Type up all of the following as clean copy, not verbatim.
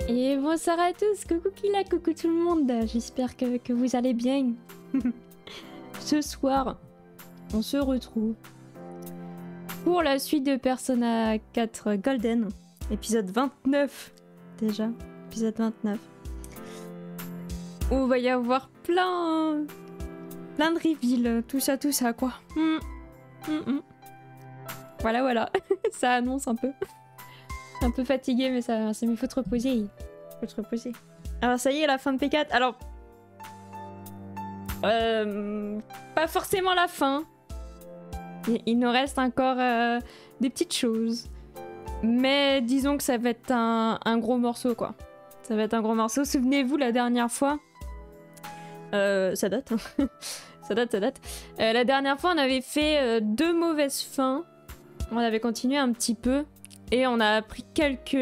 Et bonsoir à tous, coucou Kila, coucou tout le monde, j'espère que vous allez bien. Ce soir, on se retrouve pour la suite de Persona 4 Golden, épisode 29 déjà, épisode 29. Où il va y avoir plein de reveals, tout ça quoi. Voilà, voilà, ça annonce un peu. Un peu fatigué, mais ça il faut te reposer. Faut te reposer. Alors ça y est, la fin de P4. Alors... pas forcément la fin. Il nous reste encore des petites choses. Mais disons que ça va être un gros morceau, quoi. Ça va être un gros morceau. Souvenez-vous, la dernière fois... ça date, hein. ça date. La dernière fois, on avait fait 2 mauvaises fins. On avait continué un petit peu. Et on a appris quelques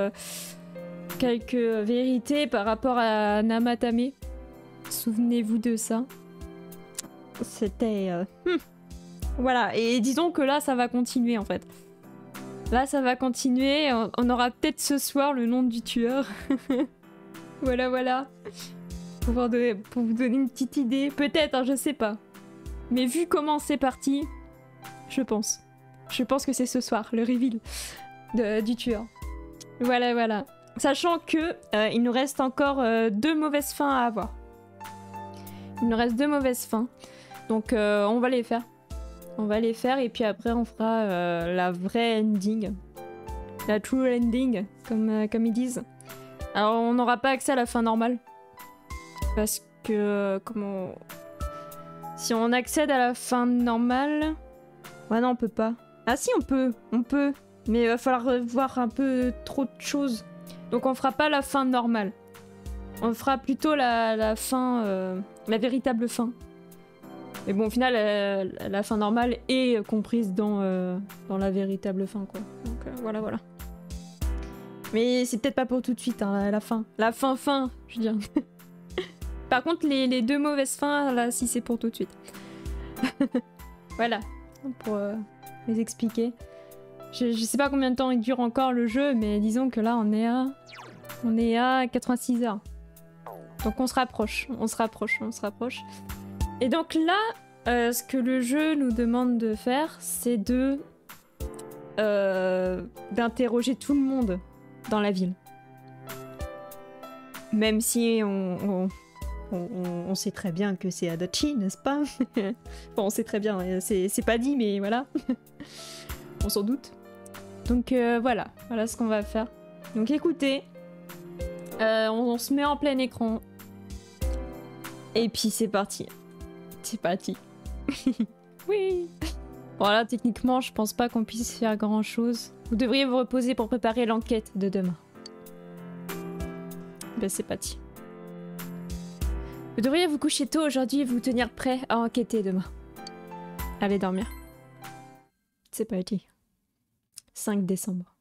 vérités par rapport à Namatame. Souvenez-vous de ça. C'était... Voilà, et disons que là, ça va continuer en fait. Là, ça va continuer. On aura peut-être ce soir le nom du tueur. Voilà. Pour vous donner une petite idée. Peut-être, hein, je sais pas. Mais vu comment c'est parti, je pense. Je pense que c'est ce soir, le reveal. Du tueur. Voilà. Sachant que il nous reste encore 2 mauvaises fins à avoir. Il nous reste 2 mauvaises fins. Donc on va les faire. On va les faire et puis après on fera la vraie ending. La true ending, comme ils disent. Alors on n'aura pas accès à la fin normale. Parce que... comment... Si on accède à la fin normale... Ouais non on peut pas. Ah si on peut. Mais il va falloir revoir un peu trop de choses. Donc on fera pas la fin normale. On fera plutôt la fin... la véritable fin. Mais bon, au final, la fin normale est comprise dans la véritable fin, quoi. Donc voilà. Mais c'est peut-être pas pour tout de suite, hein, la fin. La fin, je veux dire. Par contre, les 2 mauvaises fins, là, si c'est pour tout de suite. Voilà. Pour les expliquer. Je sais pas combien de temps il dure encore le jeu, mais disons que là on est à 86 heures. Donc on se rapproche. Et donc là, ce que le jeu nous demande de faire, c'est d'interroger tout le monde dans la ville. Même si on sait très bien que c'est Adachi, n'est-ce pas? Bon, on sait très bien, c'est pas dit, mais voilà. On s'en doute. Donc voilà ce qu'on va faire. Donc écoutez, on se met en plein écran. Et puis c'est parti. Oui. Voilà, techniquement, je pense pas qu'on puisse faire grand chose. Vous devriez vous reposer pour préparer l'enquête de demain. Ben c'est parti. Vous devriez vous coucher tôt aujourd'hui et vous tenir prêt à enquêter demain. Allez dormir. C'est parti. 5 décembre.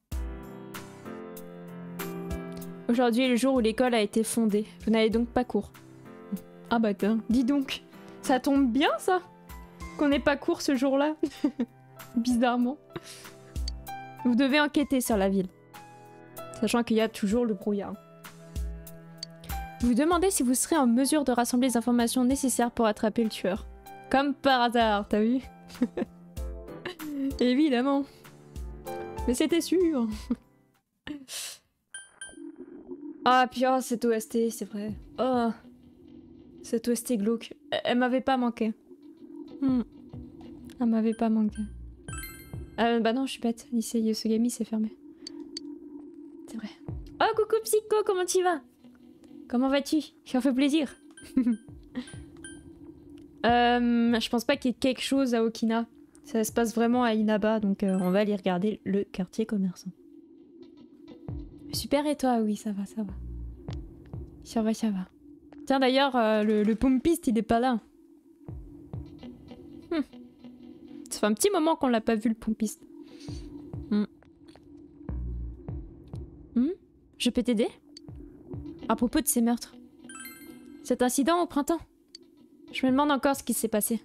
Aujourd'hui est le jour où l'école a été fondée. Vous n'avez donc pas cours. Ah bah tiens, dis donc. Ça tombe bien ça qu'on n'ait pas cours ce jour-là. Bizarrement. Vous devez enquêter sur la ville. Sachant qu'il y a toujours le brouillard. Vous vous demandez si vous serez en mesure de rassembler les informations nécessaires pour attraper le tueur. Comme par hasard, t'as vu? Évidemment. Mais c'était sûr. Ah, puis oh, cette OST, c'est vrai. Oh, cette OST glauque. Elle m'avait pas manqué. Elle m'avait pas manqué. Bah non, je suis bête. Lycée Yosogami, c'est fermé. C'est vrai. Oh, coucou Psycho, comment tu vas? Comment vas-tu? Ça fait plaisir. Je pense pas qu'il y ait quelque chose à Okina. Ça se passe vraiment à Inaba, donc on va aller regarder le quartier commerçant. Super, et toi? Oui, ça va. Ça va. Tiens, d'ailleurs, le pompiste, il est pas là. Ça fait un petit moment qu'on l'a pas vu, le pompiste. Je peux t'aider? À propos de ces meurtres. Cet incident au printemps. Je me demande encore ce qui s'est passé.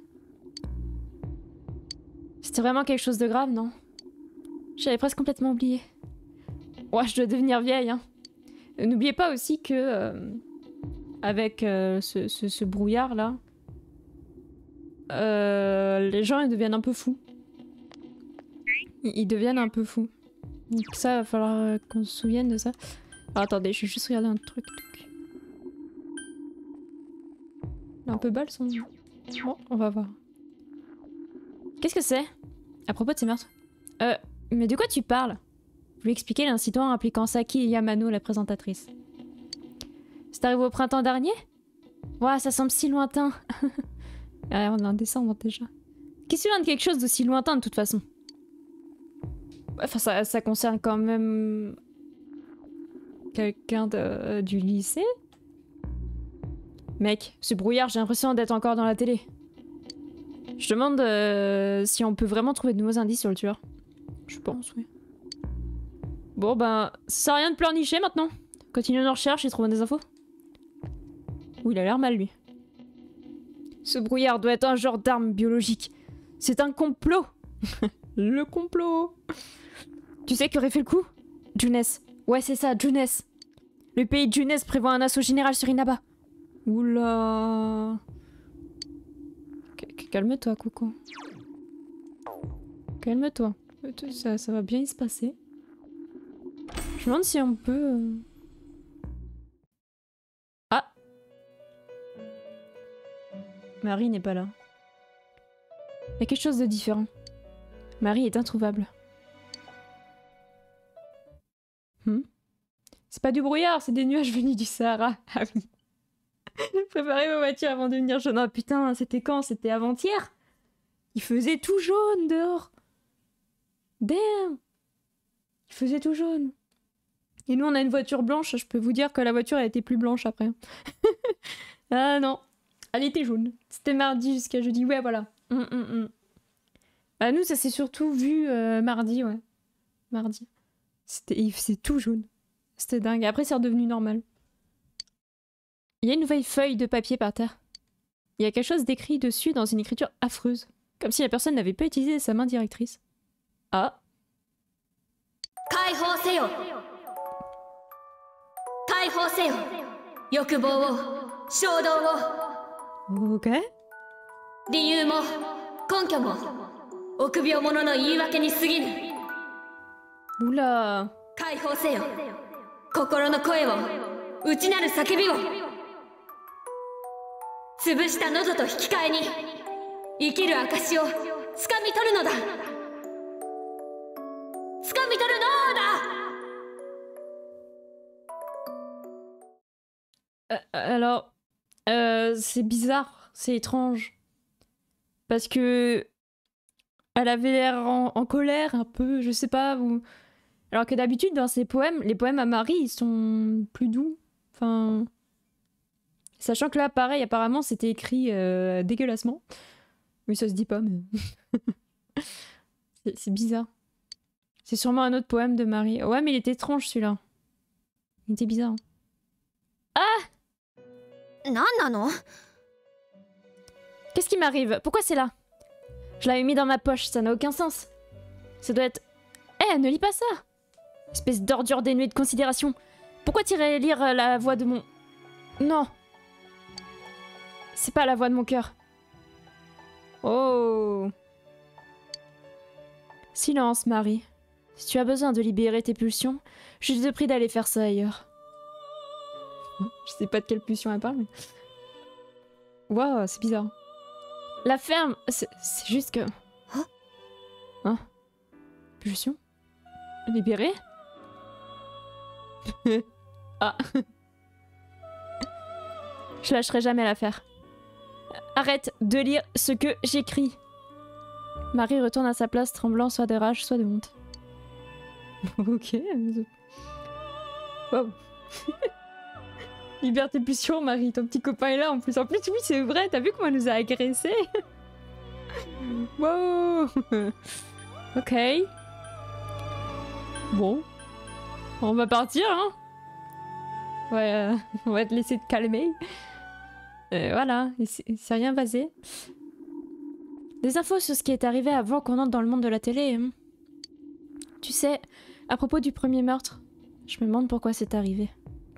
C'était vraiment quelque chose de grave, non? J'avais presque complètement oublié. Ouais, je dois devenir vieille, hein. N'oubliez pas aussi que avec ce brouillard là, les gens ils deviennent un peu fous. Ils deviennent un peu fous. Donc ça, il va falloir qu'on se souvienne de ça. Alors, attendez, je vais juste regarder un truc. Il est un peu bas le son. Bon, on va voir. Qu'est-ce que c'est? À propos de ces meurtres. Mais de quoi tu parles? Je lui ai expliqué l'incident impliquant Saki et Yamano, la présentatrice. C'est arrivé au printemps dernier? Ouah, ça semble si lointain. Ah, on est en décembre déjà. Qu'est-ce que tu viens de quelque chose d'aussi lointain de toute façon? Enfin, ça concerne quand même... quelqu'un du lycée? Mec, ce brouillard, j'ai l'impression d'être encore dans la télé. Je demande si on peut vraiment trouver de nouveaux indices sur le tueur. Je pense, oui. Bon, ben, ça sert à rien de pleurnicher maintenant. Continuons nos recherches et trouvons des infos. Ouh, il a l'air mal, lui. Ce brouillard doit être un genre d'arme biologique. C'est un complot. Le complot. Tu sais qui aurait fait le coup? Junes. Ouais, c'est ça, Junes. Le pays de Junes prévoit un assaut général sur Inaba. Oula. Calme-toi, Coco. Calme-toi. Ça va bien y se passer. Je me demande si on peut... Ah! Marie n'est pas là. Il y a quelque chose de différent. Marie est introuvable. C'est pas du brouillard, c'est des nuages venus du Sahara. Ah oui. Préparez vos voitures avant de venir jaune. Oh putain, c'était quand? C'était avant-hier? Il faisait tout jaune dehors. Damn! Il faisait tout jaune. Et nous, on a une voiture blanche. Je peux vous dire que la voiture a été plus blanche après. Ah non. Elle était jaune. C'était mardi jusqu'à jeudi. Ouais, voilà. Bah nous, ça s'est surtout vu mardi, ouais. Mardi. Il faisait tout jaune. C'était dingue. Après, c'est redevenu normal. Il y a une nouvelle feuille de papier par terre. Il y a quelque chose d'écrit dessus dans une écriture affreuse. Comme si la personne n'avait pas utilisé sa main directrice. Ah. Ok. Oula. Alors, c'est bizarre, c'est étrange. Parce que elle avait l'air en colère un peu, je sais pas. Alors que d'habitude, dans ses poèmes, les poèmes à Marie, ils sont plus doux. Enfin... Sachant que là, pareil, apparemment, c'était écrit dégueulassement. Oui, ça se dit pas, mais... c'est bizarre. C'est sûrement un autre poème de Marie. Ouais, mais il était étrange, celui-là. Il était bizarre. Ah! Non. Qu'est-ce qui m'arrive? Pourquoi c'est là? Je l'avais mis dans ma poche, ça n'a aucun sens. Ça doit être... Eh, ne lis pas ça! Espèce d'ordure dénuée de considération. Pourquoi t'irais lire la voix de mon... Non! C'est pas la voix de mon cœur. Oh! Silence, Marie. Si tu as besoin de libérer tes pulsions, je te prie d'aller faire ça ailleurs. Je sais pas de quelle pulsion elle parle, mais... Waouh, c'est bizarre. La ferme, c'est juste que... Hein? Pulsion? Libérée? Ah. Je lâcherai jamais l'affaire. Arrête de lire ce que j'écris. Marie retourne à sa place, tremblant soit de rage, soit de honte. Ok. Wow. Liberté pulsion, Marie. Ton petit copain est là en plus. En plus, oui, c'est vrai. T'as vu comment elle nous a agressés? Wow. Ok. Bon. On va partir, hein. Ouais, on va te laisser te calmer. Voilà, c'est rien basé. Des infos sur ce qui est arrivé avant qu'on entre dans le monde de la télé. Hein. Tu sais, à propos du premier meurtre, je me demande pourquoi c'est arrivé.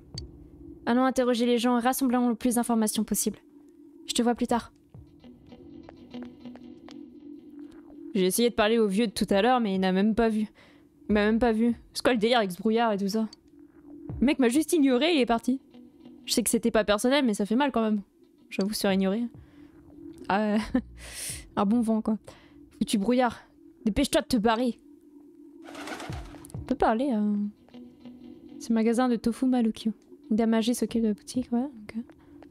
Allons interroger les gens et rassemblons le plus d'informations possible. Je te vois plus tard. J'ai essayé de parler au vieux de tout à l'heure, mais il n'a même pas vu. Il m'a même pas vu. C'est quoi le délire avec ce brouillard et tout ça? Le mec m'a juste ignoré et il est parti. Je sais que c'était pas personnel, mais ça fait mal quand même. J'avoue se faire ignorer. Ah, un bon vent quoi. Foutu brouillard. Dépêche-toi de te barrer. On peut parler. C'est le magasin de Tofu Malukyu. Damagé s'occupe de la boutique, ouais. Ok.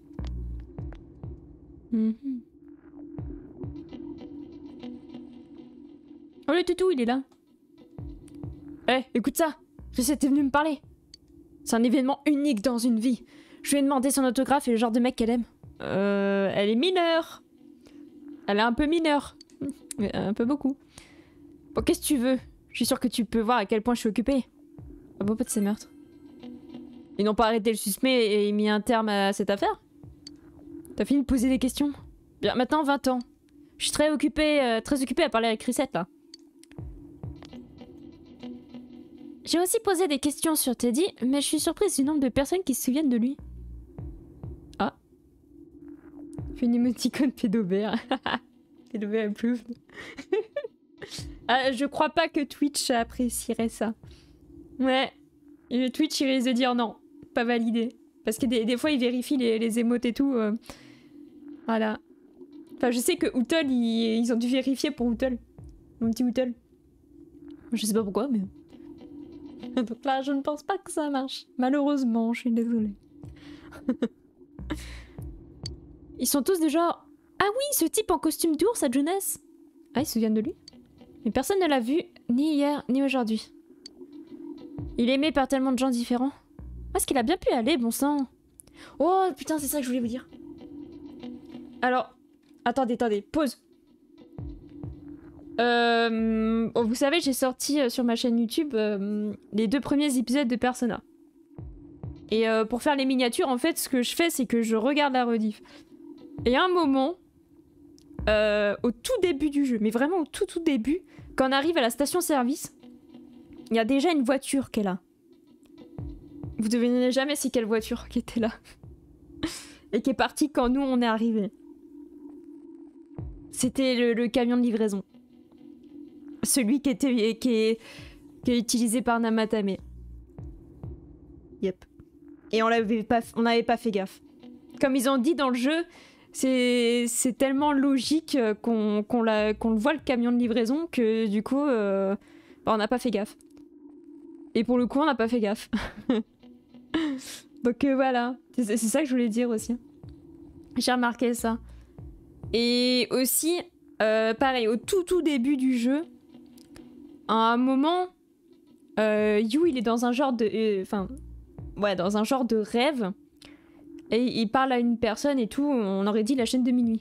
Oh le toutou, il est là. Eh, écoute ça. Recette est venue me parler. C'est un événement unique dans une vie. Je lui ai demandé son autographe et le genre de mec qu'elle aime. Elle est mineure. Elle est un peu mineure. Un peu beaucoup. Bon, qu'est-ce que tu veux? Je suis sûre que tu peux voir à quel point je suis occupée. À propos de ces meurtres. Ils n'ont pas arrêté le suspect et mis un terme à cette affaire? T'as fini de poser des questions? Bien, maintenant 20 ans. Je suis très occupée à parler avec Chrisette, là. J'ai aussi posé des questions sur Teddy, mais je suis surprise du nombre de personnes qui se souviennent de lui. Ah. Fais une émoticône pédobère. Pédobère est plus. Je crois pas que Twitch apprécierait ça. Ouais. Et Twitch, il risque de dire non. Pas validé. Parce que des fois, il vérifie les émotes et tout. Voilà. Enfin, je sais que Outel, ils ont dû vérifier pour Outel. Mon petit Outel. Je sais pas pourquoi, mais... Donc là, je ne pense pas que ça marche. Malheureusement, je suis désolée. Ils sont tous du genre... Ah oui, ce type en costume d'ours à jeunesse. Ah, ils se souviennent de lui. Mais personne ne l'a vu, ni hier, ni aujourd'hui. Il est aimé par tellement de gens différents. Où est-ce qu'il a bien pu aller, bon sang? Oh putain, c'est ça que je voulais vous dire. Alors, attendez, pause. Vous savez, j'ai sorti sur ma chaîne YouTube les 2 premiers épisodes de Persona. Et pour faire les miniatures, en fait, ce que je fais, c'est que je regarde la rediff. Et à un moment, au tout début du jeu, mais vraiment au tout début, quand on arrive à la station-service, il y a déjà une voiture qui est là. Vous devinez jamais c'est quelle voiture qui était là. Et qui est partie quand nous, on est arrivés. C'était le camion de livraison. Celui qui est utilisé par Namatame. Yep. Et on n'avait pas fait gaffe. Comme ils ont dit dans le jeu, c'est tellement logique qu'on le voit le camion de livraison que du coup, on n'a pas fait gaffe. Et pour le coup, on n'a pas fait gaffe. Donc voilà, c'est ça que je voulais dire aussi. J'ai remarqué ça. Et aussi, pareil, au tout début du jeu, à un moment, Yu, il est dans un genre de... dans un genre de rêve. Et il parle à une personne et tout, on aurait dit la chaîne de minuit.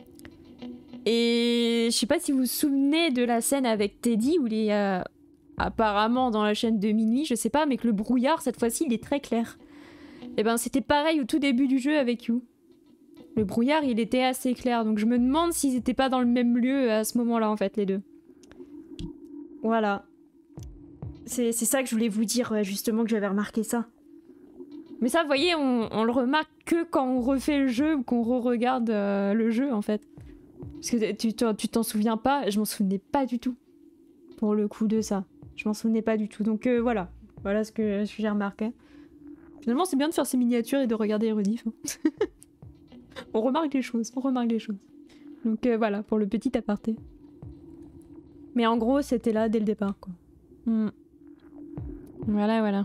Et je sais pas si vous vous souvenez de la scène avec Teddy où il est apparemment dans la chaîne de minuit, je sais pas, mais que le brouillard, cette fois-ci, il est très clair. Et ben c'était pareil au tout début du jeu avec Yu. Le brouillard, il était assez clair, donc je me demande s'ils étaient pas dans le même lieu à ce moment-là, en fait, les deux. Voilà. C'est ça que je voulais vous dire, justement, que j'avais remarqué ça. Mais ça, vous voyez, on le remarque que quand on refait le jeu ou qu'on re-regarde le jeu, en fait. Parce que tu t'en souviens pas, je m'en souvenais pas du tout. Pour le coup de ça. Je m'en souvenais pas du tout. Donc voilà. Voilà ce que j'ai remarqué. Finalement, c'est bien de faire ces miniatures et de regarder les rediffs. On remarque les choses, Donc voilà, pour le petit aparté. Mais en gros, c'était là dès le départ, quoi. Voilà.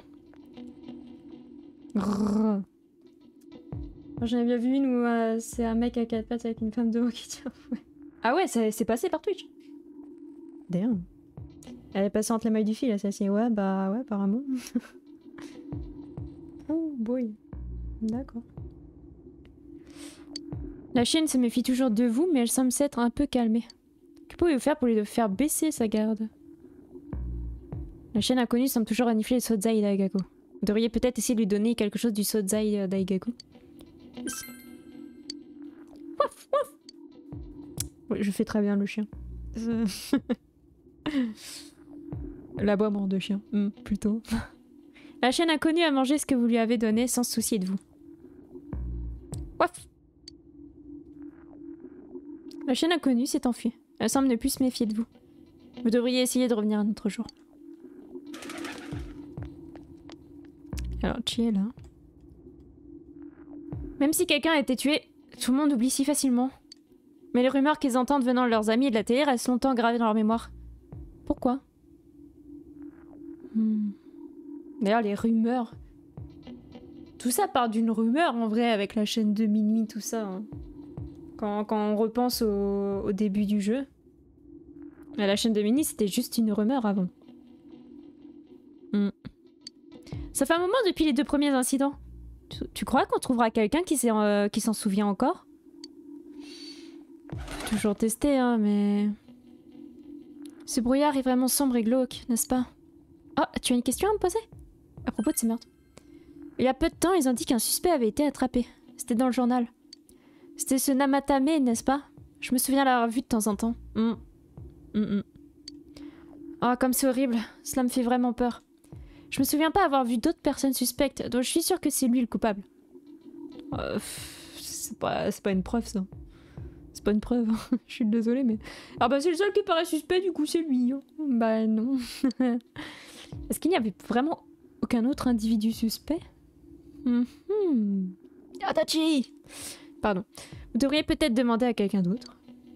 Moi, j'en ai bien vu une où c'est un mec à 4 pattes avec une femme devant qui tient. Ah ouais, c'est passé par Twitch. Damn. Elle est passée entre les mailles du fil, celle-ci. Ouais, bah ouais, apparemment. Oh boy. D'accord. La chienne se méfie toujours de vous, mais elle semble s'être un peu calmée. Que pouvez-vous faire pour lui faire baisser sa garde? La chienne inconnue semble toujours renifler le Sozai d'Aigaku. Vous devriez peut-être essayer de lui donner quelque chose du Sozai d'Aigaku. Wouf, wouf. Oui, je fais très bien le chien. L'aboiement de chien, plutôt. La chienne inconnue a mangé ce que vous lui avez donné sans se soucier de vous. Ouaf. La chienne inconnue s'est enfuie. Elle semble ne plus se méfier de vous. Vous devriez essayer de revenir un autre jour. Alors, Chi est là. Même si quelqu'un a été tué, tout le monde oublie si facilement. Mais les rumeurs qu'ils entendent venant de leurs amis et de la télé restent longtemps gravées dans leur mémoire. Pourquoi? D'ailleurs, les rumeurs... Tout ça part d'une rumeur, en vrai, avec la chaîne de minuit, tout ça. Hein. Quand on repense au début du jeu. Mais la chaîne de minuit, c'était juste une rumeur avant. Ça fait un moment depuis les 2 premiers incidents. Tu crois qu'on trouvera quelqu'un qui s'en souvient encore? Faut toujours tester, hein, mais... Ce brouillard est vraiment sombre et glauque, n'est-ce pas? Oh, tu as une question à me poser? À propos de ces meurtres. Il y a peu de temps, ils ont dit qu'un suspect avait été attrapé. C'était dans le journal. C'était ce Namatame, n'est-ce pas? Je me souviens l'avoir vu de temps en temps. Oh, comme c'est horrible. Cela me fait vraiment peur. Je me souviens pas avoir vu d'autres personnes suspectes, donc je suis sûre que c'est lui le coupable. C'est pas une preuve, ça. C'est pas une preuve. Je suis désolée, mais... Ah bah c'est le seul qui paraît suspect, du coup c'est lui. Hein. Bah non. Est-ce qu'il n'y avait vraiment aucun autre individu suspect? Adachi! Pardon. Vous devriez peut-être demander à quelqu'un d'autre.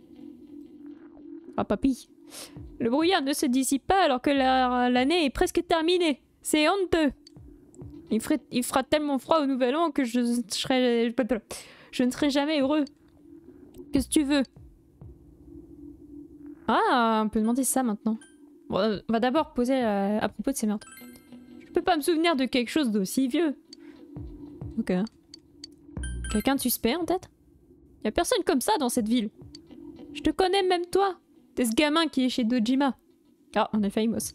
Ah papy. Le brouillard ne se dissipe pas alors que l'année est presque terminée. C'est honteux. Il fera tellement froid au nouvel an que je ne serai jamais heureux. Qu'est-ce que tu veux? Ah, on peut demander ça maintenant. Bon, on va d'abord poser à propos de ces meurtres. Je peux pas me souvenir de quelque chose d'aussi vieux. Ok. Quelqu'un de suspect en tête? Y a personne comme ça dans cette ville. Je te connais même toi. T'es ce gamin qui est chez Dojima. Ah, on est famous.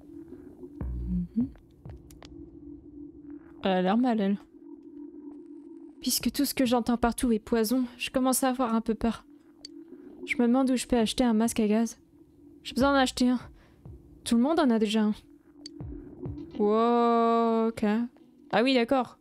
Elle a l'air mal, elle. Puisque tout ce que j'entends partout est poison, je commence à avoir un peu peur. Je me demande où je peux acheter un masque à gaz. J'ai besoin d'en acheter un. Tout le monde en a déjà un. Wow, ok. Ah oui, d'accord.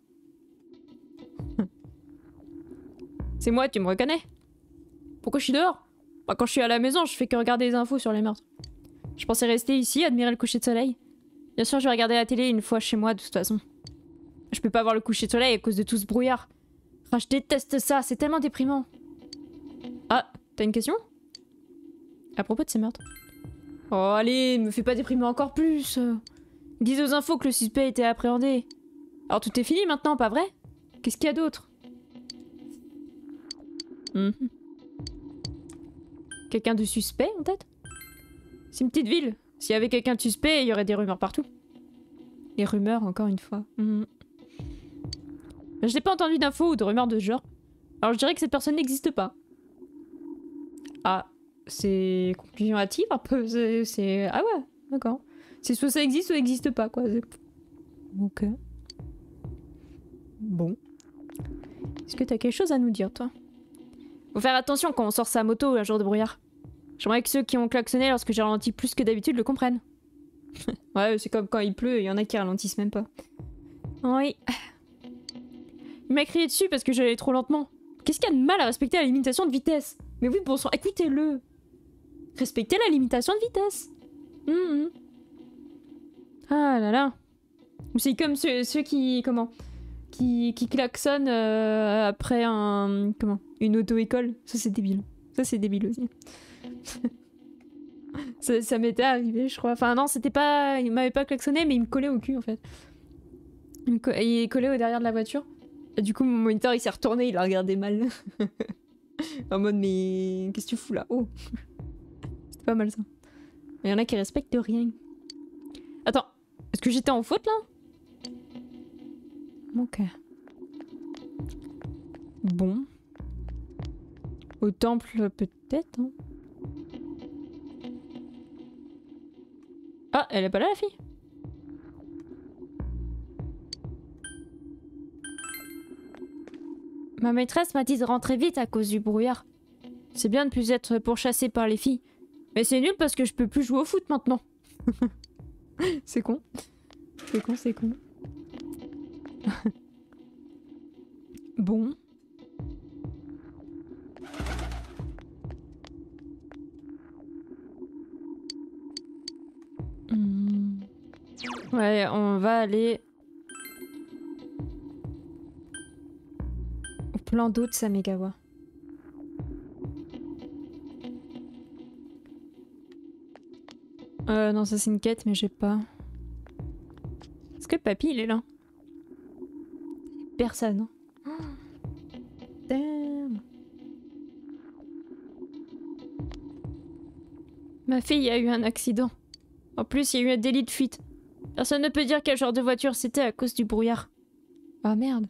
C'est moi, tu me reconnais? Pourquoi je suis dehors? Bah, quand je suis à la maison, je fais que regarder les infos sur les meurtres. Je pensais rester ici, admirer le coucher de soleil. Bien sûr, je vais regarder la télé une fois chez moi, de toute façon. Je peux pas voir le coucher de soleil à cause de tout ce brouillard. Ah, je déteste ça, c'est tellement déprimant. Ah, t'as une question? À propos de ces meurtres. Oh, allez, me fais pas déprimer encore plus. Ils disent aux infos que le suspect a été appréhendé. Alors tout est fini maintenant, pas vrai? Qu'est-ce qu'il y a d'autre? Quelqu'un de suspect en tête? C'est une petite ville. S'il y avait quelqu'un de suspect, il y aurait des rumeurs partout. Les rumeurs, encore une fois. Je n'ai pas entendu d'infos ou de rumeurs de ce genre. Alors je dirais que cette personne n'existe pas. Ah, c'est conclusion hâtive un peu. C'est... Ah ouais, d'accord. C'est soit ça existe, soit ça n'existe pas, quoi. Ok. Bon. Est-ce que t'as quelque chose à nous dire, toi? Faut faire attention quand on sort sa moto un jour de brouillard. J'aimerais que ceux qui ont klaxonné lorsque j'ai ralenti plus que d'habitude le comprennent. Ouais, c'est comme quand il pleut, il y en a qui ralentissent même pas. Oui. Il m'a crié dessus parce que j'allais trop lentement. Qu'est-ce qu'il y a de mal à respecter la limitation de vitesse? Mais oui, bon sang, écoutez-le. Respectez la limitation de vitesse. Ah là là. C'est comme ceux qui... Comment? Qui klaxonnent après une auto-école. Ça c'est débile. Ça c'est débile aussi. ça m'était arrivé, je crois. Enfin non, c'était pas... Il m'avait pas klaxonné, mais il me collait au cul en fait. Il collait au derrière de la voiture. Et du coup, mon moniteur il s'est retourné, il a regardé mal. En mode, mais qu'est-ce que tu fous là? Oh. C'était pas mal ça. Il y en a qui respectent rien. Attends, est-ce que j'étais en faute là? Ok. Bon. Au temple peut-être, hein. Ah, elle est pas là la fille? Ma maîtresse m'a dit de rentrer vite à cause du brouillard. C'est bien de plus être pourchassée par les filles. Mais c'est nul parce que je peux plus jouer au foot maintenant. C'est con. C'est con, c'est con. Bon. Ouais, on va aller... au plan d'eau de Samegawa. Non, ça c'est une quête, mais j'ai pas. Est-ce que le papy il est là? Personne. Oh, damn. Ma fille a eu un accident. En plus, il y a eu un délit de fuite. Personne ne peut dire quel genre de voiture c'était à cause du brouillard. Ah merde.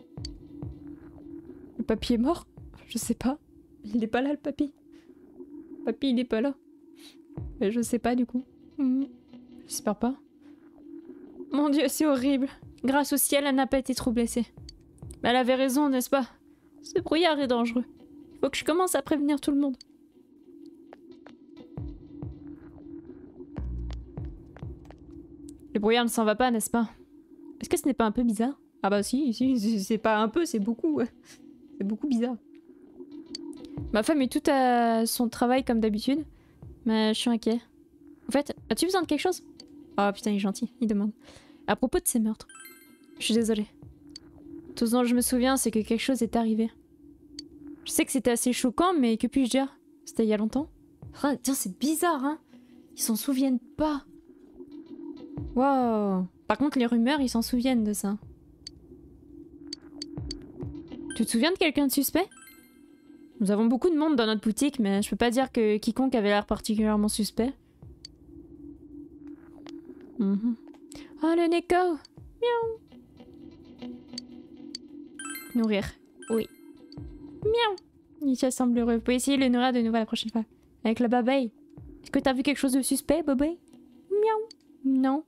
Le papy est mort? Je sais pas. Il est pas là le papy. Papy il est pas là. Mais je sais pas du coup. J'espère pas. Mon dieu, c'est horrible. Grâce au ciel, elle n'a pas été trop blessée. Mais elle avait raison, n'est-ce pas? Ce brouillard est dangereux. Il faut que je commence à prévenir tout le monde. Le brouillard ne s'en va pas, n'est-ce pas? Est-ce que ce n'est pas un peu bizarre? Ah bah si, c'est pas un peu, c'est beaucoup. C'est beaucoup bizarre. Ma femme est toute à son travail comme d'habitude. Mais je suis inquiet. En fait, as-tu besoin de quelque chose? Oh putain, il est gentil, il demande. À propos de ces meurtres. Je suis désolée. Tout ce dont je me souviens, c'est que quelque chose est arrivé. Je sais que c'était assez choquant, mais que puis-je dire? C'était il y a longtemps. Ah, tiens, c'est bizarre, hein? Ils s'en souviennent pas. Wow. Par contre, les rumeurs, ils s'en souviennent de ça. Tu te souviens de quelqu'un de suspect? Nous avons beaucoup de monde dans notre boutique, mais je peux pas dire que quiconque avait l'air particulièrement suspect. Oh, le Neko! Miaou! Nourrir. Oui. Miaou! Il se semble heureux. Vous pouvez essayer de le nourrir de nouveau la prochaine fois. Avec le Babay. Est-ce que t'as vu quelque chose de suspect, Babay? Miaou! Non.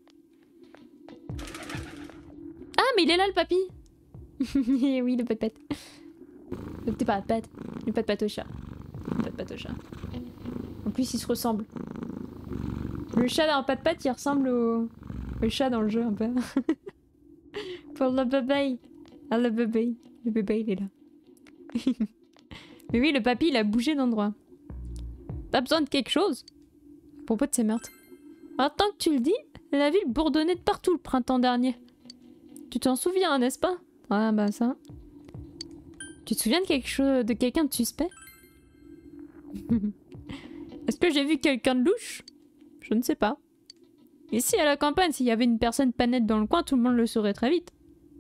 Ah, mais il est là, le papy! Oui, le pat-pat. Le petit pat-pat. Le pat-pat au chat. Le pat-pat au chat. En plus, ils se ressemblent. Le chat dans pat-pat, il ressemble au chat dans le jeu, un peu. Pour le bébé. Ah, le bébé. Le bébé, il est là. Mais oui, le papy, il a bougé d'endroit. T'as besoin de quelque chose? À propos de ces meurtres. Maintenant que tu le dis, la ville bourdonnait de partout le printemps dernier. Tu t'en souviens, n'est-ce pas? Ah bah ça. Tu te souviens de quelque chose, de quelqu'un de suspect? Est-ce que j'ai vu quelqu'un de louche? Je ne sais pas. Ici à la campagne, s'il y avait une personne pas nette dans le coin, tout le monde le saurait très vite.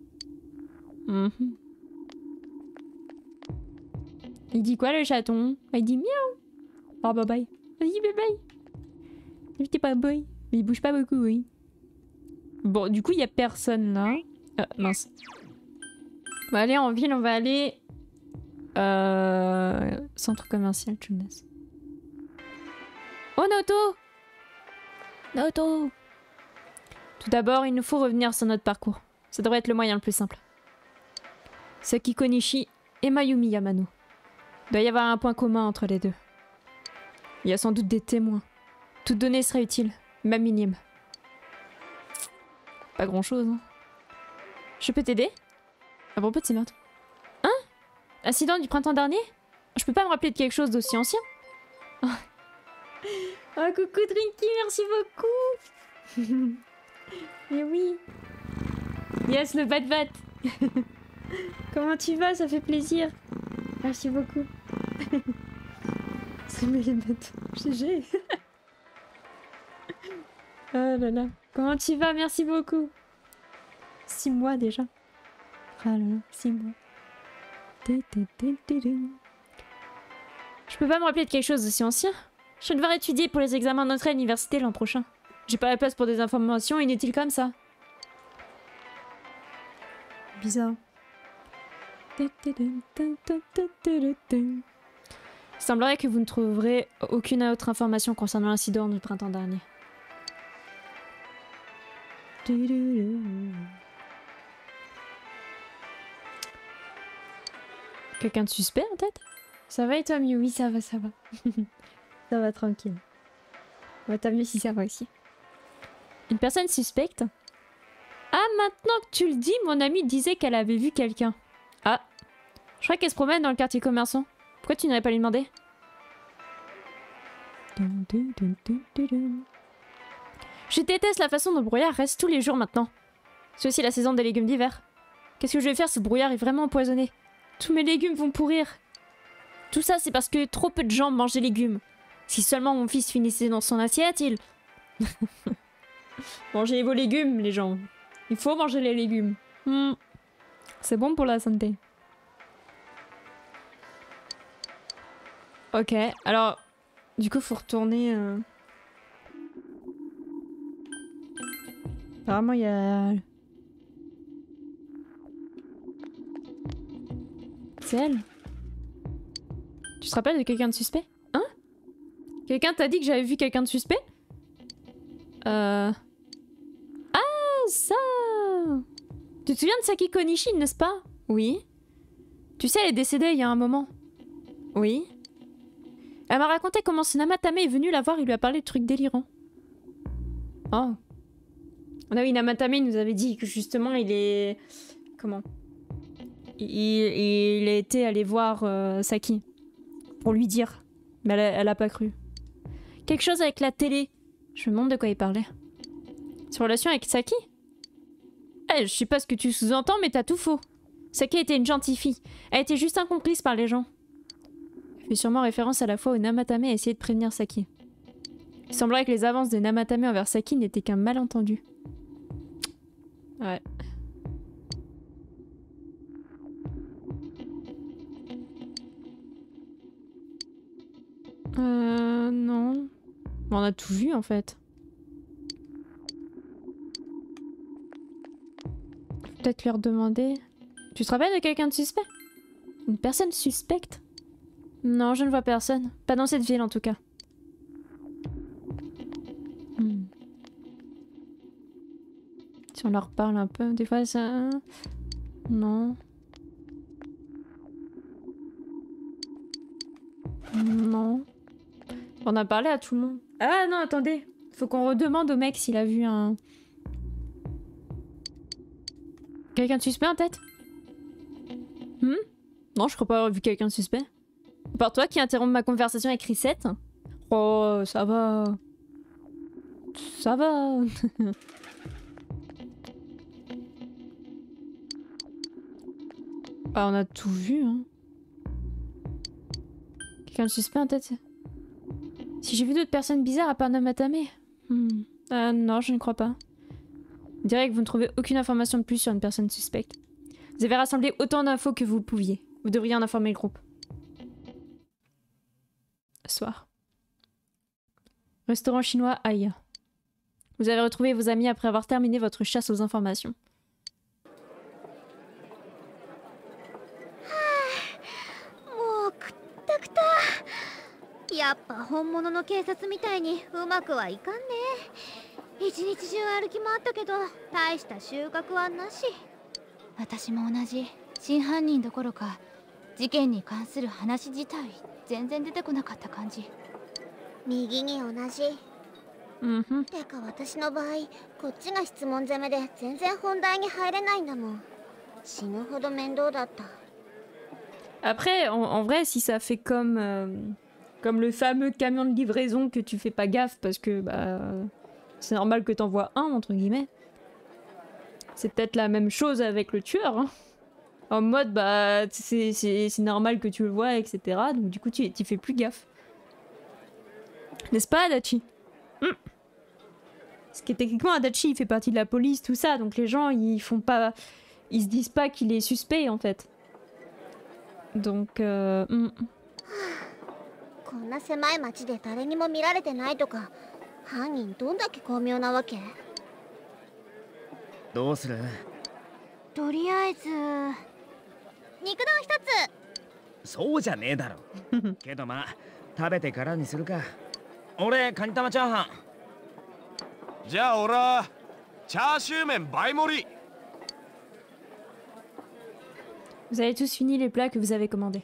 Il dit quoi le chaton? Il dit miaou. Oh bye bye. Vas-y bye bye. Il était pas boy. Mais il bouge pas beaucoup, oui. Bon, du coup, il y a personne là. Mince. On va aller en ville, on va aller... Centre commercial, tu me laisses. Oh, Naoto! Naoto! Tout d'abord, il nous faut revenir sur notre parcours. Ça devrait être le moyen le plus simple. Saki Konishi et Mayumi Yamano. Il doit y avoir un point commun entre les deux. Il y a sans doute des témoins. Toute donnée serait utile, même minime. Pas grand chose, hein. Je peux t'aider? À propos de ces meurtres. Hein? Incident du printemps dernier? Je peux pas me rappeler de quelque chose d'aussi ancien? Oh, coucou Drinky, merci beaucoup! Mais oui! Yes, le bat-bat! Comment tu vas? Ça fait plaisir! Merci beaucoup! C'est mes lunettes. GG! Oh là là! Comment tu vas? Merci beaucoup! 6 mois déjà. Ah là là, 6 mois. Je peux pas me rappeler de quelque chose d'aussi ancien. Je vais devoir étudier pour les examens d'entrée à l'université l'an prochain. J'ai pas la place pour des informations inutiles comme ça. Bizarre. Il semblerait que vous ne trouverez aucune autre information concernant l'incident du printemps dernier. Quelqu'un de suspect en tête? Ça va et toi, Miu? Oui, ça va, ça va. Ça va tranquille. Ouais, tant mieux si ça va aussi. Une personne suspecte? Ah, maintenant que tu le dis, mon amie disait qu'elle avait vu quelqu'un. Ah, je crois qu'elle se promène dans le quartier commerçant. Pourquoi tu n'aurais pas lui demandé? Je déteste la façon dont le brouillard reste tous les jours maintenant. C'est aussi la saison des légumes d'hiver. Qu'est-ce que je vais faire si le brouillard est vraiment empoisonné? Tous mes légumes vont pourrir. Tout ça, c'est parce que trop peu de gens mangent des légumes. Si seulement mon fils finissait dans son assiette, il... Mangez vos légumes, les gens. Il faut manger les légumes. C'est bon pour la santé. Ok, alors... Du coup, faut retourner... Apparemment, il y a... C'est elle. Tu te rappelles de quelqu'un de suspect? Hein? Quelqu'un t'a dit que j'avais vu quelqu'un de suspect? Ah, ça! Tu te souviens de Saki Konishi, n'est-ce pas? Oui. Tu sais, elle est décédée il y a un moment. Oui. Elle m'a raconté comment son Namatame est venu la voir et lui a parlé de trucs délirants. Oh. Ah oui, Namatame nous avait dit que justement il est... Comment? Il a été allé voir Saki. Pour lui dire. Mais elle a pas cru. Quelque chose avec la télé. Je me demande de quoi il parlait. Sa relation avec Saki? Je sais pas ce que tu sous-entends, mais t'as tout faux. Saki était une gentille fille. Elle était juste incomprise par les gens. Je fais sûrement référence à la fois où Namatame a essayé de prévenir Saki. Il semblerait que les avances de Namatame envers Saki n'étaient qu'un malentendu. Ouais. Non. On a tout vu en fait. Peut-être leur demander... Tu te rappelles de quelqu'un de suspect? Une personne suspecte? Non, je ne vois personne. Pas dans cette ville en tout cas. Si on leur parle un peu, des fois ça... Non. Non. On a parlé à tout le monde. Ah non, attendez. Faut qu'on redemande au mec s'il a vu un... Quelqu'un de suspect en tête? Non, je crois pas avoir vu quelqu'un de suspect. À part toi qui interrompt ma conversation avec Risette. Oh, ça va. Ça va. Ah, on a tout vu, hein. Quelqu'un de suspect en tête? Si j'ai vu d'autres personnes bizarres à part Namatame? Non, je ne crois pas. On dirait que vous ne trouvez aucune information de plus sur une personne suspecte. Vous avez rassemblé autant d'infos que vous le pouviez. Vous devriez en informer le groupe. Soir. Restaurant chinois Aya. Vous avez retrouvé vos amis après avoir terminé votre chasse aux informations. Après, en vrai, si ça fait comme le fameux camion de livraison que tu fais pas gaffe parce que bah c'est normal que t'envoies un, entre guillemets. C'est peut-être la même chose avec le tueur. Hein. En mode, bah, c'est normal que tu le vois, etc. Donc du coup, tu fais plus gaffe. N'est-ce pas, Adachi? Parce que techniquement, Adachi, il fait partie de la police, tout ça. Donc les gens, ils font pas... Ils se disent pas qu'il est suspect, en fait. Donc, Vous avez tous fini les plats que vous avez commandés.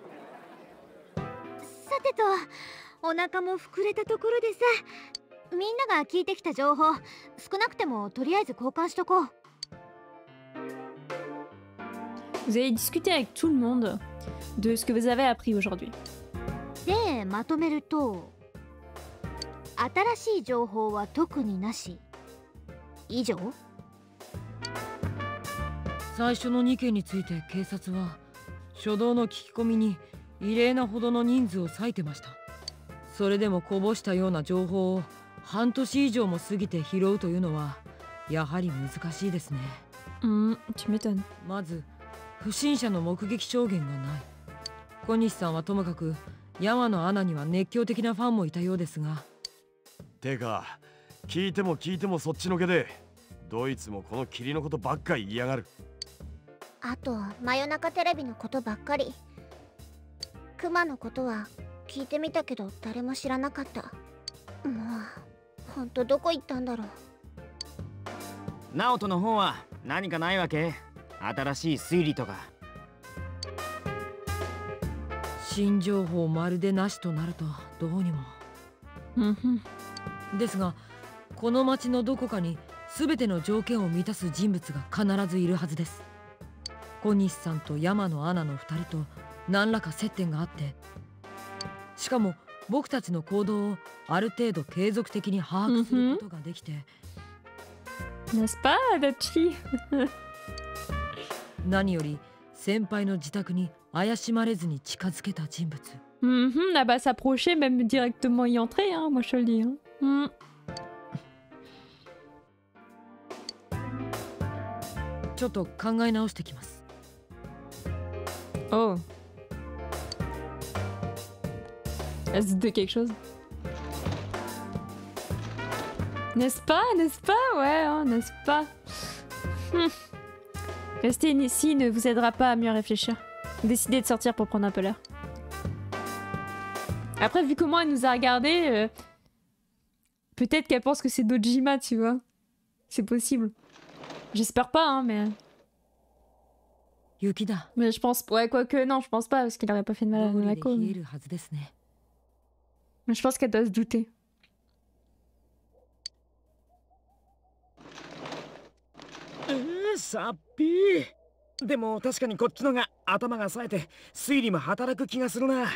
Vous allez discuter avec tout le monde de ce que vous avez appris aujourd'hui. 新しい情報は特になし。以上？ 最初の2件について警察は初動の聞き込みに異例なほどの人数を割いてました。それでもこぼしたような情報を半年以上も過ぎて拾うというのはやはり難しいですね。 tu m'étonnes. まず不審者の目撃証言がない。小西さんはともかく山野アナには熱狂的なファンもいたようですが。 てか聞いても聞いてもそっちのけで、どいつもこの霧のことばっかり言いやがる。 あと真夜中テレビのことばっかり。クマのことは聞いてみたけど誰も知らなかった。もうほんとどこ行ったんだろう。 ナオトの方は何かないわけ？新しい推理とか。 新情報まるでなしとなるとどうにも。ですがこの町のどこかに全ての条件を満たす人物が必ずいるはずです。小西さんと山野アナの2人と何らか接点があって、しかも僕たちの行動をある程度継続的に把握することができて、 N'est-ce pas, Adachi? 何より先輩の自宅に怪しまれずに近づけた人物。 Ah bah s'approcher, même directement y entrer, hein, moi je te le dis. Hein. ちょっと考え直してきます。 Oh. Elle se dit de quelque chose. N'est-ce pas? N'est-ce pas? Ouais, hein, n'est-ce pas? Rester ici ne vous aidera pas à mieux réfléchir. Décidez de sortir pour prendre un peu l'air. Après, vu comment elle nous a regardé, peut-être qu'elle pense que c'est Dojima, tu vois. C'est possible. J'espère pas, hein, mais... Yukida. Mais je pense... Ouais, quoique, non, je pense pas, parce qu'il aurait pas fait de mal à Nanako. Mais je pense qu'elle doit se douter. Sappi. でも確かにこっちのが頭が冴えて推理も働く気がするな。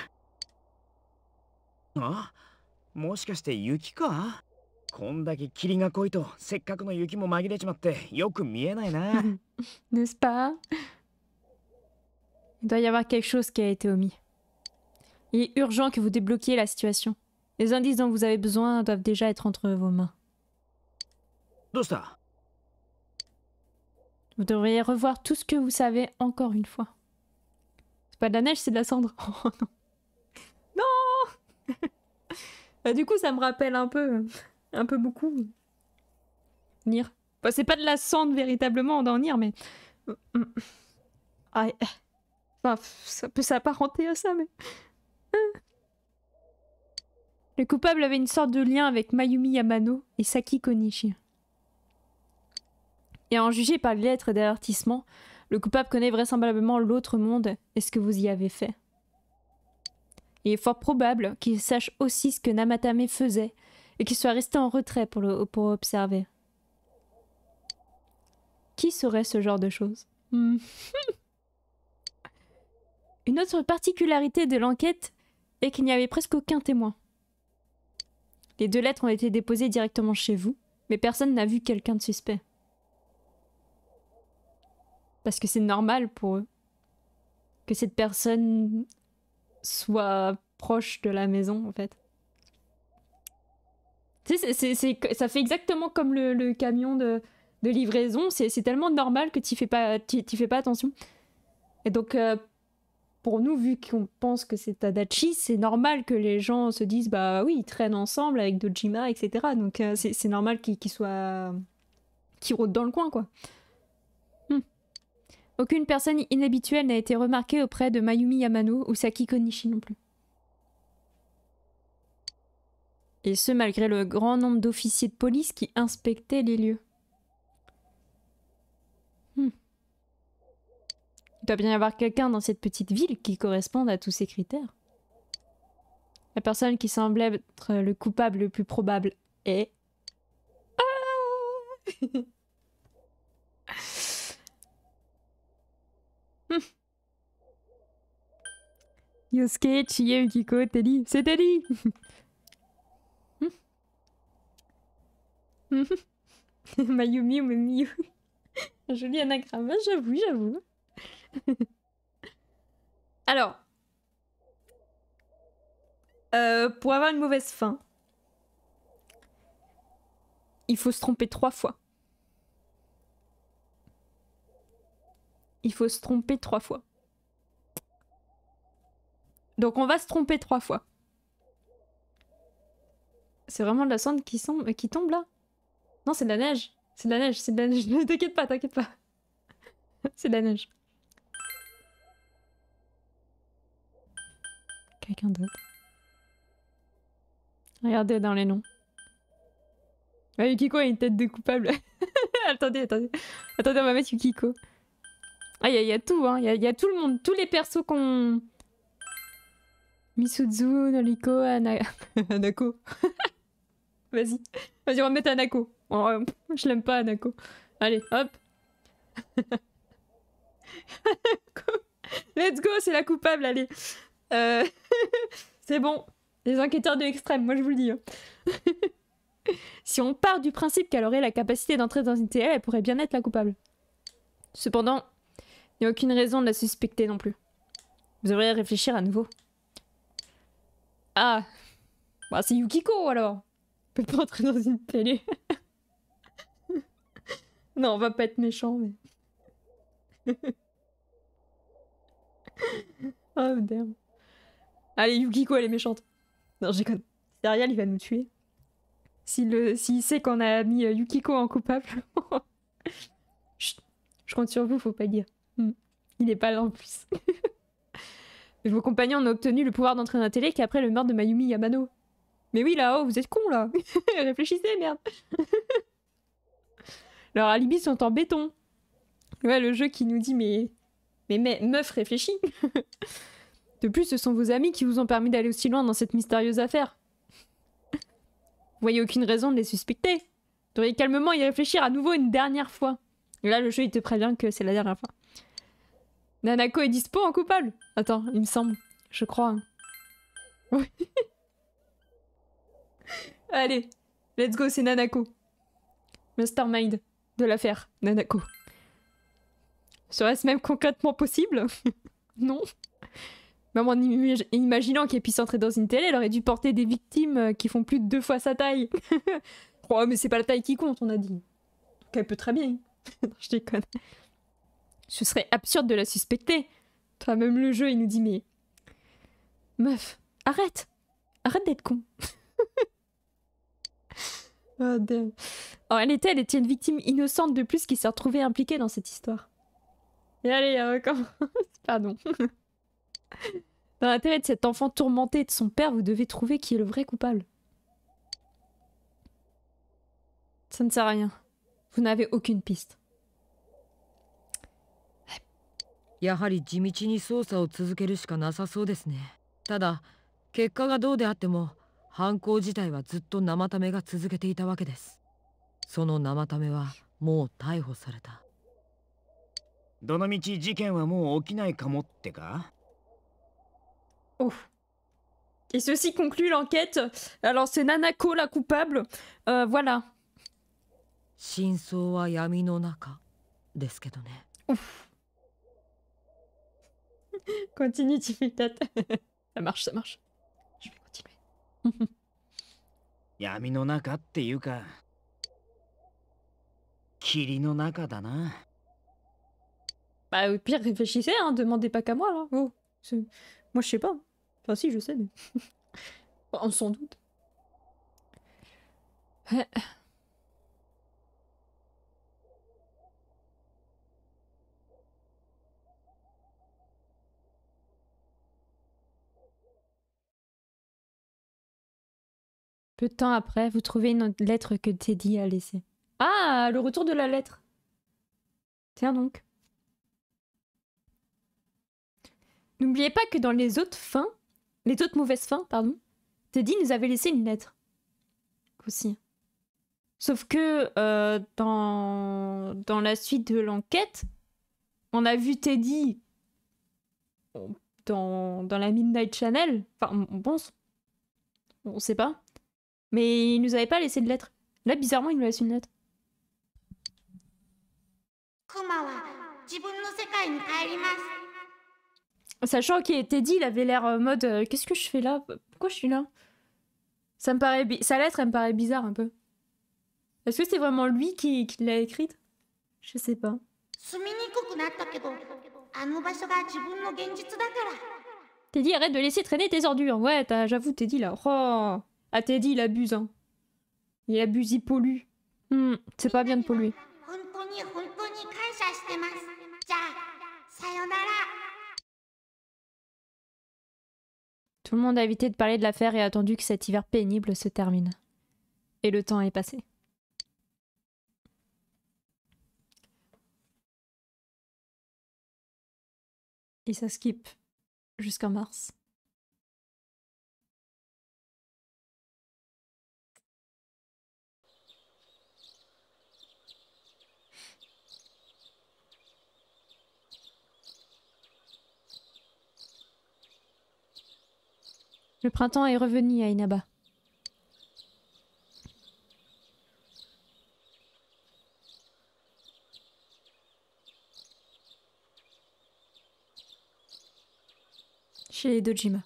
あ、もしかして雪か？こんだけ霧が濃いとせっかくの雪も紛れちまってよく見えないな。 N'est-ce pas? Il doit y avoir quelque chose qui a été omis. Il est urgent que vous débloquiez la situation. Les indices dont vous avez besoin doivent déjà être entre vos mains. どうした？ Vous devriez revoir tout ce que vous savez encore une fois. C'est pas de la neige, c'est de la cendre. Oh non. Non. Bah, du coup, ça me rappelle un peu beaucoup Nier. Bah, c'est pas de la cendre véritablement dans Nier, mais... Ah, enfin, ça peut s'apparenter à ça, mais... Le coupable avait une sorte de lien avec Mayumi Yamano et Saki Konishi. Et en juger par les lettres d'avertissement, le coupable connaît vraisemblablement l'autre monde et ce que vous y avez fait. Il est fort probable qu'il sache aussi ce que Namatame faisait et qu'il soit resté en retrait pour observer. Qui saurait ce genre de choses? Une autre particularité de l'enquête est qu'il n'y avait presque aucun témoin. Les 2 lettres ont été déposées directement chez vous, mais personne n'a vu quelqu'un de suspect. Parce que c'est normal pour eux que cette personne soit proche de la maison, en fait. Tu sais, ça fait exactement comme le camion de livraison. C'est tellement normal que t'y fais pas attention. Et donc, pour nous, vu qu'on pense que c'est Tadachi, c'est normal que les gens se disent, bah oui, ils traînent ensemble avec Dojima, etc. Donc, c'est normal qu'ils rôdent dans le coin, quoi. Aucune personne inhabituelle n'a été remarquée auprès de Mayumi Yamano ou Saki Konishi non plus. Et ce, malgré le grand nombre d'officiers de police qui inspectaient les lieux. Il doit bien y avoir quelqu'un dans cette petite ville qui corresponde à tous ces critères. La personne qui semblait être le coupable le plus probable est... Ah Yosuke, Chie, Yukiko, Teddy. C'est Teddy. Mayumi ou Miyu. Joli anagramme, j'avoue, j'avoue. Alors, pour avoir une mauvaise fin, il faut se tromper 3 fois. Il faut se tromper 3 fois. Donc on va se tromper 3 fois. C'est vraiment de la cendre qui tombe là? Non, c'est de la neige. C'est de la neige, c'est de la neige. T'inquiète pas, t'inquiète pas. C'est de la neige. Quelqu'un d'autre. Regardez dans les noms. Ah, Yukiko a une tête de coupable. Attendez, attendez. Attendez, on va mettre Yukiko. Ah, il y a tout, hein. Il y a tout le monde. Tous les persos qu'on... Misuzu, Noriko, Anako. Vas-y. Vas-y, on va mettre Anako. Oh, je l'aime pas, Anako. Allez, hop. Let's go, c'est la coupable, allez. C'est bon. Les enquêteurs de l'extrême, moi je vous le dis. Hein. Si on part du principe qu'elle aurait la capacité d'entrer dans une TL, elle pourrait bien être la coupable. Cependant, il n'y a aucune raison de la suspecter non plus. Vous devriez réfléchir à nouveau. Ah, bah, c'est Yukiko alors. On peut pas entrer dans une télé. Non, on va pas être méchant, mais... Oh, damn. Allez, Yukiko, elle est méchante. Non, je déconne. Serial, il va nous tuer. S'il sait qu'on a mis Yukiko en coupable. Chut, je compte sur vous, faut pas dire. Il est pas là en plus. Mais vos compagnons ont obtenu le pouvoir d'entrer dans la télé qu'après le meurtre de Mayumi Yamano. Mais oui, là-haut, vous êtes cons, là. Réfléchissez, merde. Leurs alibis sont en béton. Ouais, le jeu qui nous dit, mais meuf, réfléchis. De plus, ce sont vos amis qui vous ont permis d'aller aussi loin dans cette mystérieuse affaire. Vous voyez aucune raison de les suspecter. Vous devriez calmement y réfléchir à nouveau une dernière fois. Et là, le jeu, il te prévient que c'est la dernière fois. Nanako est dispo en coupable? Attends, il me semble. Je crois. Hein. Oui. Allez, let's go, c'est Nanako. Mastermind de l'affaire, Nanako. Serait-ce même concrètement possible? Non. Même en imaginant qu'elle puisse entrer dans une télé, elle aurait dû porter des victimes qui font plus de 2 fois sa taille. Oh, mais c'est pas la taille qui compte, on a dit. Donc elle peut très bien. Non, je déconne. Ce serait absurde de la suspecter. Toi, même le jeu, il nous dit, mais... Meuf, arrête. Arrête d'être con. Oh, damn. En réalité, elle était une victime innocente de plus qui s'est retrouvée impliquée dans cette histoire. Et allez, comment... Pardon. Dans l'intérêt de cet enfant tourmenté de son père, vous devez trouver qui est le vrai coupable. Ça ne sert à rien. Vous n'avez aucune piste. やはり地道に捜査を続けるしかなさそうですね。ただ結果がどうであっても犯行自体はずっと生為が続けていたわけです。その生為はもう逮捕された。 どのみち事件はもう起きないかもってか? Oh. Et ceci conclut l'enquête. Alors c'est Nanako la coupable. Voilà. 真相は闇の中ですけどね。 Ouf. Continue, tu fais tête. Ça marche, ça marche. Je vais continuer. 闇の中っていうか、霧の中だな。 Bah au pire réfléchissez, hein, demandez pas qu'à moi là. Oh, moi je sais pas. Enfin si, je sais, mais... On s'en doute. Peu de temps après, vous trouvez une lettre que Teddy a laissée. Ah, le retour de la lettre. Tiens donc. N'oubliez pas que dans les autres fins, les autres mauvaises fins, pardon, Teddy nous avait laissé une lettre. Aussi. Sauf que dans la suite de l'enquête, on a vu Teddy dans la Midnight Channel. Enfin, on pense. On sait pas. Mais il nous avait pas laissé de lettre. Là, bizarrement, il nous laisse une lettre. Sachant que Teddy, il avait l'air mode qu'est-ce que je fais là? Pourquoi je suis là? Ça me paraît sa lettre, elle me paraît bizarre un peu. Est-ce que c'est vraiment lui qui l'a écrite? Je sais pas. Teddy, arrête de laisser traîner tes ordures. Ouais, j'avoue, Teddy là. Oh. Ah, Teddy, il abuse, hein. Il abuse, il pollue. C'est pas bien de polluer. Tout le monde a évité de parler de l'affaire et a attendu que cet hiver pénible se termine. Et le temps est passé. Et ça skip jusqu'en mars. Le printemps est revenu à Inaba. Chez les Dojima.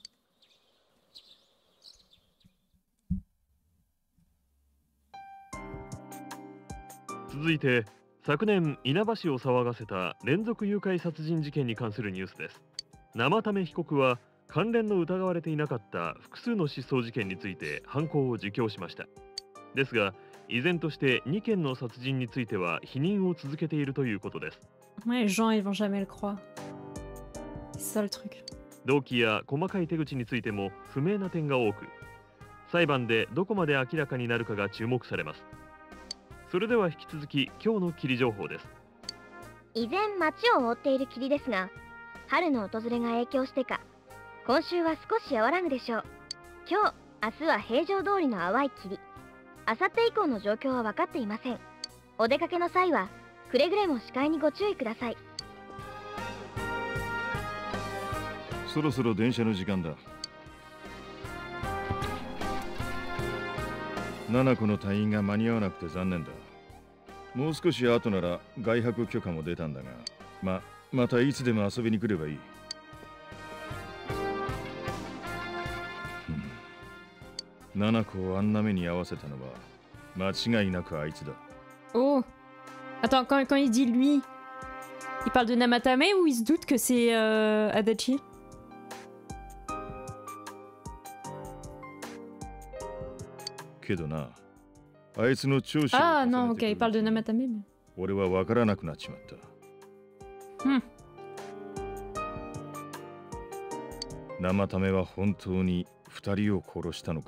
続いて昨年稲葉市を騒がせた連続誘拐殺人事件に関するニュースです。生為被告は関連の疑われていなかった複数の失踪事件について犯行を自供しました。ですが依然として2件の殺人については否認を続けているということです。 Ouais, les gens ils vont jamais le croire. C'est ça le truc. 動機や細かい手口についても不明な点が多く、裁判でどこまで明らかになるかが注目されます。それでは引き続き今日の霧情報です。 依然街を覆っている霧ですが、春の訪れが影響してか、今週は少し和らぐでしょう。今日、明日は平常通りの淡い霧。あさって以降の状況は分かっていません。お出かけの際はくれぐれも視界にご注意ください。 そろそろ電車の時間だ。7個の隊員が間に合わなくて残念だ。もう少し後なら外泊許可も出たんだが、またいつでも遊びに来ればいい。7個をあんな目に合わせたのは間違いなくあいつだ。 Oh. Attends, quand il dit lui, il parle de Namatame ou il se doute que c'est Adachi? Ah non, ok, il parle de Namatame. Mais... 俺は分からなくなっちまった。Namatameは本当に2人を殺したのか。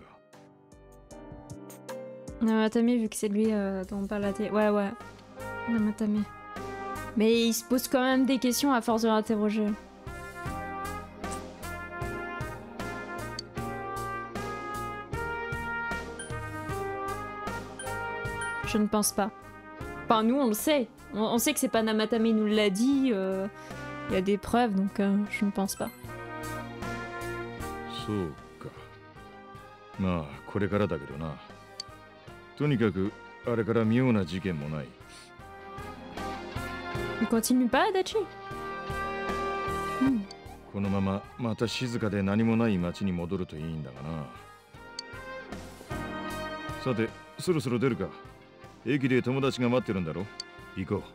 Namatame, vu que c'est lui dont on parle la télé. Ouais, ouais. Namatame. Mais il se pose quand même des questions à force de l'interroger. Je ne pense pas. Enfin, nous, on le sait. On sait que c'est pas Namatame, il nous l'a dit. Il y a des preuves, donc je ne pense pas. そうか。まあ、これからだけどな。とにかく、あれから妙な事件もない。 Il continue pas, Adachi? このまま、また静かで何もない街に戻るといいんだがな。さて、そろそろ出るか。駅で友達が待ってるんだろ。行こう。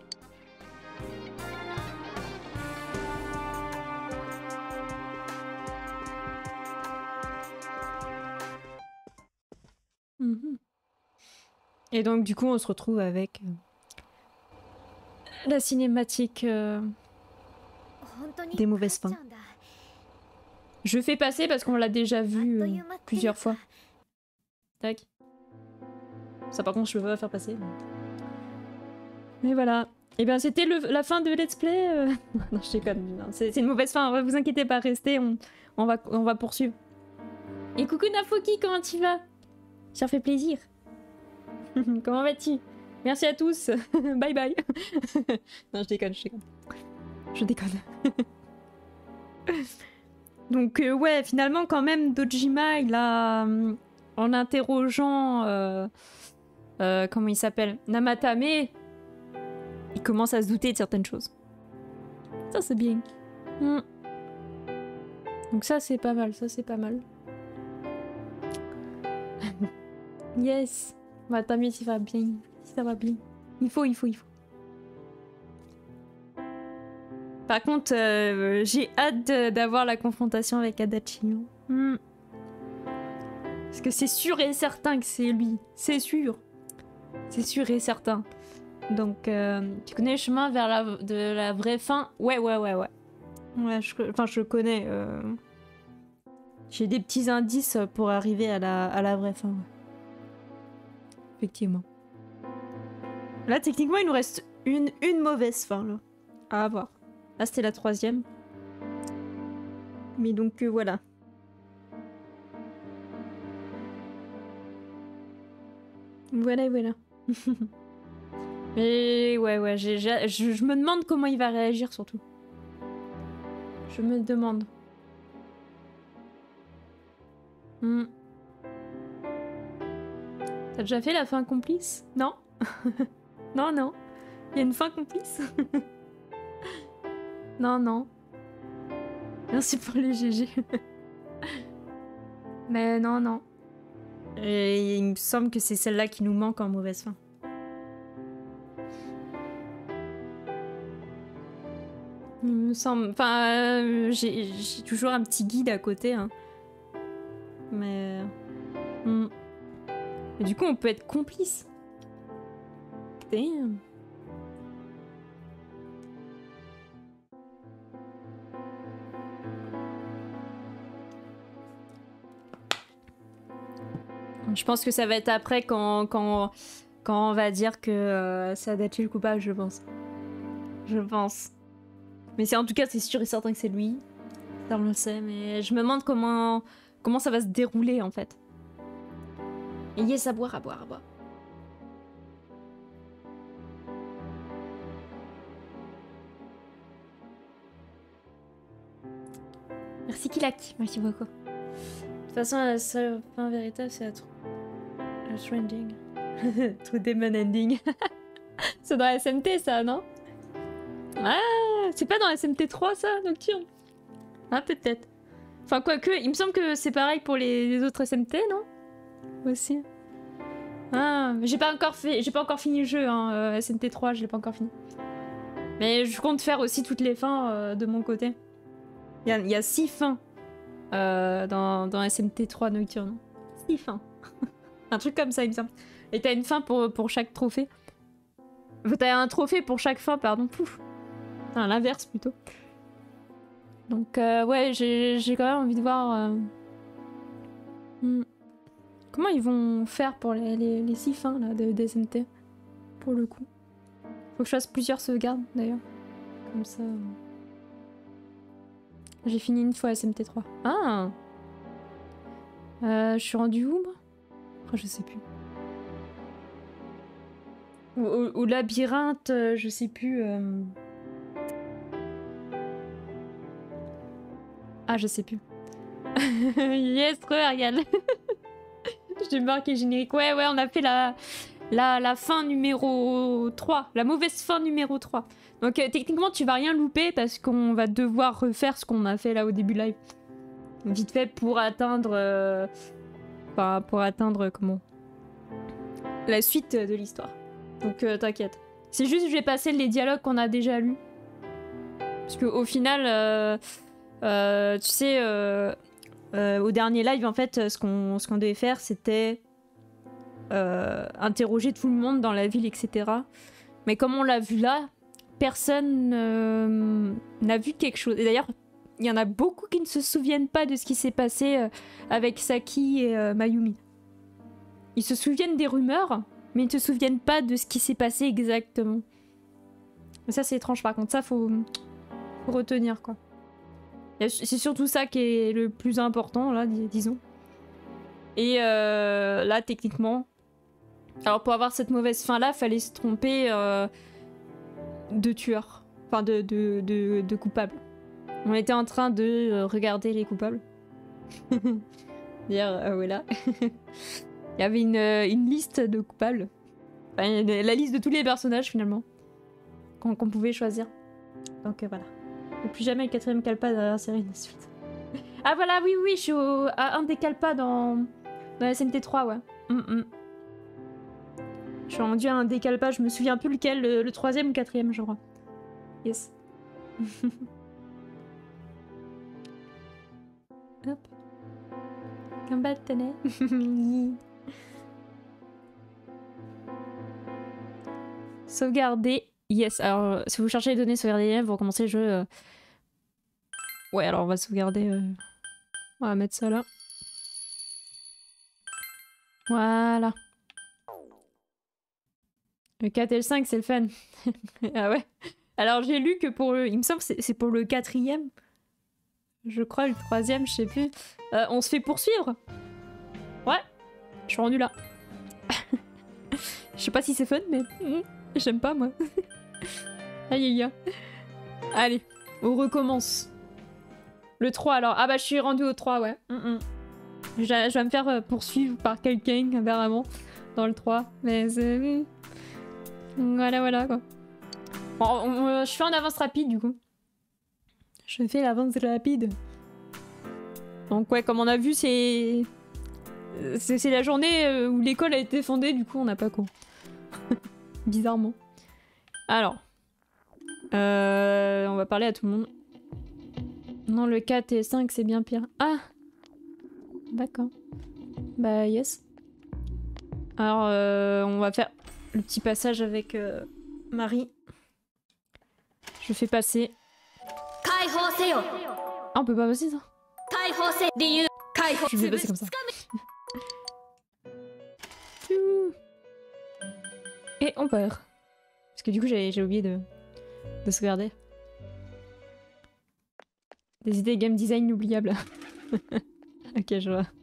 Et donc du coup on se retrouve avec la cinématique des mauvaises fins. Je fais passer parce qu'on l'a déjà vu plusieurs fois. Tac. Ça par contre je peux pas faire passer. Mais voilà. Et bien c'était la fin de Let's Play. Non je déconne. C'est une mauvaise fin, vous inquiétez pas, restez, on va poursuivre. Et coucou Nafoki, comment tu vas? Ça fait plaisir. Comment vas-tu? Merci à tous. Bye bye. Non, je déconne. Je déconne. Donc ouais, finalement quand même Dojima, il a en interrogeant comment il s'appelle, Namatame, il commence à se douter de certaines choses. Ça c'est bien. Donc ça c'est pas mal, ça c'est pas mal. Yes. Bah tant mieux si ça va bien. Si ça va bien. Il faut. Par contre, j'ai hâte d'avoir la confrontation avec Adachi. Parce que c'est sûr et certain que c'est lui. C'est sûr. C'est sûr et certain. Donc, tu connais le chemin vers la vraie fin? Ouais. Ouais, je connais. J'ai des petits indices pour arriver à la vraie fin. Effectivement. Là, techniquement, il nous reste une mauvaise fin, là. À avoir. Là, c'était la 3e. Mais donc, voilà. Voilà. Mais ouais, je me demande comment il va réagir, surtout. Je me demande. T'as déjà fait la fin complice? Non. Non. Il y a une fin complice? Non. Merci pour les GG. Mais non. Et il me semble que c'est celle-là qui nous manque en mauvaise fin. Il me semble... Enfin, j'ai toujours un petit guide à côté. Hein. Mais... Et du coup, on peut être complice. Damn. Je pense que ça va être après quand on va dire que c'est Adachi le coupable, je pense. Mais c'est en tout cas, c'est sûr et certain que c'est lui. Ça, on le sait, mais je me demande comment ça va se dérouler, en fait. Et yes, à boire. Merci Kilak, merci beaucoup. De toute façon, la seule fin véritable, c'est la true ending. True demon ending. C'est dans la SMT, ça, non? Ah, c'est pas dans la SMT 3, ça, Nocturne? Ah, peut-être. Enfin, quoique, il me semble que c'est pareil pour les autres SMT, non? Aussi. Ah, j'ai pas encore fini le jeu, hein. SMT 3, je l'ai pas encore fini. Mais je compte faire aussi toutes les fins de mon côté. Il y a 6 fins. Dans SMT 3 Nocturne. 6 fins. Un truc comme ça, il me semble. Et t'as une fin pour chaque trophée. Enfin, t'as un trophée pour chaque fin, pardon. Pouf. Enfin, l'inverse plutôt. Donc, ouais, j'ai quand même envie de voir... Comment ils vont faire pour les 6 fins là, de SMT. Pour le coup. Faut que je fasse plusieurs sauvegardes, d'ailleurs. Comme ça... J'ai fini une fois SMT 3. Ah, je suis rendue où, moi? Oh, je sais plus. Au labyrinthe, je sais plus. Ah, je sais plus. Yes, regarde. J'ai marqué générique. Ouais, on a fait la fin numéro 3. La mauvaise fin numéro 3. Donc techniquement tu vas rien louper parce qu'on va devoir refaire ce qu'on a fait là au début live. Vite fait pour atteindre... comment? La suite de l'histoire. Donc t'inquiète. C'est juste que je vais passer les dialogues qu'on a déjà lus. Parce qu'au final, tu sais, au dernier live en fait, ce qu'on devait faire c'était interroger tout le monde dans la ville, etc. Mais comme on l'a vu là, personne n'a vu quelque chose. Et d'ailleurs, il y en a beaucoup qui ne se souviennent pas de ce qui s'est passé avec Saki et Mayumi. Ils se souviennent des rumeurs, mais ils ne se souviennent pas de ce qui s'est passé exactement. Et ça, c'est étrange par contre. Ça, faut retenir, quoi. C'est surtout ça qui est le plus important, là, disons. Et là, techniquement... Alors, pour avoir cette mauvaise fin-là, fallait se tromper... de tueurs, enfin de coupables. On était en train de regarder les coupables. Dire voilà. Il y avait une liste de coupables. Enfin, la liste de tous les personnages finalement. Qu'on pouvait choisir. Donc voilà. Et plus jamais le 4ème Kalpa dans la série de suite. Ah voilà, oui, oui, je suis à un des Kalpas dans la SMT3, ouais. Je suis rendu à un des Kalpas, je me souviens plus lequel, le 3ème ou 4ème, je crois. Yes. Hop. Combattene. Sauvegarder. Yes, alors si vous cherchez les données sauvegarder, vous recommencez le jeu. Ouais, alors on va sauvegarder. On va mettre ça là. Voilà. Le 4 et le 5, c'est le fun. Ah ouais. Alors j'ai lu que pour le... Il me semble que c'est pour le 4ème. Je crois le 3ème, je sais plus. On se fait poursuivre. Ouais. Je suis rendu là. Je sais pas si c'est fun, mais... J'aime pas, moi. Aïe aïe aïe. Allez, on recommence. Le 3 alors. Ah bah je suis rendu au 3, ouais. Je vais me faire poursuivre par quelqu'un, apparemment, dans le 3. Mais c'est... Voilà, voilà, quoi. Bon, je fais en avance rapide, du coup. Je fais l'avance rapide. Donc ouais, comme on a vu, c'est la journée où l'école a été fondée, du coup on n'a pas cours. Bizarrement. Alors. On va parler à tout le monde. Non, le 4 et le 5, c'est bien pire. Ah! D'accord. Bah, yes. Alors, on va faire le petit passage avec Marie. Je fais passer. Ah, on peut pas passer ça? Je vais passer comme ça. Et on perd. Parce que du coup, j'ai oublié de sauvegarder. Des idées game design inoubliables. Ok, je vois.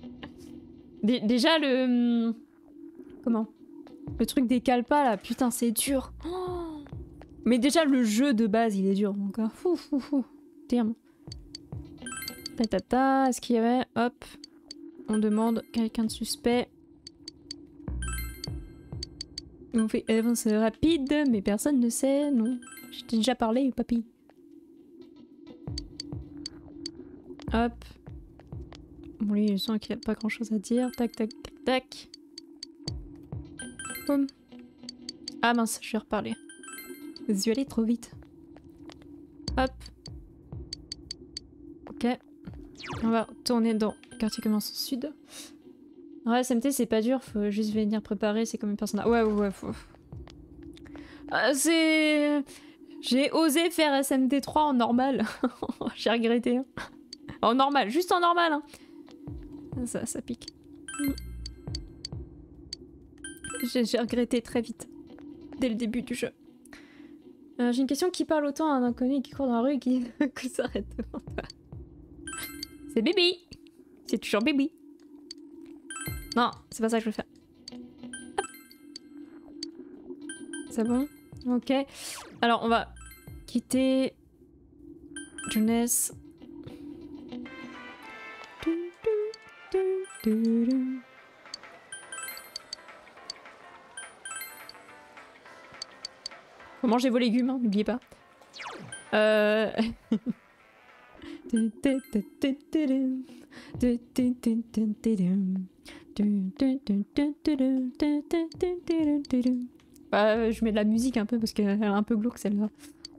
Déjà, le... Comment? Le truc des Kalpas, là, putain, c'est dur. Oh, mais déjà, le jeu de base, il est dur, donc... Fou. Damn. Tatata, est-ce qu'il y avait... Hop. On demande quelqu'un de suspect. On fait avance rapide, mais personne ne sait, non. Je t'ai déjà parlé, papy. Hop. Bon, lui, je sens qu'il a pas grand chose à dire. Tac, tac, tac, tac. Boum. Ah mince, je vais reparler. Je suis allé trop vite. Hop. Ok. On va retourner dans le quartier commerce sud. Ouais, SMT c'est pas dur, faut juste venir préparer, c'est comme une personne. Ouais, faut... c'est... J'ai osé faire SMT 3 en normal. J'ai regretté. Hein. En normal, juste en normal. Hein. Ça pique. J'ai regretté très vite. Dès le début du jeu. J'ai une question, qui parle autant à un inconnu qui court dans la rue et qui s'arrête devant toi? C'est Bibi. C'est toujours Bibi. Non, c'est pas ça que je veux faire. C'est bon? Ok. Alors, on va quitter... Jeunesse. Faut manger vos légumes, hein, n'oubliez pas. Bah, je mets de la musique un peu parce qu'elle est un peu glauque celle-là.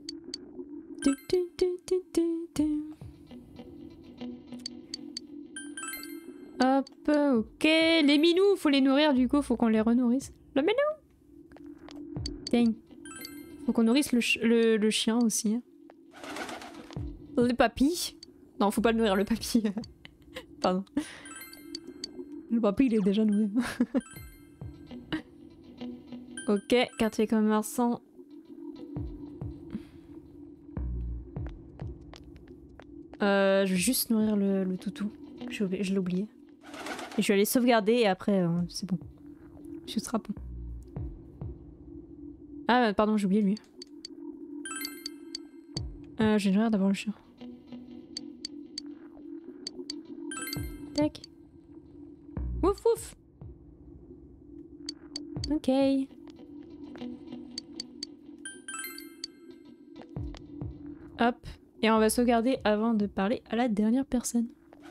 Hop, ok. Les minous, faut les nourrir du coup, faut qu'on les renourrisse. Le minou! Tiens. Faut qu'on nourrisse le chien aussi. Hein. Le papy. Non, faut pas le nourrir, le papy. Pardon. Le papy, il est déjà nourri. Ok, quartier commerçant. Je vais juste nourrir le toutou. Je l'ai oublié. Et je vais aller sauvegarder et après, c'est bon. Ce sera bon. Ah, pardon, j'ai oublié lui. J'ai l'air d'avoir le chien. Tac. Ouf ouf. Ok. Hop. Et on va sauvegarder avant de parler à la dernière personne.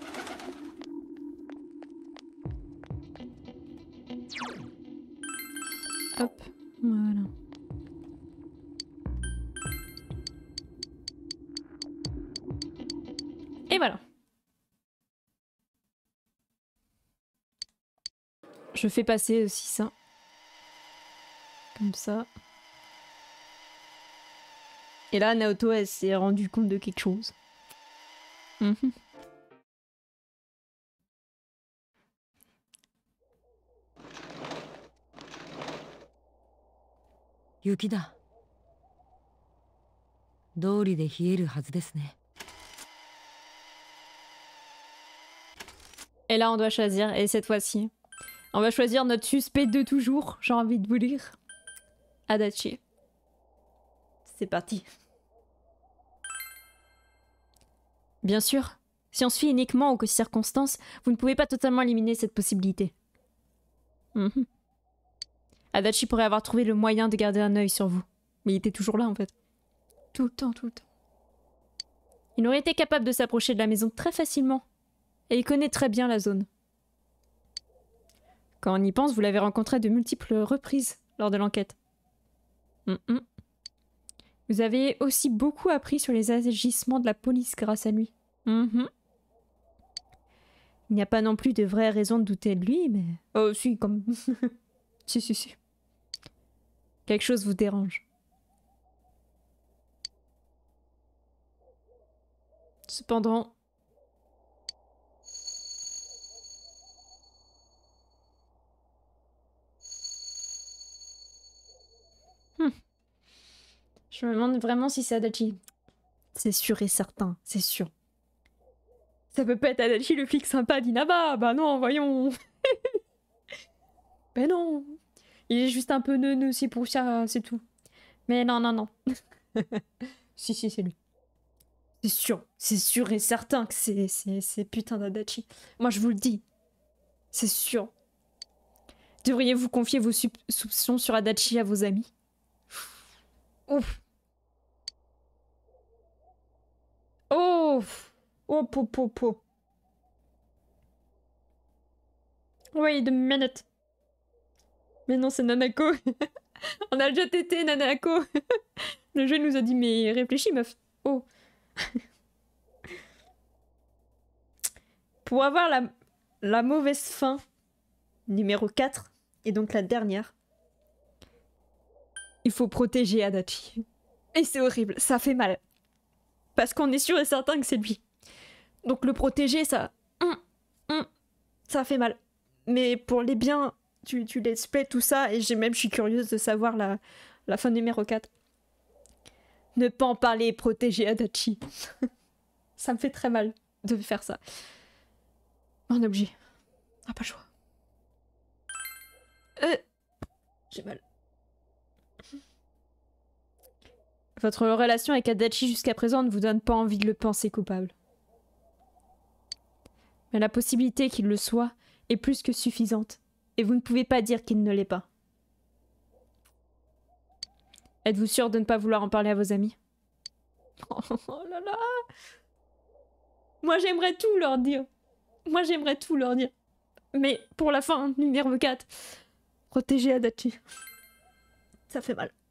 Hop. Voilà. Et voilà. Je fais passer aussi ça. Comme ça. Et là, Naoto, elle s'est rendue compte de quelque chose. Mhm. Yukiだ。道理で冷えるはずですね。 Et là, on doit choisir. Et cette fois-ci, on va choisir notre suspect de toujours. J'ai envie de vous dire. Adachi. C'est parti. Bien sûr, si on se fie uniquement aux circonstances, vous ne pouvez pas totalement éliminer cette possibilité. Mhm. Adachi pourrait avoir trouvé le moyen de garder un œil sur vous. Mais il était toujours là en fait. Tout le temps, tout le temps. Il aurait été capable de s'approcher de la maison très facilement. Et il connaît très bien la zone. Quand on y pense, vous l'avez rencontré de multiples reprises lors de l'enquête. Vous avez aussi beaucoup appris sur les agissements de la police grâce à lui. Il n'y a pas non plus de vraies raisons de douter de lui, mais... Oh, si, comme... si. Quelque chose vous dérange. Cependant... Je me demande vraiment si c'est Adachi. C'est sûr et certain, c'est sûr. Ça peut pas être Adachi le flic sympa d'Inaba. Bah non, voyons. Ben non. Il est juste un peu neuneux, c'est pour ça, c'est tout. Mais non. si, c'est lui. C'est sûr et certain que c'est putain d'Adachi. Moi je vous le dis. C'est sûr. Devriez-vous confier vos soupçons sur Adachi à vos amis? Ouf. Oh! Oh, po. Wait a minute. Mais non, c'est Nanako. On a déjà tété Nanako. Le jeu nous a dit, mais réfléchis, meuf. Oh. Pour avoir la mauvaise fin, numéro 4, et donc la dernière, il faut protéger Adachi. Et c'est horrible, ça fait mal. Parce qu'on est sûr et certain que c'est lui. Donc le protéger, ça... ça fait mal. Mais pour les biens, tu let's play tout ça, et je suis curieuse de savoir la fin numéro 4. Ne pas en parler et protéger Adachi. Ça me fait très mal de faire ça. On est obligé. Ah, pas le choix. J'ai mal. Votre relation avec Adachi jusqu'à présent ne vous donne pas envie de le penser coupable. Mais la possibilité qu'il le soit est plus que suffisante, et vous ne pouvez pas dire qu'il ne l'est pas. Êtes-vous sûr de ne pas vouloir en parler à vos amis? Oh là là! Moi j'aimerais tout leur dire. Mais pour la fin, numéro 4, protéger Adachi. Ça fait mal.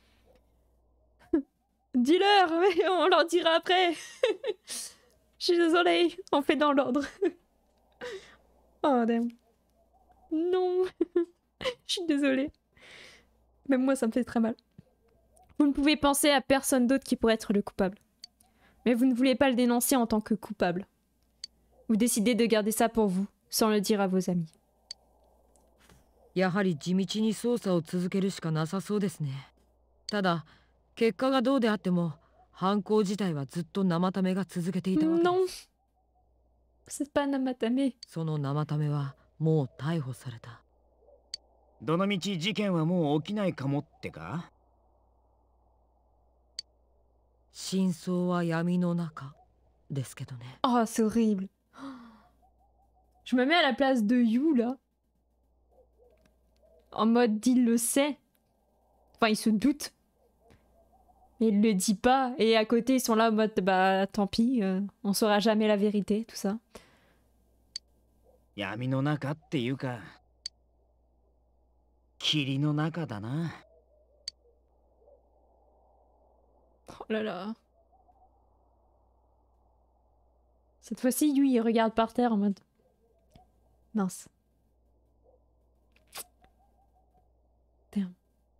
Dis-leur, mais on leur dira après. Je suis désolée, on fait dans l'ordre. Oh damn. Non. Je suis désolée. Même moi, ça me fait très mal. Vous ne pouvez penser à personne d'autre qui pourrait être le coupable. Mais vous ne voulez pas le dénoncer en tant que coupable. Vous décidez de garder ça pour vous, sans le dire à vos amis. やはり地道に捜査を続けるしかなさそうですね。ただ、結果がどうであっても、犯行自体はずっと生為が続けていたわけです。 Non, c'est pas Namatame. その生為はもう逮捕された。 どのみち事件はもう起きないかもってか？ 真相は闇の中ですけどね。 Oh, c'est horrible. Je me mets à la place de Yu, là. En mode, il le sait. Enfin, il se doute. Et il le dit pas. Et à côté, ils sont là en mode bah tant pis, on saura jamais la vérité, tout ça. 闇の中っていうか霧の中だな。 Oh là là. Cette fois-ci, lui, il regarde par terre en mode... Mince. Damn.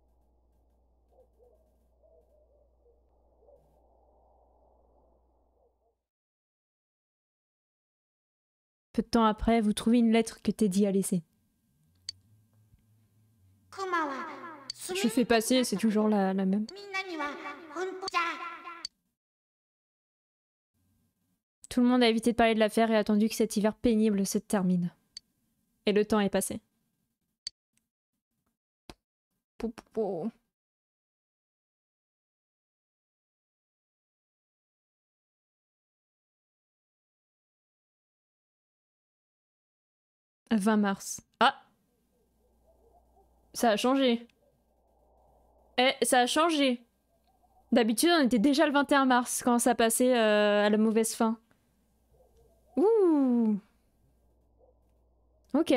Peu de temps après, vous trouvez une lettre que Teddy a laissée. Je fais passer, c'est toujours la même. Tout le monde a évité de parler de l'affaire et a attendu que cet hiver pénible se termine. Et le temps est passé. Pou, pou, pou. « 20 mars. » Ah! Ça a changé. Eh, ça a changé. D'habitude, on était déjà le 21 mars quand ça passait à la mauvaise fin. Ouh! Ok.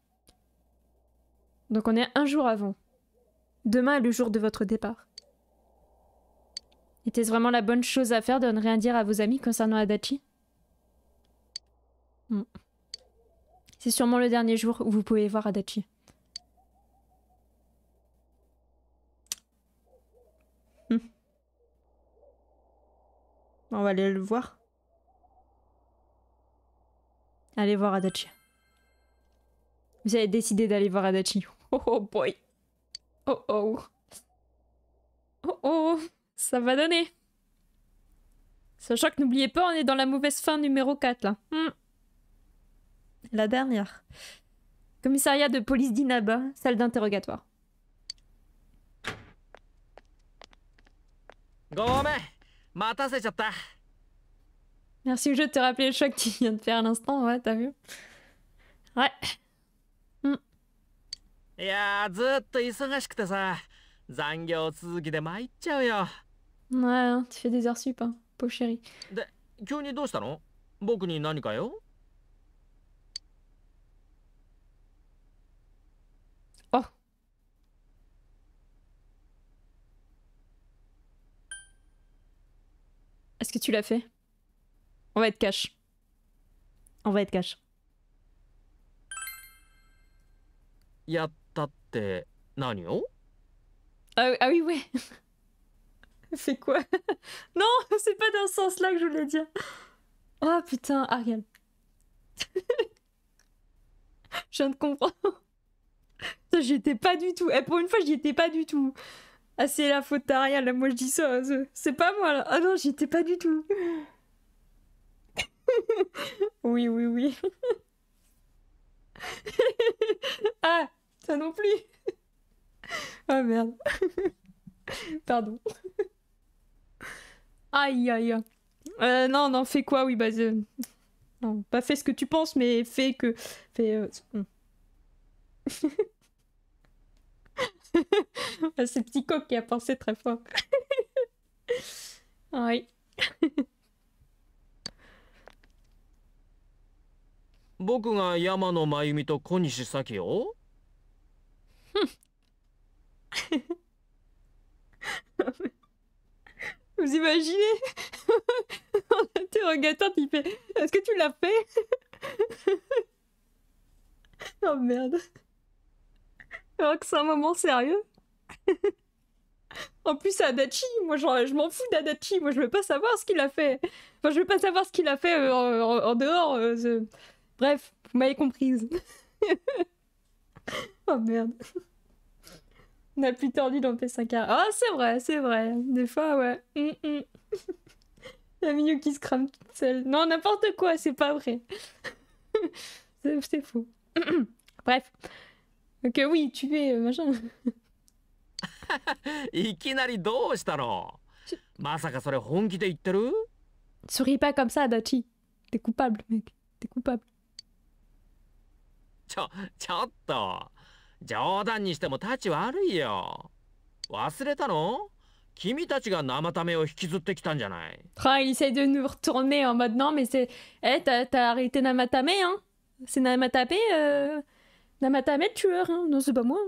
Donc on est un jour avant. Demain est le jour de votre départ. Était-ce vraiment la bonne chose à faire de ne rien dire à vos amis concernant Adachi? C'est sûrement le dernier jour où vous pouvez voir Adachi. On va aller le voir. Allez voir Adachi. Vous avez décidé d'aller voir Adachi. Oh oh boy. Oh oh. Oh oh. Ça va donner. Sachant que n'oubliez pas, on est dans la mauvaise fin numéro 4 là. La dernière. Commissariat de police d'Inaba, salle d'interrogatoire. Merci au jeu de te rappeler le choc que tu viens de faire à l'instant, ouais, t'as vu? Ouais. いやー、ずっと忙しくてさ、残業続きで参っちゃうよ。 Ouais, tu fais des heures sup, hein, pauvre chérie. で、急にどうしたの？僕に何かよ？ Oh. Est-ce que tu l'as fait? On va être cash. On va être cash. やったって何を？ Ah oui, ouais. Fait quoi? Non, c'est pas dans ce sens-là que je voulais dire. Oh putain, Ariel. Je viens de comprendre. J'y étais pas du tout. Et pour une fois, j'y étais pas du tout. Ah, c'est la faute d'Ariel, là. Moi, je dis ça. C'est pas moi, là. Ah non, j'y étais pas du tout. Oui, oui, oui. Ah, ça non plus. Ah merde. Pardon. Aïe, aïe. Non, non, fais quoi? Oui, bah... Non, pas fais ce que tu penses, mais fais que... Fais... C'est Petit Coq qui a pensé très fort. Oui. 僕が山野真由美と小西咲を？ Vous imaginez? En interrogateur, il fait est-ce que tu l'as fait? Oh merde. Alors que c'est un moment sérieux. En plus, Adachi, moi genre, je m'en fous d'Adachi, moi je veux pas savoir ce qu'il a fait. Enfin, je veux pas savoir ce qu'il a fait en dehors. Bref, vous m'avez comprise. Oh merde. On a plus tordu dans P5A. Ah, c'est vrai. Des fois, ouais. La Miyu qui se crame toute seule. Non, n'importe quoi, c'est pas vrai. C'est faux. Bref. Ok, oui, tu es machin. いきなりどうしたの？まさかそれ本気で言ってる？ Souris pas comme ça, Adachi. T'es coupable, mec. T'es coupable. ちょっと。冗談にしてもタチ悪いよ。忘れたの？ 君たちが生ためを引きずってきたんじゃない。 Ah, il essaie de nous retourner en mode non, mais c'est. Eh, t'as arrêté Namatame, hein? C'est Namatame, Namatame le tueur, hein? Non, c'est pas moi.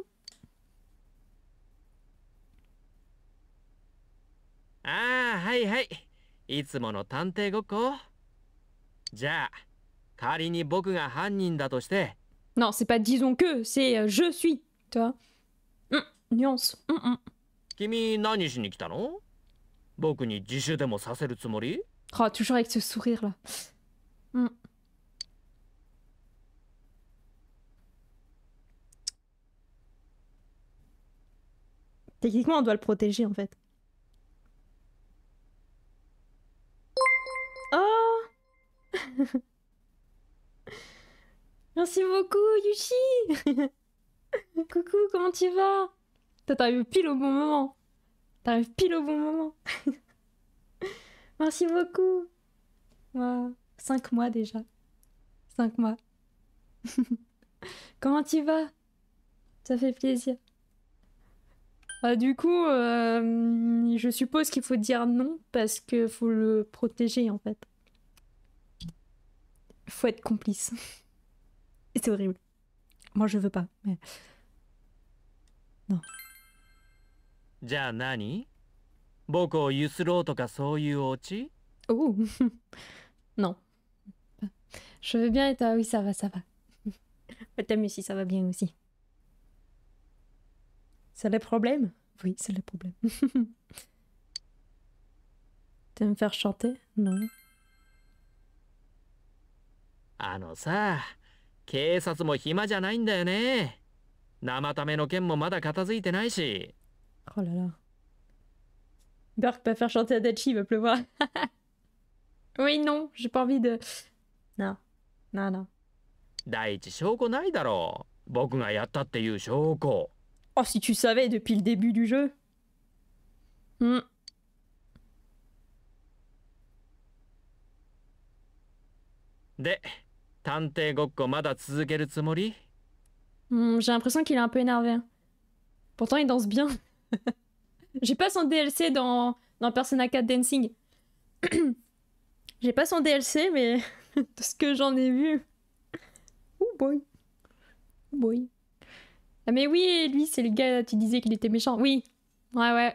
ああ、はいはい。いつもの探偵ごっこ。じゃあ、仮に僕が犯人だとして。 Non, c'est pas disons que, c'est je suis, tu vois. Nuance. 君何しに来たの？僕に自首でもさせるつもり？ Oh, toujours avec ce sourire là. Techniquement, on doit le protéger en fait. Oh Merci beaucoup, Yushi. Coucou, comment tu vas? Toi, t'arrives pile au bon moment. T'arrives pile au bon moment. Merci beaucoup. Wow. 5 mois déjà. 5 mois. Comment tu vas? Ça fait plaisir. Du coup, je suppose qu'il faut dire non parce que faut le protéger en fait. Faut être complice. Et c'est horrible. Moi je veux pas. Mais... Non. じゃあ何？僕をゆすろうとかそういうオチ？ Oh non. Je veux bien et toi, oui ça va, ça va. T'as mieux si ça va bien aussi. C'est le problème? Oui, c'est le problème. T'aimes me faire chanter? Non. あのさ、警察も暇じゃないんだよね。生ための件もまだ片付いてないし。 Oh là là. Burk peut faire chanter Adachi, il va pleuvoir. Oui, non, j'ai pas envie de... Non. Non, non. 第一証拠ないだろう。僕がやったっていう証拠。 Oh, si tu savais depuis le début du jeu. De, 探偵ごっこまだ続けるつもり？ J'ai l'impression qu'il est un peu énervé. Hein. Pourtant, il danse bien. J'ai pas son DLC dans Persona 4 Dancing. J'ai pas son DLC, mais de ce que j'en ai vu. Oh boy. Oh boy. Ah mais oui, lui, c'est le gars, tu disais qu'il était méchant. Oui. Ouais, ouais.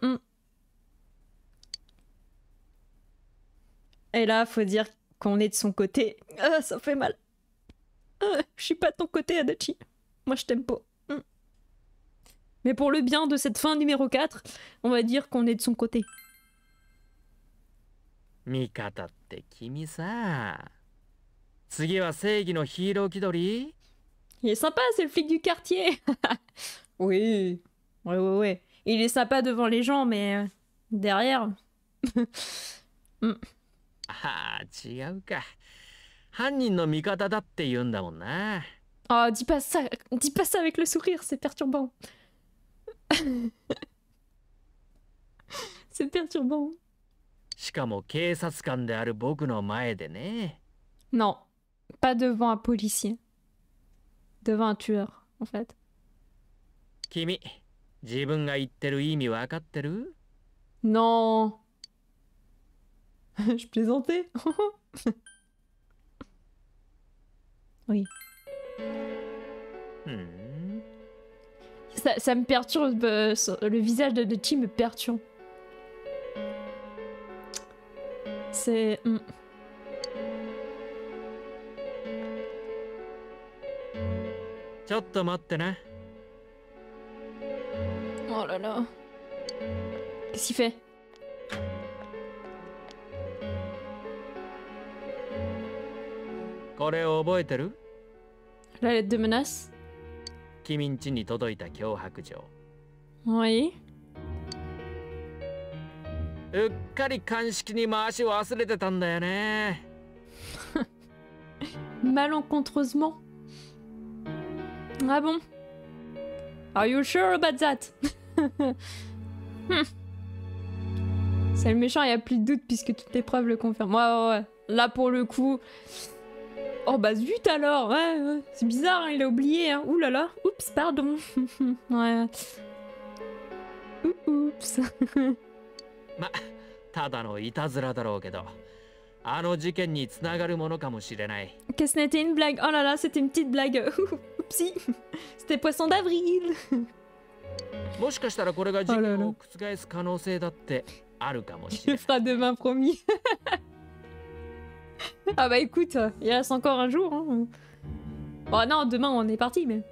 Et là, faut dire qu'on est de son côté. Ah, ça fait mal. Ah, je suis pas de ton côté, Adachi. Moi, je t'aime pas. Mais pour le bien de cette fin numéro 4, on va dire qu'on est de son côté. 味方って君さ。次は正義のヒーロー気取り？ Il est sympa, c'est le flic du quartier. Oui. Ouais. Il est sympa devant les gens, mais derrière... ああ、違うか。犯人の味方だって言うんだもんな。 Oh, dis pas ça avec le sourire, c'est perturbant. C'est perturbant. しかも警察官である僕の前でね。 Non, pas devant un policier. Devant un tueur, en fait. 君、自分が言ってる意味わかってる？ Non. Je plaisantais. Oui. Ça me perturbe, le visage de Chi me perturbe. C'est... Oh là là. Qu'est-ce qu'il fait? La lettre de menace? Oui. うっかり鑑識に回し忘れてたんだよね。 Malencontreusement. Ah bon? Are you sure about that? C'est le méchant, il n'y a plus de doute puisque toutes les preuves le confirment. Ouais. Là pour le coup... Oh bah zut alors, ouais. C'est bizarre, hein, il a oublié. Hein. Ouh là là, oups, pardon. Ouais. Oups. Oups. ま、ただのいたずらだろうけど、あの事件につながるものかもしれない。 Qu'est-ce que c'était une blague? Oh là là, c'était une petite blague. Oupsie. C'était poisson d'avril. もしかしたらこれが事件を覆す可能性だってあるかもし Je れ le ない。 ferai demain, promis. Ah bah écoute, il reste encore un jour. Hein. Bon non, demain on est parti, mais...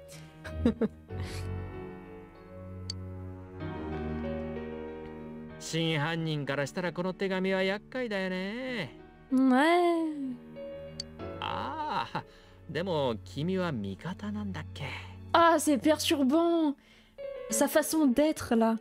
真犯人からしたらこの手紙は厄介だよね。 Ouais. ああ、でも君は味方なんだっけ？ Ah, c'est perturbant. Sa façon d'être là.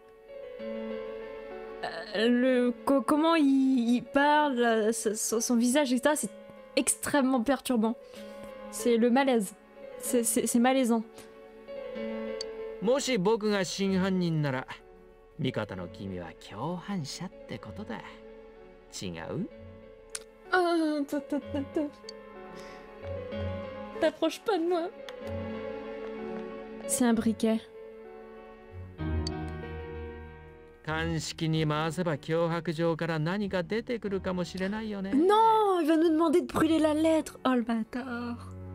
Comment il parle, son visage, etc. C'est extrêmement perturbant. C'est le malaise. C'est malaisant. もし僕が真犯人なら、味方の君は共犯者ってことだ。違う？ Ah, T'approches pas de moi. C'est un briquet. 鑑識に回せば脅迫状から何か出てくるかもしれないよね。 Non, il va nous demander de brûler la lettre. Oh le bâtard.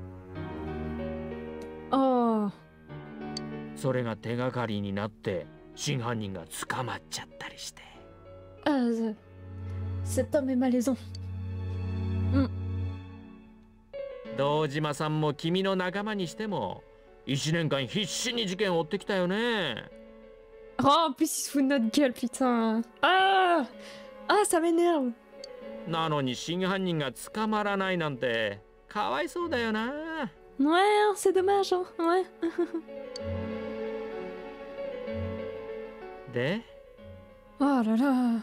Oh. それが手がかりになって真犯人が捕まっちゃったりして。 Ah, cet homme est malaisant. 堂島さんも君の仲間にしても1年間必死に事件を追ってきたよね。 Oh, en plus il se fout de notre gueule, putain. Ah, ah, ça m'énerve. なのに真犯人が捕まらないなんてかわいそうだよな。 Ouais, c'est dommage, hein. Ouais. で、 Oh là là.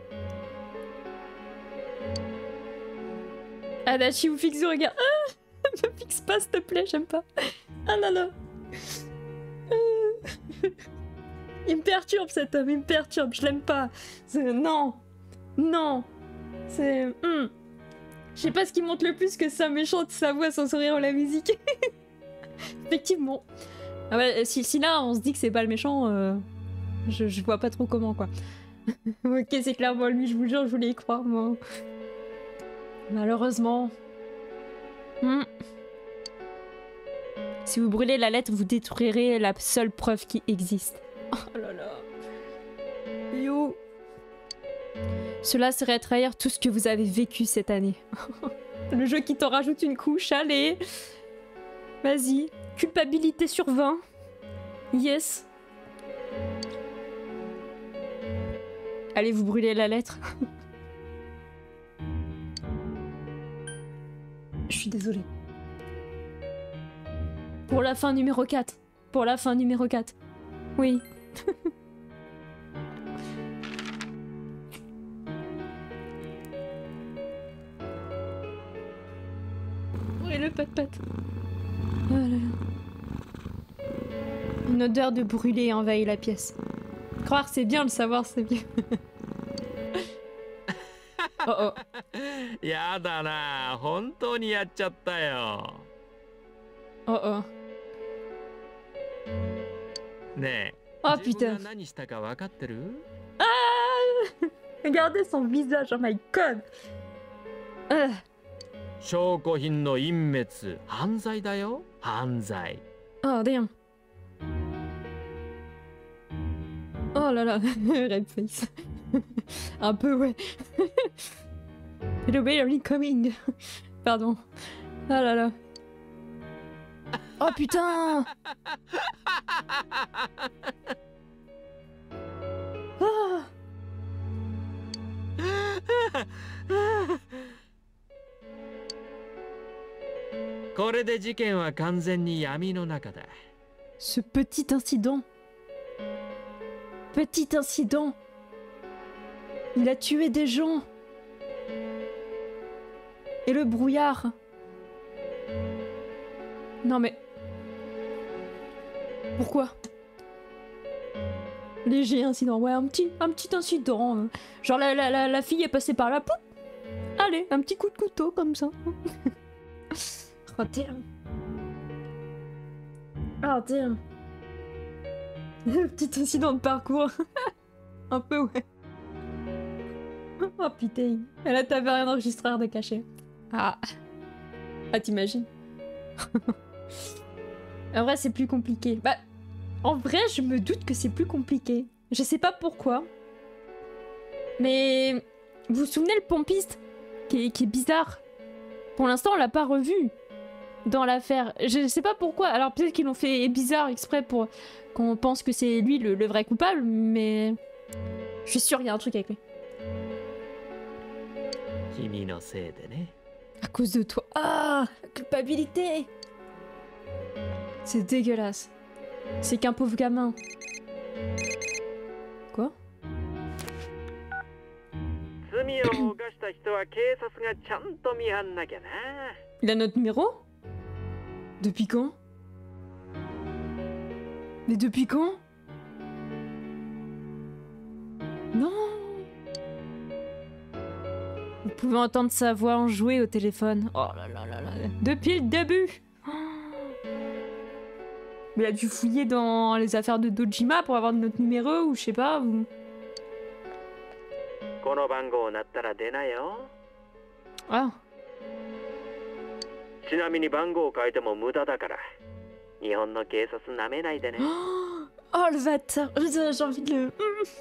Adachi vous fixe du regard. Ah, me fixe pas, s'il te plaît, j'aime pas. Ah là là. Il me perturbe cet homme, il me perturbe, je l'aime pas. Non, non. C'est... Je sais pas ce qui monte le plus que sa méchante, sa voix, son sourire ou la musique. Effectivement. Ah ouais, si là on se dit que c'est pas le méchant, je vois pas trop comment quoi. Ok, c'est clairement lui, je vous jure, je voulais y croire moi. Malheureusement. Si vous brûlez la lettre, vous détruirez la seule preuve qui existe. Oh là là. Yo. Cela serait trahir tout ce que vous avez vécu cette année. Le jeu qui t'en rajoute une couche, allez. Vas-y. Culpabilité sur 20. Yes. Allez, vous brûlez la lettre. Je suis désolée. Pour la fin numéro 4. Pour la fin numéro 4. Oui. Oui, le pat-pat. Oh là là. Une odeur de brûlé envahit la pièce. Croire c'est bien, le savoir c'est mieux. Oh oh. やだな、本当にやっちゃったよ。 Oh oh. ねえ、 Oh 自分 putain. が何したか分かってる？ Ah. Regardez son visage, oh my god. 証拠品の隠滅、犯罪だよ、犯罪。 Oh damn. Oh là là, red face. Un peu, ouais. Hello, barely coming. Pardon. Oh là là. Oh putain. Oh. これで事件は完全に闇の中だ。 Ce petit incident. Petit incident. Il a tué des gens. Et le brouillard. Non mais... Pourquoi? Léger incident. Ouais, un petit incident. Genre la fille est passée par là. Poup. Allez, un petit coup de couteau comme ça. Oh damn. Oh damn. Petit incident de parcours. Un peu, ouais. Oh putain. Et là, t'avais un enregistreur de caché. Ah. Ah, t'imagines. En vrai, c'est plus compliqué. Bah, en vrai, je me doute que c'est plus compliqué. Je sais pas pourquoi. Mais... Vous vous souvenez le pompiste qui est bizarre. Pour l'instant, on l'a pas revu dans l'affaire. Je sais pas pourquoi. Alors peut-être qu'ils l'ont fait bizarre exprès pour qu'on pense que c'est lui le vrai coupable, mais... Je suis sûre qu'il y a un truc avec lui. À cause de toi. Ah, la culpabilité. C'est dégueulasse. C'est qu'un pauvre gamin. Quoi? Il a notre numéro? Depuis quand? Mais depuis quand? Non. Vous pouvez entendre sa voix en jouer au téléphone. Oh là là là là. Depuis le début. Oh. Mais il a dû fouiller dans les affaires de Dojima pour avoir notre numéro ou je sais pas. Ou... Ah. Oh le bâtard. J'ai envie de le...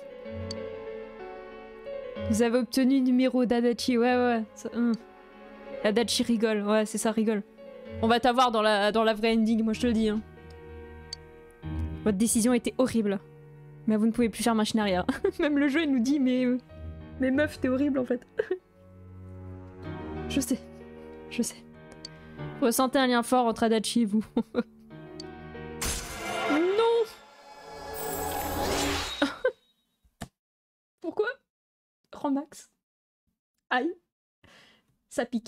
Vous avez obtenu le numéro d'Adachi, ouais. Adachi rigole, ouais, c'est ça, rigole. On va t'avoir dans la vraie ending, moi je te le dis. Hein. Votre décision était horrible. Mais vous ne pouvez plus faire machine arrière. Même le jeu, il nous dit, mais meuf, t'es horrible en fait. Je sais. Vous ressentez un lien fort entre Adachi et vous. Non. Pourquoi? Max. Aïe. Ça pique.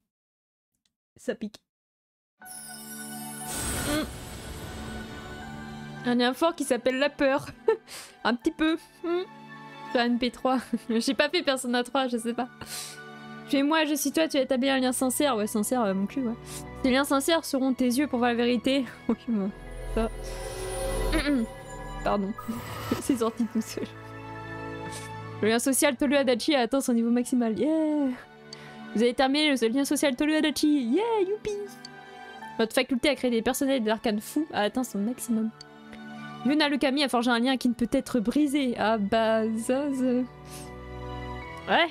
Un lien fort qui s'appelle la peur. Un petit peu. Sur MP3. J'ai pas fait Persona 3, je sais pas. Tu es moi, je suis toi, tu as établi un lien sincère. Ouais, sincère, mon cul, ouais. Ces liens sincères seront tes yeux pour voir la vérité. Oui, moi. Ça. Pardon. C'est sorti tout seul. Le lien social Tolu Adachi a atteint son niveau maximal. Yeah! Vous avez terminé le lien social Tolu Adachi. Yeah, youpi! Votre faculté à créer des personnages et des arcanes fous a atteint son maximum. Yuna Lukami a forgé un lien qui ne peut être brisé. Ah bah, ça... Ouais.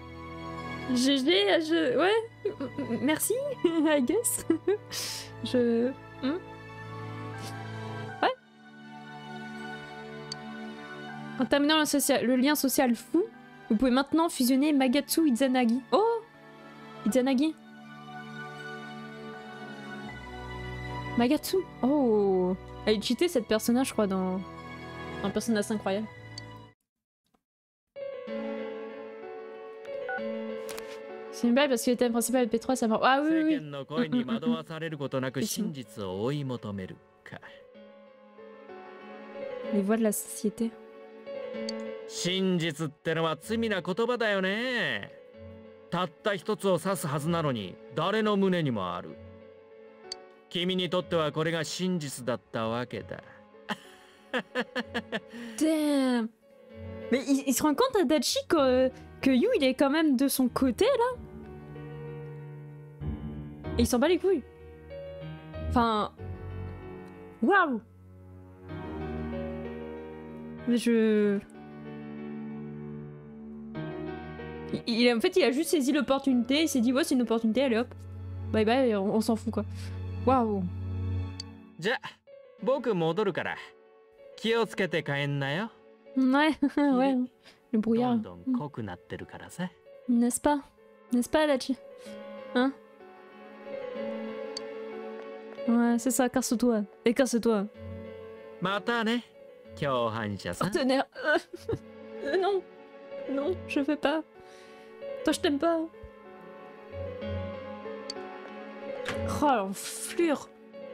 GG, ouais. Merci, I guess. Ouais. En terminant le lien social fou, vous pouvez maintenant fusionner Magatsu Izanagi. Oh! Izanagi. Magatsu. Oh! Elle est cheatée cette personnage, je crois, dans Persona 5 Royal. C'est une blague parce que le thème principal de P3 ça marche. Ah oui. Les voix de la société. 真実ってのは罪な言葉だよね。たった一つを指すはずなのに誰の胸にもある。君にとってはこれが真実だったわけだ。 Damn. Mais il se rend compte à Dachi que Yu il est quand même de son côté là. Et il s'en bat les couilles. Enfin. Waouh. Mais je. En fait, il a juste saisi l'opportunité, il s'est dit, ouais, c'est une opportunité, allez hop. Bye bye, on s'en fout quoi. Waouh. じゃあ、僕戻るから。気をつけて帰んなよ。 Ouais, ouais. Le brouillard. どんどん濃くなってるからさ。 N'est-ce pas? N'est-ce pas, Dachi? Hein? Ouais, c'est ça, casse-toi. Et casse-toi. またね、共犯者さん。 Partenaire. Non. Non, je veux pas. Toi, je t'aime pas. Oh, l'enflure.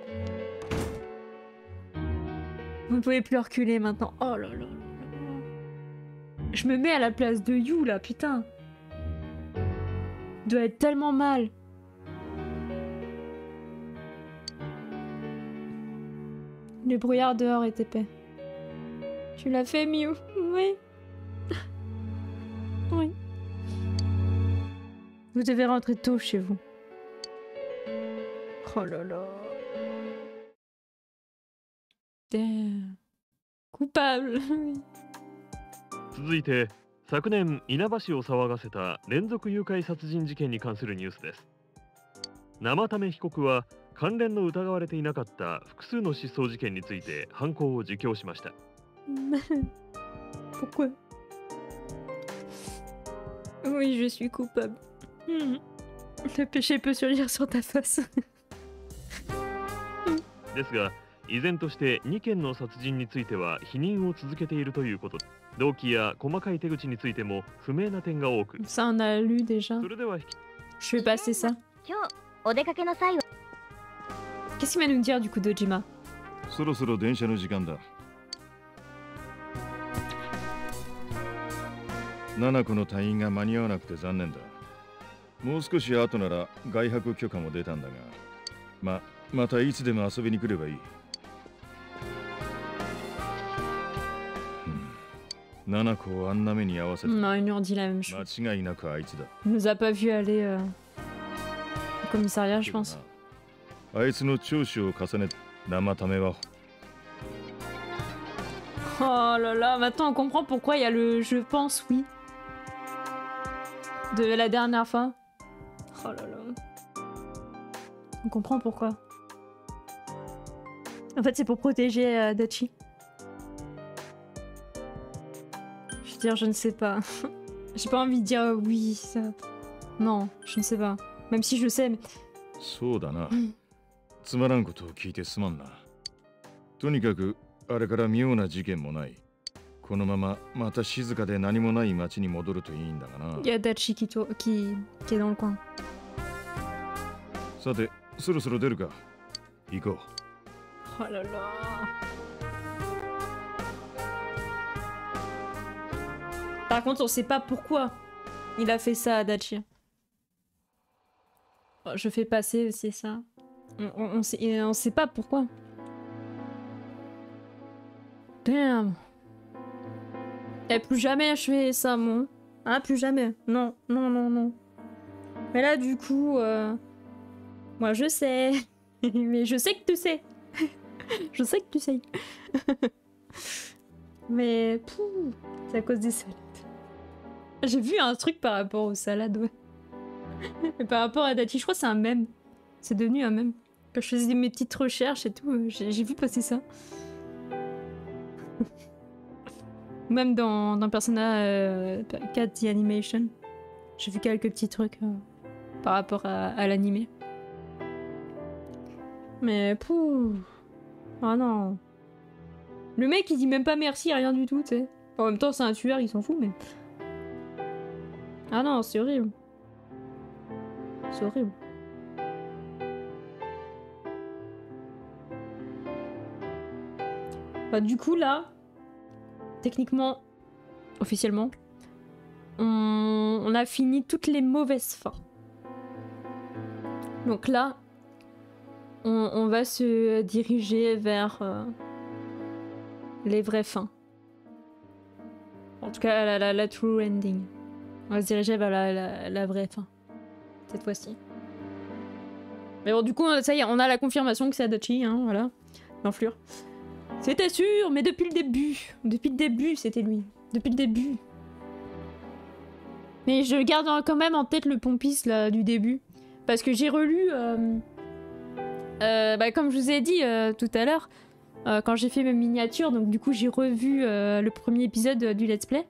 Vous ne pouvez plus reculer maintenant. Oh là là là là. Je me mets à la place de Yu, là, putain. Il doit être tellement mal. Le brouillard dehors est épais. Tu l'as fait, Miu? Oui. Oui. Vous devez rentrer tôt chez vous. Oh là là. Damn. Coupable. 続いて昨年稲葉市を騒がせた連続誘拐殺人事件に関するニュースです。生為被告は関連の疑われていなかった複数の失踪事件について犯行を自供しました。 Pourquoi? Oui, je suis coupable. Le péché peut surgir sur ta face. ですが依然として2件の殺人については否認を続けているということで、動機や細かい手口についても不明な点が多く。 Ça, on a lu déjà. それでは Je vais passer ça. 今日お出かけの際は Qu'est-ce qu'il va nous dire du coup Dojima? そろそろ電車の時間だ。七子の退院が間に合わなくて残念だ。もう少し後なら外泊許可も出たんだが、またいつでも遊びに来ればいい。七子をあんな目に合わせた。 Non, il nous redit la même chose. 間違いなくあいつだ。 Il nous a pas vu aller au commissariat, je pense. あいつの聴取を重ね、生ためは。 Oh là là, maintenant on comprend pourquoi il y a le je pense oui de la dernière fois. Oh là là. On comprend pourquoi. En fait, c'est pour protéger Dachi. Je veux dire, je ne sais pas. J'ai pas envie de dire oui, ça. Non, je ne sais pas. Même si je sais, mais. そうだな。つまらんことを聞いてすまんな。とにかくあれから妙な事件もない。このまままた静かで何もない町に戻るといいんだがな。 Il y a Dachi qui est dans le coin. さて、そろそろ出るか。行こう。 Oh là là. Par contre, on sait pas pourquoi il a fait ça à Dachi. Oh, je fais passer aussi ça. On sait pas pourquoi. Damn. Et plus jamais je fais ça, moi. Ah, plus jamais. Non, non, non, non. Mais là, du coup, moi je sais. Mais je sais que tu sais. Je sais que tu sais. Mais pouh, c'est à cause des salades. J'ai vu un truc par rapport aux salades, ouais. Et par rapport à Dachi, je crois que c'est un mème. C'est devenu un mème. Quand je faisais mes petites recherches et tout, j'ai vu passer ça. Même dans Persona 4 The Animation, j'ai vu quelques petits trucs par rapport à l'animé. Mais pouh. Ah non. Le mec il dit même pas merci, rien du tout, tu sais. En même temps c'est un tueur, il s'en fout, mais... Ah non, c'est horrible. C'est horrible. Bah du coup là, techniquement, officiellement, on a fini toutes les mauvaises fins. Donc là, on va se diriger vers les vraies fins. En tout cas, la true ending. On va se diriger vers la vraie fin. Cette fois-ci. Mais bon, du coup, ça y est, on a la confirmation que c'est Adachi, hein, voilà. L'enflure. C'était sûr, mais depuis le début. Depuis le début, c'était lui. Depuis le début. Mais je garde quand même en tête le pompiste, là, du début. Parce que j'ai relu... bah, comme je vous ai dit tout à l'heure, quand j'ai fait mes miniatures, donc du coup j'ai revu le premier épisode du let's play.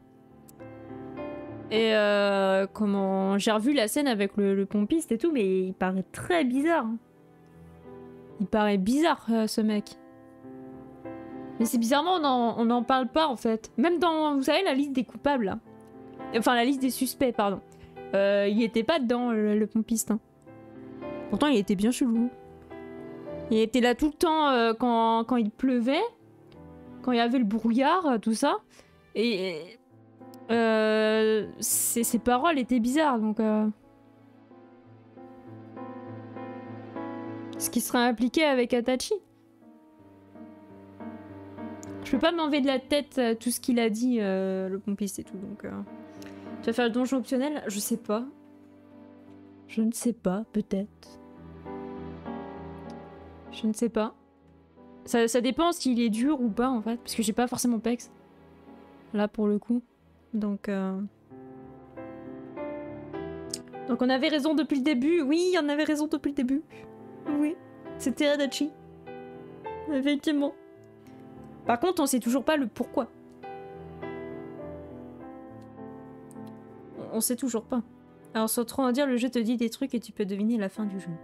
Et comment j'ai revu la scène avec le pompiste et tout, mais il paraît très bizarre. Il paraît bizarre ce mec. Mais c'est bizarrement on n'en parle pas en fait. Même dans, vous savez, la liste des coupables là. Enfin la liste des suspects, pardon. Il était pas dedans le pompiste. Hein. Pourtant il était bien chelou. Il était là tout le temps quand il pleuvait, quand il y avait le brouillard, tout ça. Et ses paroles étaient bizarres, donc... Ce qui serait impliqué avec Adachi. Je peux pas m'enlever de la tête tout ce qu'il a dit, le pompiste et tout, donc... Tu vas faire le donjon optionnel? Je sais pas. Je ne sais pas, peut-être. Je ne sais pas. Ça dépend s'il est dur ou pas en fait, parce que j'ai pas forcément pex. Là pour le coup. Donc on avait raison depuis le début. Oui, on avait raison depuis le début. Oui, c'était Adachi. Effectivement. Par contre, on sait toujours pas le pourquoi. On sait toujours pas. Alors sans trop en dire, le jeu te dit des trucs et tu peux deviner la fin du jeu.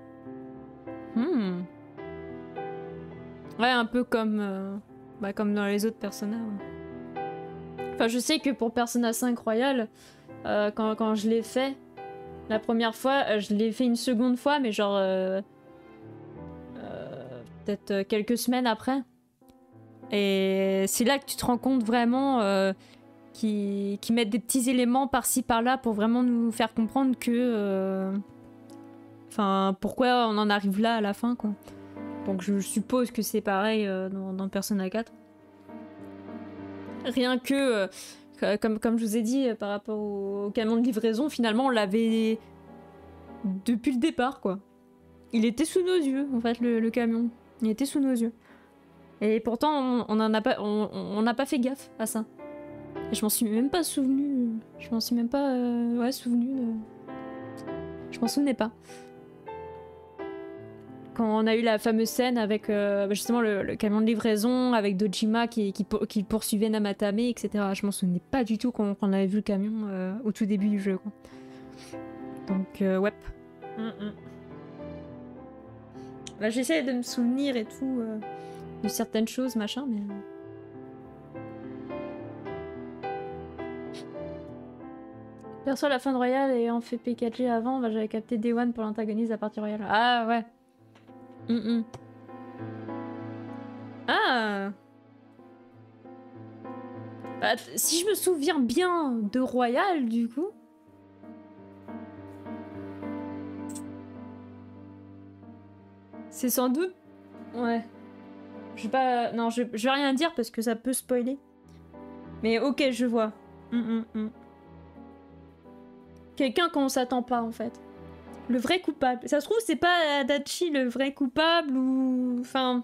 Ouais, un peu comme, comme dans les autres Persona. Ouais. Enfin, je sais que pour Persona 5 Royal, quand je l'ai fait, la première fois, je l'ai fait une seconde fois, mais genre... peut-être quelques semaines après. Et c'est là que tu te rends compte vraiment qu'ils mettent des petits éléments par-ci par-là pour vraiment nous faire comprendre que... Enfin, pourquoi on en arrive là à la fin, quoi. Donc je suppose que c'est pareil dans Persona 4. Rien que, comme je vous ai dit, par rapport au camion de livraison, finalement on l'avait depuis le départ, quoi. Il était sous nos yeux, en fait, le camion. Il était sous nos yeux. Et pourtant, on n'a pas fait gaffe à ça. Et je m'en suis même pas souvenu. Je m'en suis même pas souvenu. Je m'en souvenais pas. Quand on a eu la fameuse scène avec justement le camion de livraison, avec Dojima qui poursuivait Namatame, etc. Je m'en souvenais pas du tout quand on avait vu le camion au tout début du jeu, quoi. Donc, ouais. Là, j'essaie de me souvenir et tout de certaines choses, machin, mais... Perso, la fin de Royal ayant fait PKG avant, j'avais capté Day One pour l'antagoniste à partie Royale. Ah, ouais. Ah bah, si je me souviens bien de Royal, du coup... C'est sans doute... Ouais. Je vais pas... Non, je vais rien dire parce que ça peut spoiler. Mais ok, je vois. Quelqu'un qu'on s'attend pas, en fait. Le vrai coupable. Ça se trouve, c'est pas Adachi le vrai coupable ou... Enfin...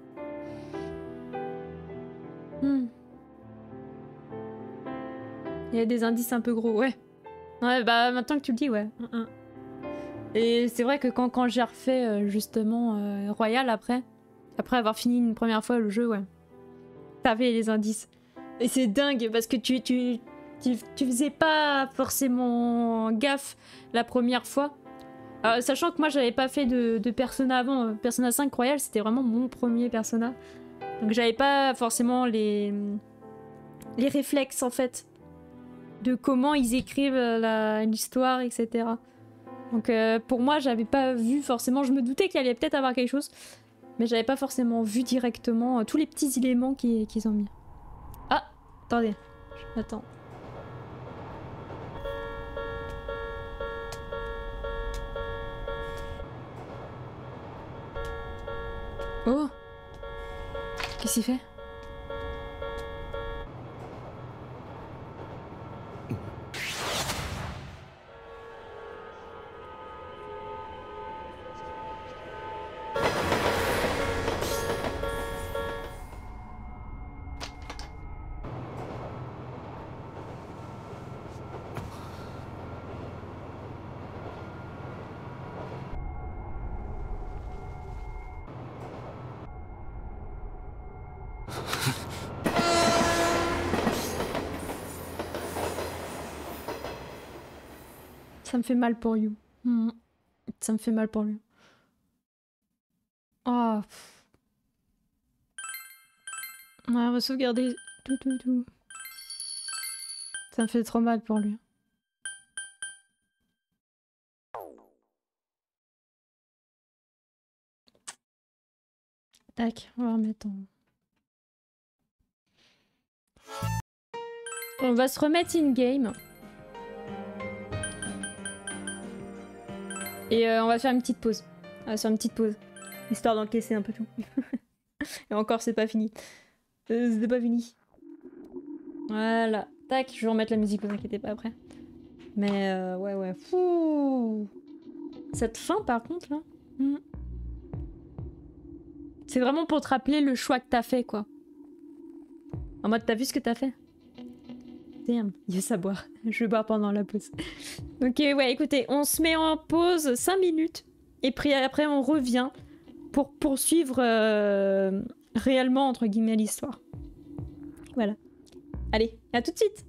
Il y a des indices un peu gros, ouais. Ouais, bah maintenant que tu le dis, ouais. Et c'est vrai que quand j'ai refait justement Royal après avoir fini une première fois le jeu, ouais. T'avais les indices. Et c'est dingue parce que tu faisais pas forcément gaffe la première fois. Sachant que moi j'avais pas fait de Persona avant. Persona 5 Royal c'était vraiment mon premier Persona. Donc j'avais pas forcément les réflexes en fait. De comment ils écrivent l'histoire, etc. Donc pour moi j'avais pas vu forcément, je me doutais qu'il allait peut-être avoir quelque chose, mais j'avais pas forcément vu directement tous les petits éléments qu'ils ont mis. Ah, attendez, attends. Oh, qu'est-ce qu'il fait ? Ça me fait mal pour You. Ça me fait mal pour lui. Oh. On va sauvegarder tout. Ça me fait trop mal pour lui. Tac, on va remettre en... On va se remettre in-game. Et on va faire une petite pause. On va faire une petite pause. Histoire d'encaisser un peu tout. Et encore, c'est pas fini. C'est pas fini. Voilà. Tac, je vais remettre la musique, vous inquiétez pas après. Mais ouais. Fouh. Cette fin, par contre, là. C'est vraiment pour te rappeler le choix que t'as fait, quoi. En mode, t'as vu ce que t'as fait? Damn, yes à boire. Je vais boire pendant la pause. Ok, ouais, écoutez, on se met en pause 5 minutes. Et puis après, on revient pour poursuivre réellement, entre guillemets, l'histoire. Voilà. Allez, à tout de suite!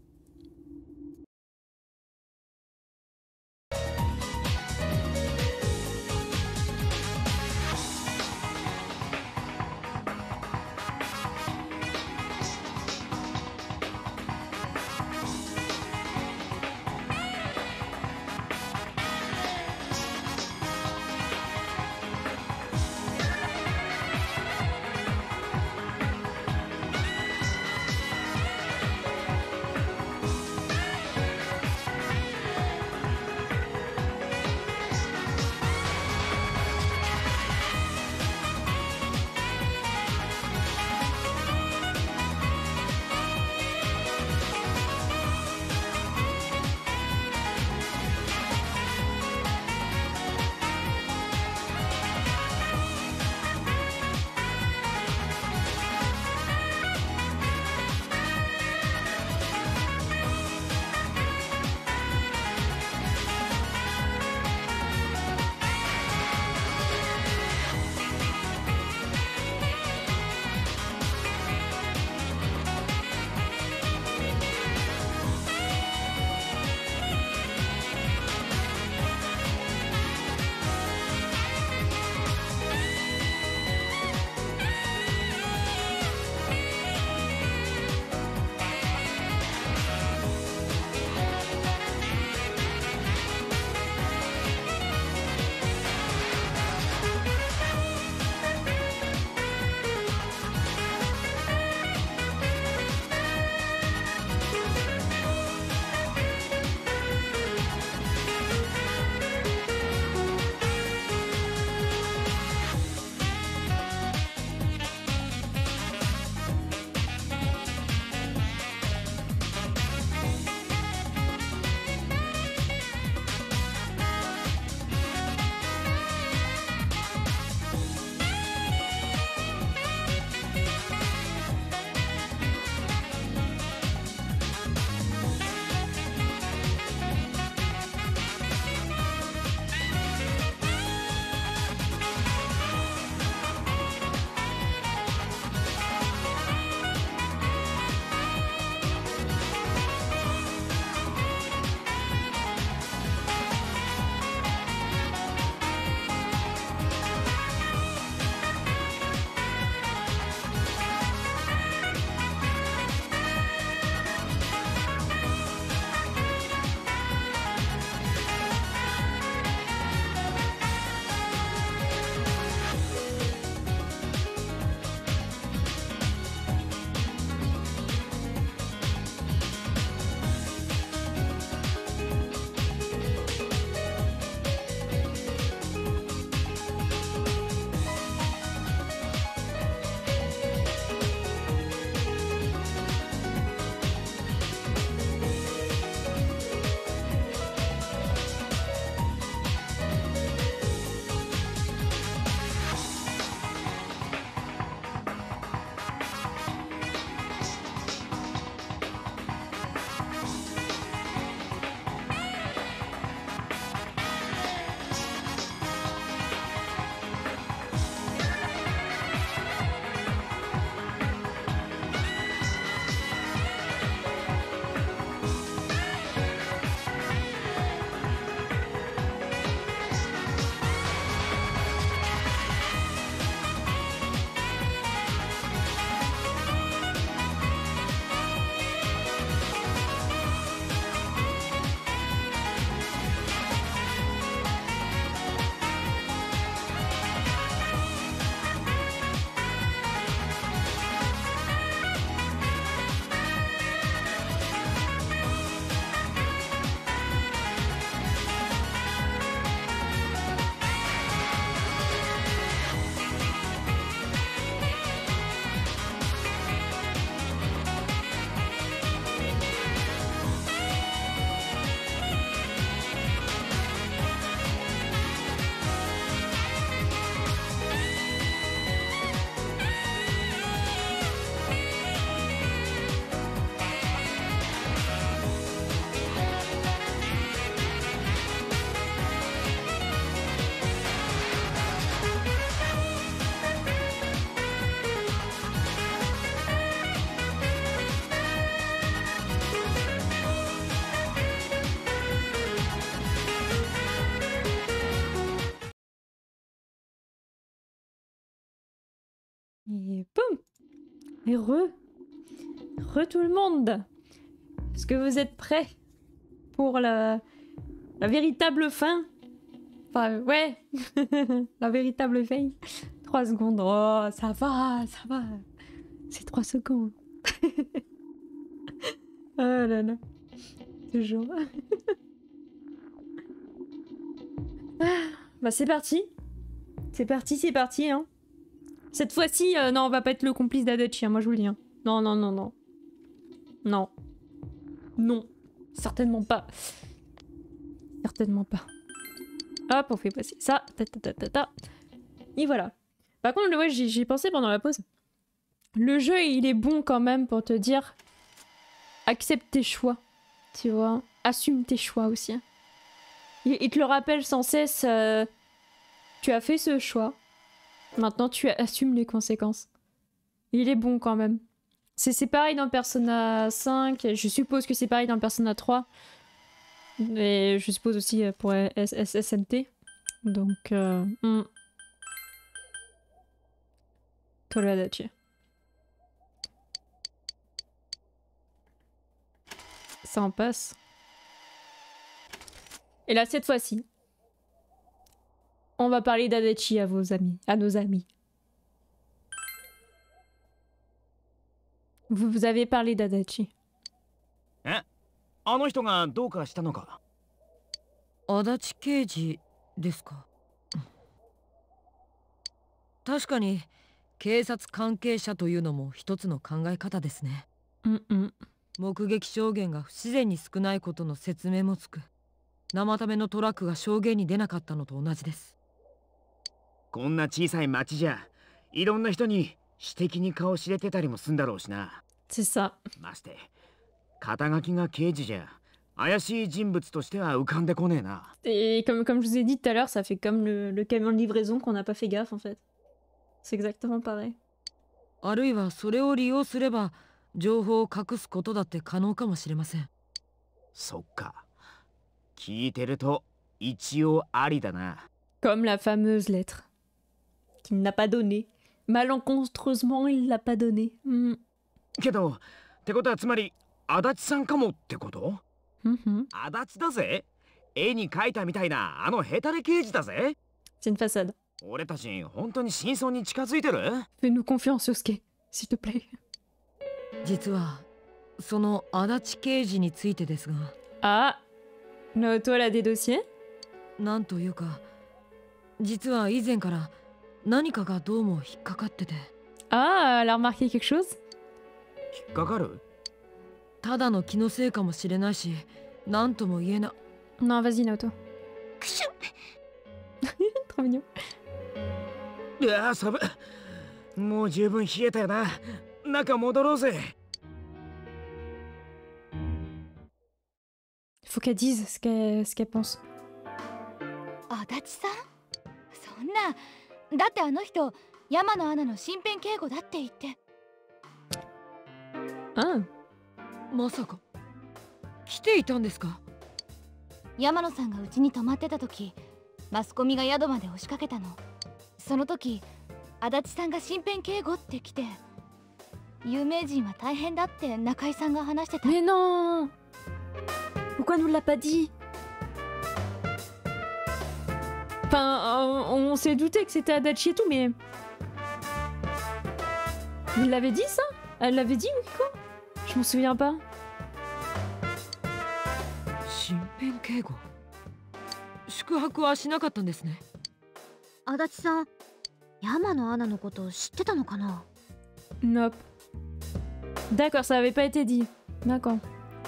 Et boum. Et re tout le monde. Est-ce que vous êtes prêts pour la véritable fin? Enfin, ouais. La véritable fin. 3 secondes. Oh, ça va, ça va. C'est 3 secondes. Oh là là. Toujours. Bah c'est parti. C'est parti, hein. Cette fois-ci, non, on va pas être le complice d'Adachi, hein, moi je vous le dis. Hein. Non, non, non, non. Non. Non. Certainement pas. Certainement pas. Hop, on fait passer ça. Ta, ta, ta, ta, ta. Et voilà. Par contre, ouais, j'y ai pensé pendant la pause. Le jeu, il est bon quand même pour te dire... Accepte tes choix. Tu vois. Assume tes choix aussi. Il te le rappelle sans cesse. Tu as fait ce choix. Maintenant, tu assumes les conséquences. Il est bon quand même. C'est pareil dans Persona 5. Je suppose que c'est pareil dans Persona 3. Et je suppose aussi pour SMT. Donc, Toradhachi. Ça en passe. Et là, cette fois-ci, on va parler d'Adachi à vos amis, à nos amis. Vous avez parlé d'Adachi. Hein? あの人がどうかしたのか? 足立刑事ですか。確かに警察関係者というのも一つの考え方ですね。目撃証言が不自然に少ないことの説明もつく。生ためのトラックが証言に出なかったのと同じです。 こんな小さい町じゃいろんな人に私的に顔知れてたりもすんだろうしな。 C'est ça. まして肩書きが刑事じゃ怪しい人物としては浮かんでこねえな。 Et comme je vous ai dit tout à l'heure, ça fait comme le camion de livraison qu'on n'a pas fait gaffe en fait. C'est exactement pareil. あるいはそれを利用すれば情報を隠すことだって可能かもしれません。 そっか。聞いてると一応ありだな。 Comme la fameuse lettre qu'il n'a pas donnée. Malencontreusement, il l'a pas donnée. けどってことはつまり足立さんかもってこと？足立だぜ。絵に描いたみたいなあのヘタレ刑事だぜ。 C'est une façade. 俺たち本当に真相に近づいてる？ Fais-nous confiance, Yosuke, s'il te plaît. 実はその足立刑事についてですが。 あ、Naoto elle a des dossiers? なんというか、実は以前から何かがどうも引っかかってて。 Ah, elle a remarqué quelque chose? 引っかかる？ ただの気のせいかもしれないし、なんとも言えな。 Non, vas-y, Naoto. くしゅ Trop mignon. いや寒い。もう十分冷えたよな。中戻ろうぜ。 Faut qu'elle dise ce qu'elle pense. 足立さん？そんな、だってあの人山野アナの身辺警護だって言って。 Ah. まさか来ていたんですか？ 山野さんがうちに泊まってた時、マスコミが宿まで押しかけたの。その時足立さんが身辺警護って来て、有名人は大変だって中井さんが話してた。 Mais non! Pourquoi nous l'a pas dit? Enfin, on s'est douté que c'était Adachi et tout, mais... Il l'avait dit ça? Elle l'avait dit ou quoi? Je m'en souviens pas. 身辺警護。宿泊はしなかったんですね。 足立さん、山野アナのこと知ってたのかな？ Nope. D'accord, ça avait pas été dit. D'accord.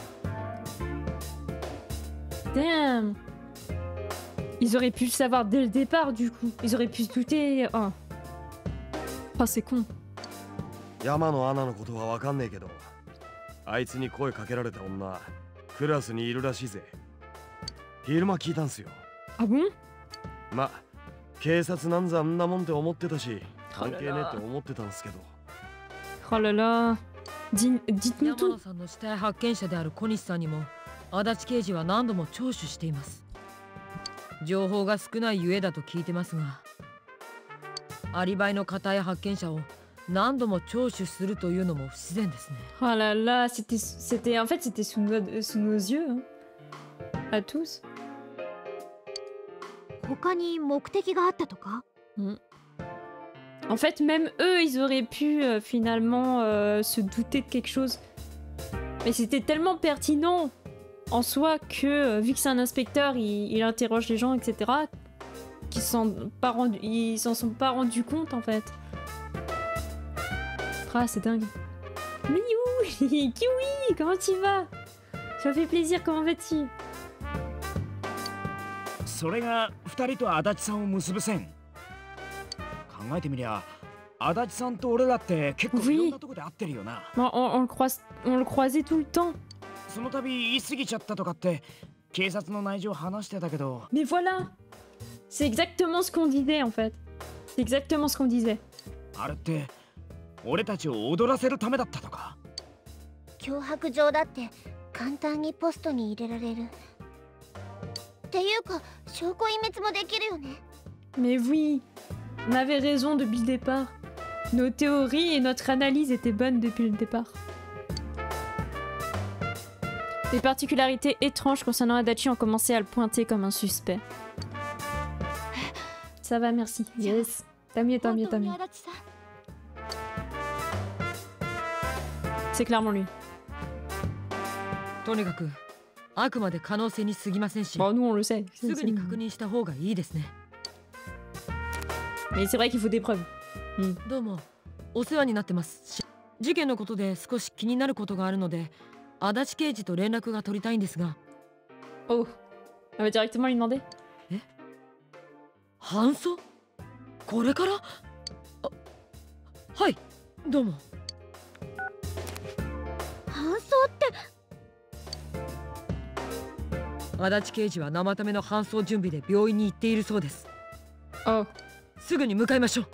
Damn. Ils auraient pu le savoir dès le départ, du coup. Ils auraient pu se douter. Oh, oh c'est con. 山野アナのことはわかんねえけど、あいつに声かけられた女、クラスにいるらしいぜ。昼間聞いたんすよ。 Ah bon? ま、警察なんざあんなもんって思ってたし、関係ねえって思ってたんすけど。 Oh là là. Dites-nous 山野 tout. さんの死体発見者である小西さんにも足立刑事は何度も聴取しています。情報が少ないゆえだと聞いてますが、アリバイの固い発見者を何度も聴取するというのも不自然ですね。 Oh là là, en fait, c'était sous nos yeux, hein. À tous. 他に目的があったとか？ En fait, même eux, ils auraient pu finalement se douter de quelque chose. Mais c'était tellement pertinent en soi que, vu que c'est un inspecteur, il interroge les gens, etc., qu'ils s'en sont pas rendus compte, en fait. Ah, c'est dingue. Miou Kiwi, comment tu vas? Ça fait plaisir, comment vas-tu? それが2人と足立さんを結ぶ線。考えてみりゃ、足立さんと俺らって結構いろんなとこで会ってるよな。 On le croisait tout le temps. その度言い過ぎちゃったとかって警察の内情話してたけど。 Mais voilà, c'est exactement ce qu'on disait en fait. C'est exactement ce qu'on disait. あれって俺たちを踊らせるためだったとか。 脅迫状だって簡単にポストに入れられる。っていうか証拠隠滅もできるよね。 Mais oui, on avait raison depuis le départ. Nos théories et notre analyse étaient bonnes depuis le départ. Des particularités étranges concernant Adachi ont commencé à le pointer comme un suspect. Ça va, merci. Yes. Tant mieux, tant mieux, tant mieux. C'est clairement lui. とにかくあくまで可能性に過ぎませんし、 Bon, nous on le sait. すぐに確認した方がいいですね。 Mais c'est vrai qu'il faut des preuves. どうもお世話になってますし、事件のことで少し気になることがあるので足立刑事と連絡が取りたいんですが。 Oh, on va directement lui demander. 搬送？これから？はい、どうも。 搬送って？ 足立刑事は生ための搬送準備で病院に行っているそうです。 Oh. すぐに向かいましょう。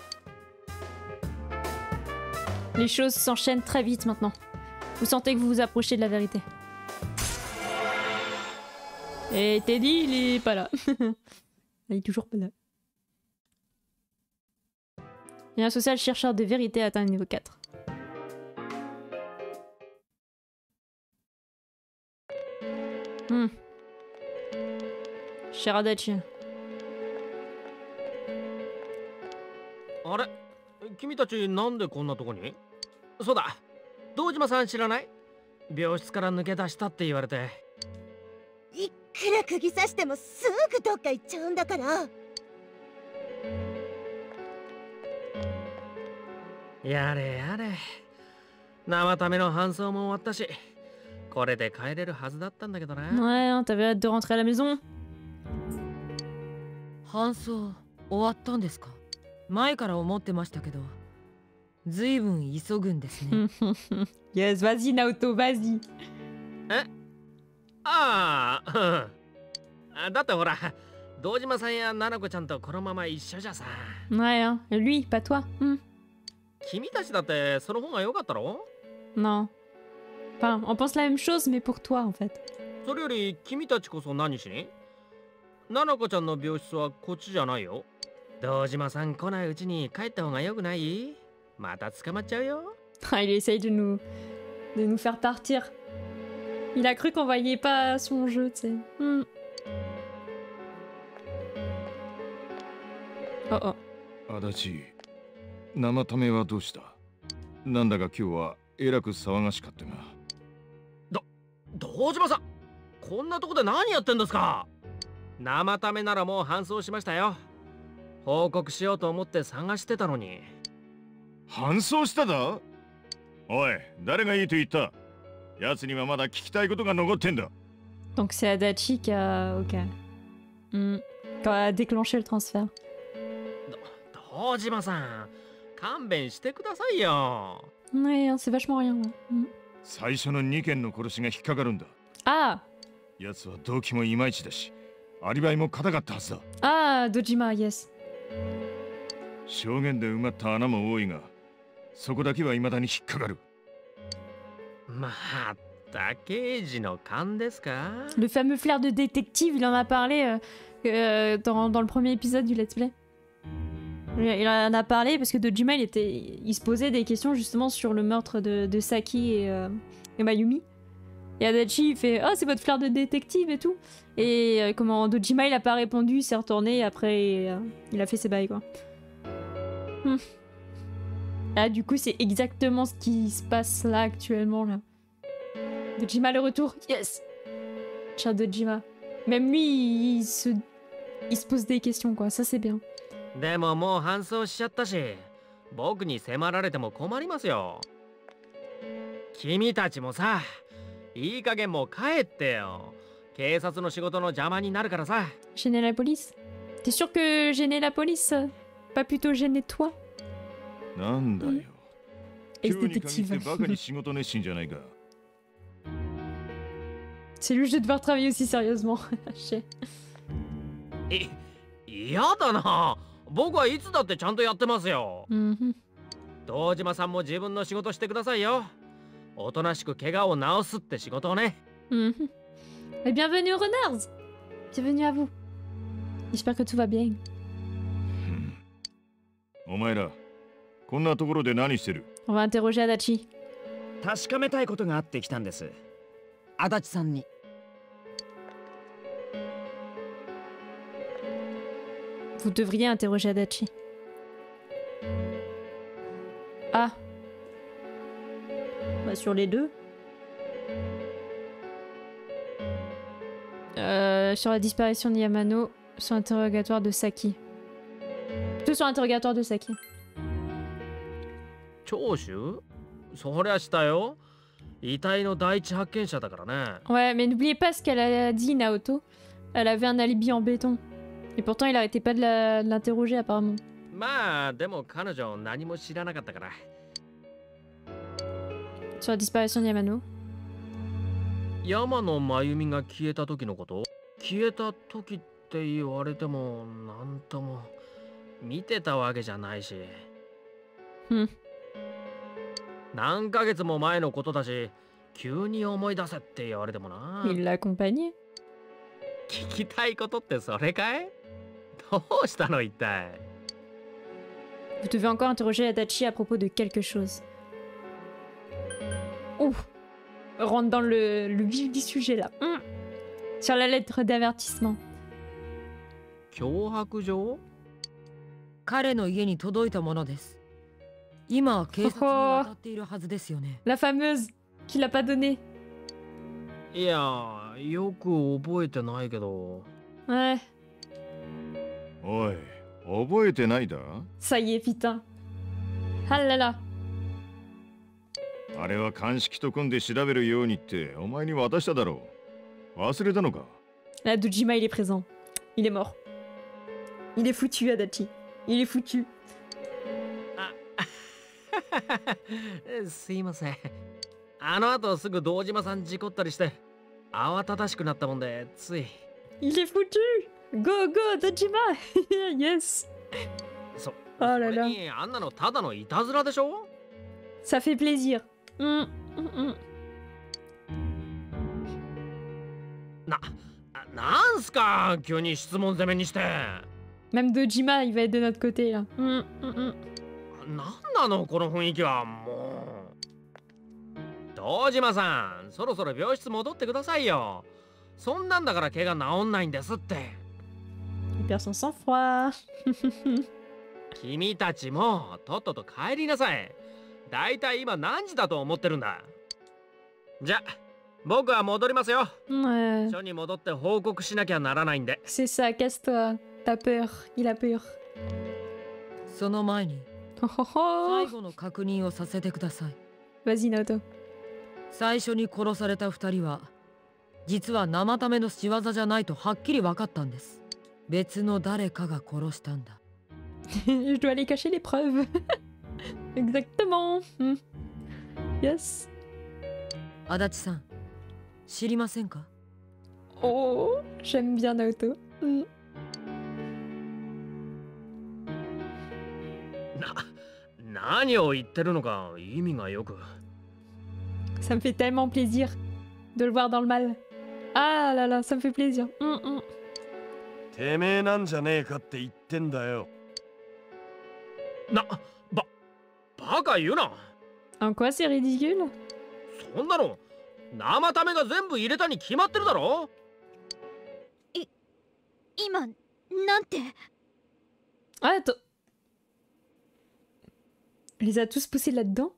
Les choses s'enchaînent très vite maintenant. Vous sentez que vous vous approchez de la vérité. Et Teddy, il est pas là. Il est toujours pas là. Et un social chercheur de vérité atteint le niveau 4. Cher Adachi. あれ、君たちなんでこんなとこに？そうだ、堂島さん知らない？病室から抜け出したって言われて。 いくら釘刺してもすぐどっか行っちゃうんだから。 やれやれ、生ための搬送も終わったし、これで帰れるはずだったんだけどな。 Ouais, t'avais hâte de rentrer à la maison. 搬送終わったんですか？前から思ってましたけど、ずいぶん急ぐんですね。 Yes, vas-y Naoto, vas-y. ああ、だってほら、堂島さんや奈々子ちゃんとこのまま一緒じゃさ。 Ouais, hein. Lui, pas toi. 君たちだってその方が良かったろ？ Non. Enfin, on pense la même chose, mais pour toi en fait. それより君たちこそ何しに？奈々子ちゃんの病室はこっちじゃないよ。堂島さん来ないうちに帰った方が良くない？また捕まっちゃうよ。 Il essaye de nous faire partir. Il a cru qu'on voyait pas son jeu, tu sais. Oh oh. 足立、生ためはどうした？なんだか今日はえらく騒がしかったが。 堂島さん、こんなとこで何やってんですか？生ためならもう搬送しましたよ。報告しようと思って探してたのに。 搬送しただ？おい、誰がいいと言った？奴にはまだ聞きたいことが残ってんだ。 Donc c'est Adachi qui a... Ok. Qui a déclenché le transfert. 堂島さん、勘弁してくださいよ。 Ouais, c'est vachement rien. Ouais. 最初の2件の殺しが引っかかるんだ。 Ah! 奴は動機もいまいちだし、アリバイも固かったはずだ。 Ah, Dojima, yes. 証言で埋まった穴も多いが、そこだけは未だに引っかかる。 また刑事の勘ですか？ Le fameux flair de détective, il en a parlé dans le premier épisode du Let's Play. Il en a parlé parce que Dojima, il se posait des questions justement sur le meurtre de Saki et Mayumi. Et Adachi, il fait « Oh, c'est votre flair de détective et tout !» Et comment Dojima, il a pas répondu, il s'est retourné et après, il a fait ses bails, quoi. Ah, du coup, c'est exactement ce qui se passe là, actuellement, là. Dojima, le retour. Yes! Cher Dojima. Même lui, il se pose des questions, quoi. Ça, c'est bien. でももう搬送しちゃったし、僕に迫られても困りますよ。君たちもさ、いい加減もう帰ってよ。警察の仕事の邪魔になるからさ。 Gêner la police? T'es sûr que gêner la police? Pas plutôt gêner toi? なんだよ。 Ex-détective. C'est lui, je vais devoir travailler aussi sérieusement. 嫌だな。僕はいつだってちゃんとやってますよ。堂島さんも自分の仕事してくださいよ。おとなしく怪我を治すって仕事をね。 Bienvenue aux Renards! Bienvenue à vous. J'espère que tout va bien. お前ら、こんなところで何してる? On va interroger Adachi. 確かめたいことがあってきたんです。足立さんに。 Vous devriez interroger Adachi. Ah. Bah sur les deux. Sur la disparition de Yamano, sur l'interrogatoire de Saki. Plutôt sur l'interrogatoire de Saki. 聴取？そりゃしたよ。遺体の第一発見者だからね。 Ouais, mais n'oubliez pas ce qu'elle a dit, Naoto. Elle avait un alibi en béton. Et pourtant, il arrêtait pas de l'interroger, apparemment. まあ、でも彼女何も知らなかったから。 Sur la disparition de Yamano. 山野真由美が消えた時のこと？消えた時って言われてもなんとも見てたわけじゃないし。何ヶ月も前のことだし、急に思い出せって言われてもな。 Il l'a accompagné. 聞きたいことってそれかい？どうしたの一体？ Vous devez encore interroger Adachi à propos de quelque chose. Ouf! Rentre dans le vif du sujet là. Sur la lettre d'avertissement. 脅迫状？ 彼の家に届いたものです。今は警察に渡っているはずですよね。 La fameuse qu'il a pas donnée. いや、よく覚えてないけど。 Ouais. おい、覚えてないだ? Ça y est, putain. Ah là là. あれは鑑識と組んで調べるようにってお前に渡しただろう。忘れたのか? Là, Dojima, il est présent. Il est mort. Il est foutu, Adachi. Il est foutu. すいません。あの後すぐ堂島さん事故ったりして慌ただしくなったもんでつい。 Il est foutu. Go go Dojima. Yes. それにあんなのただのいたずらでしょ? Ça fait plaisir. なんすか急に質問攻めにして。 Même Dojima, il va être de notre côté là. なんなのこの雰囲気はもう。堂島さん、そろそろ病室戻ってくださいよ。そんなんだから怪我治んないんですって。 Il perd son sang-froid. 君たちもとっとと帰りなさい。だいたい今何時だと思ってるんだ。じゃ、僕は戻りますよ。署に戻って報告しなきゃならないんで。 C'est ça, casse-toi. T'as peur. Il a peur. その前に。最後の確認をさせてください。 Vas-y, Naoto. 最初に殺された2人は実は生ための仕業じゃないとはっきり分かったんです。別の誰かが殺したんだ。 Je dois aller cacher les preuves. Exactement. Yes. 足立さん、知りませんか? Oh, j'aime bien Naoto. 何を言ってるのか意味がよく。 Ça me fait tellement plaisir de le voir dans le mal. Ah là là, ça me fait plaisir. てめえなんじゃねえかって言ってんだよ。 バカ言うな。 En quoi c'est ridicule? そんなの生タメが全部入れたに決まってるだろ。 今なんて。 Ah, attends. Elle les a tous poussés là-dedans?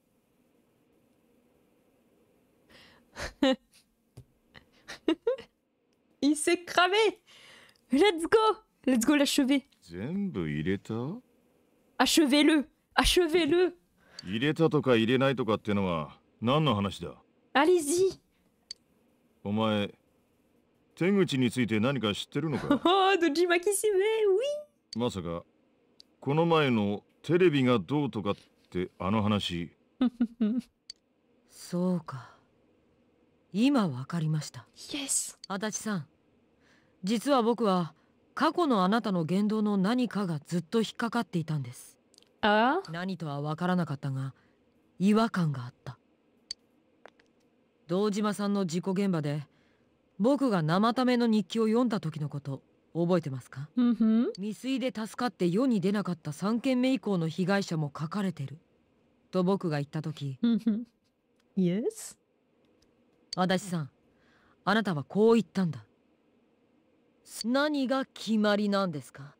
Il s'est cramé! Let's go! Let's go l'achever! 全部入れた？ Achevez-le! Achevez-le! 入れたとか入れないとかってのは何の話だ？ Allez-y! お前、手口について何か知ってるのか？ Oh, Dojima qui s'y met, oui! まさか、この前のテレビがどうとかってあの話。 そうか。今わかりました。 Yes! 足立さん、実は僕は過去のあなたの言動の何かがずっと引っかかっていたんです。 Ah? 何とはわからなかったが、違和感があった。堂島さんの事故現場で僕が生ための日記を読んだ時のこと覚えてますか？未遂で助かって世に出なかった3件目以降の被害者も書かれてると僕が言った時、 Yes? 足立さん、あなたはこう言ったんだ。何が決まりなんですか？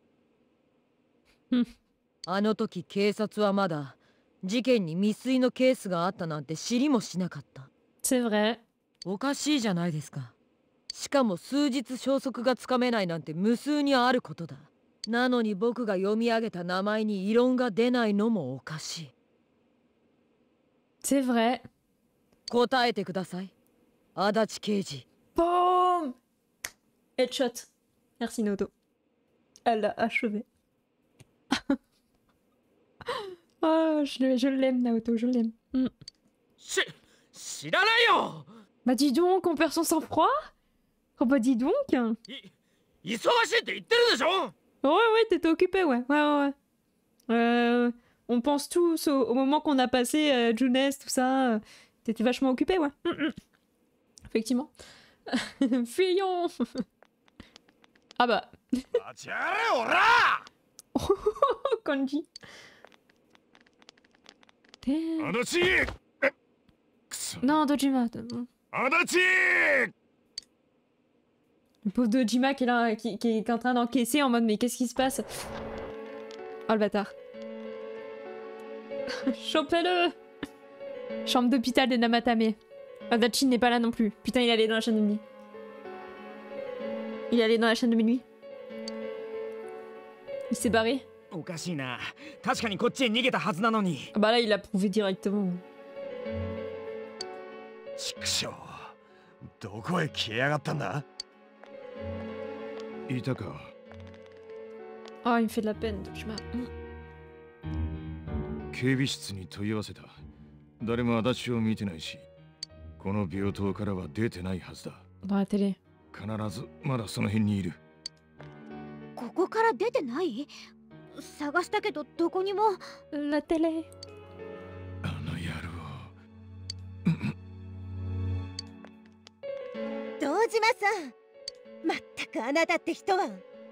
あの時警察はまだ事件に未遂のケースがあったなんて知りもしなかった。 C'est vrai. おかしいじゃないですか。しかも数日消息がつかめないなんて無数にあることだ。なのに僕が読み上げた名前に異論が出ないのもおかしい。 C'est vrai. 答えてください、足立刑事。 Boom! Headshot. Merci Nodo. Elle l'a achevé. Oh, je l'aime Naoto, je l'aime. 知らないよ。 Bah dis donc, on perd son sang-froid? Oh bah dis donc. 忙しいって言ってるでしょ。 Ouais, ouais, t'étais occupé, ouais. On pense tous au moment qu'on a passé jeunesse, tout ça. T'étais vachement occupé, ouais. Effectivement. Fuyons. Ah bah. Kanji. Non, Dojima. Le pauvre Dojima qui est là, qui est en train d'encaisser en mode mais qu'est-ce qui se passe? Oh le bâtard. Chopez-le! Chambre d'hôpital de Namatame. Adachi n'est pas là non plus. Putain, il est allé dans la chaîne de minuit. Il est allé dans la chaîne de minuit. Il s'est barré. おかしいな。確かにこっちへ逃げたはずなのに。 Bah là, il a prouvé directement. 畜生、どこへ消えやがったんだ？ いたか。 Oh, il me fait de la peine, Dojima. 警備室に問い合わせた。誰も足立を見てないし、この病棟からは出てないはずだ。 Dans la télé. 必ずまだその辺にいる。 ここから出てない？探したけどどこにも。 La télé. あの野郎。 堂島さん、まったくあなたって人は。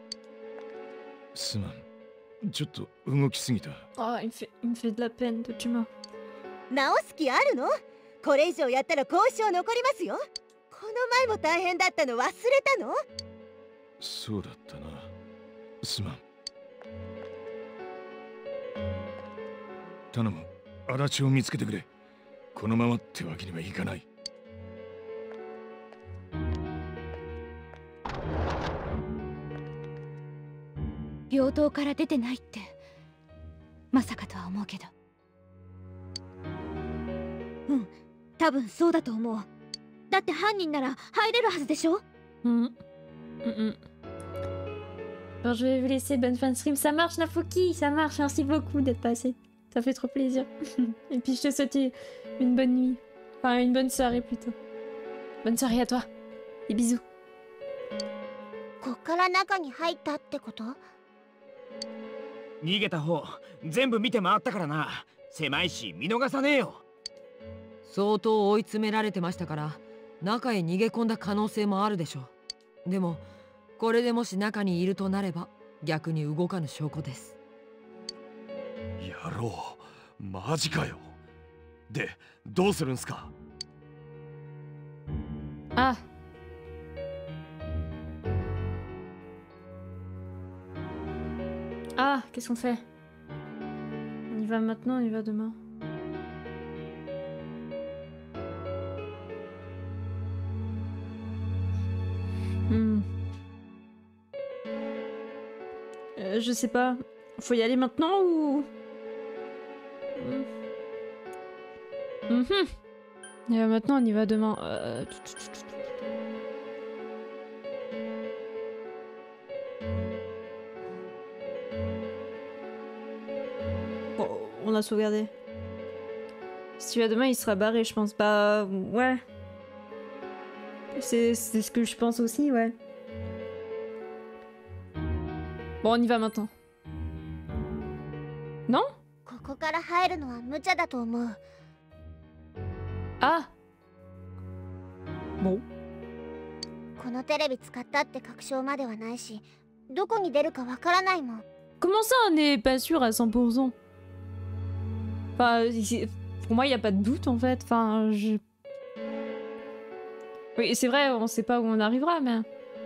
すまん、ちょっと動きすぎた。 Oh, il me fait de la peine, Dojima. 直す気あるの？これ以上やったら後遺症残りますよ。この前も大変だったの忘れたの？ そうだったな。すまん。頼む、足立を見つけてくれ。このままってわけにはいかない。 病棟から出てないってまさかとは思うけど。 うん、多分そうだと思う。だって犯人なら入れるはずでしょ。 Bon, je vais vous laisser, bonne fin de stream. Ça marche, Nafoki, ça marche. Merci beaucoup d'être passé. Ça fait trop plaisir. Et puis je te souhaite une bonne nuit. Enfin, une bonne soirée plutôt. Bonne soirée à toi. Et bisous. こっから中に入ったってこと？ 逃げた方全部見て回ったからな。狭いし見逃さねえよ。 相当追い詰められてましたから中へ逃げ込んだ可能性もあるでしょう。でもこれでもし中にいるとなれば逆に動かぬ証拠です。 野郎、マジかよ。で、どうするんすか？ Ah. Ah, qu'est-ce qu'on fait? On y va maintenant, on y va demain. Je sais pas. Faut y aller maintenant ou... Maintenant, on y va demain. Bon, on a sauvegardé. Si tu vas demain, il sera barré, je pense. Bah, ouais. C'est ce que je pense aussi, ouais. Bon, on y va maintenant. Non? ここから入るのは無茶だと思う。 Ah. Bon. このテレビ使ったって確証まではないし、どこに出るかわからないもん。 Comment ça, on n'est pas sûr à 100%? Enfin, pour moi, il n'y a pas de doute en fait. Enfin, je... Oui, c'est vrai, on sait pas où on arrivera, mais...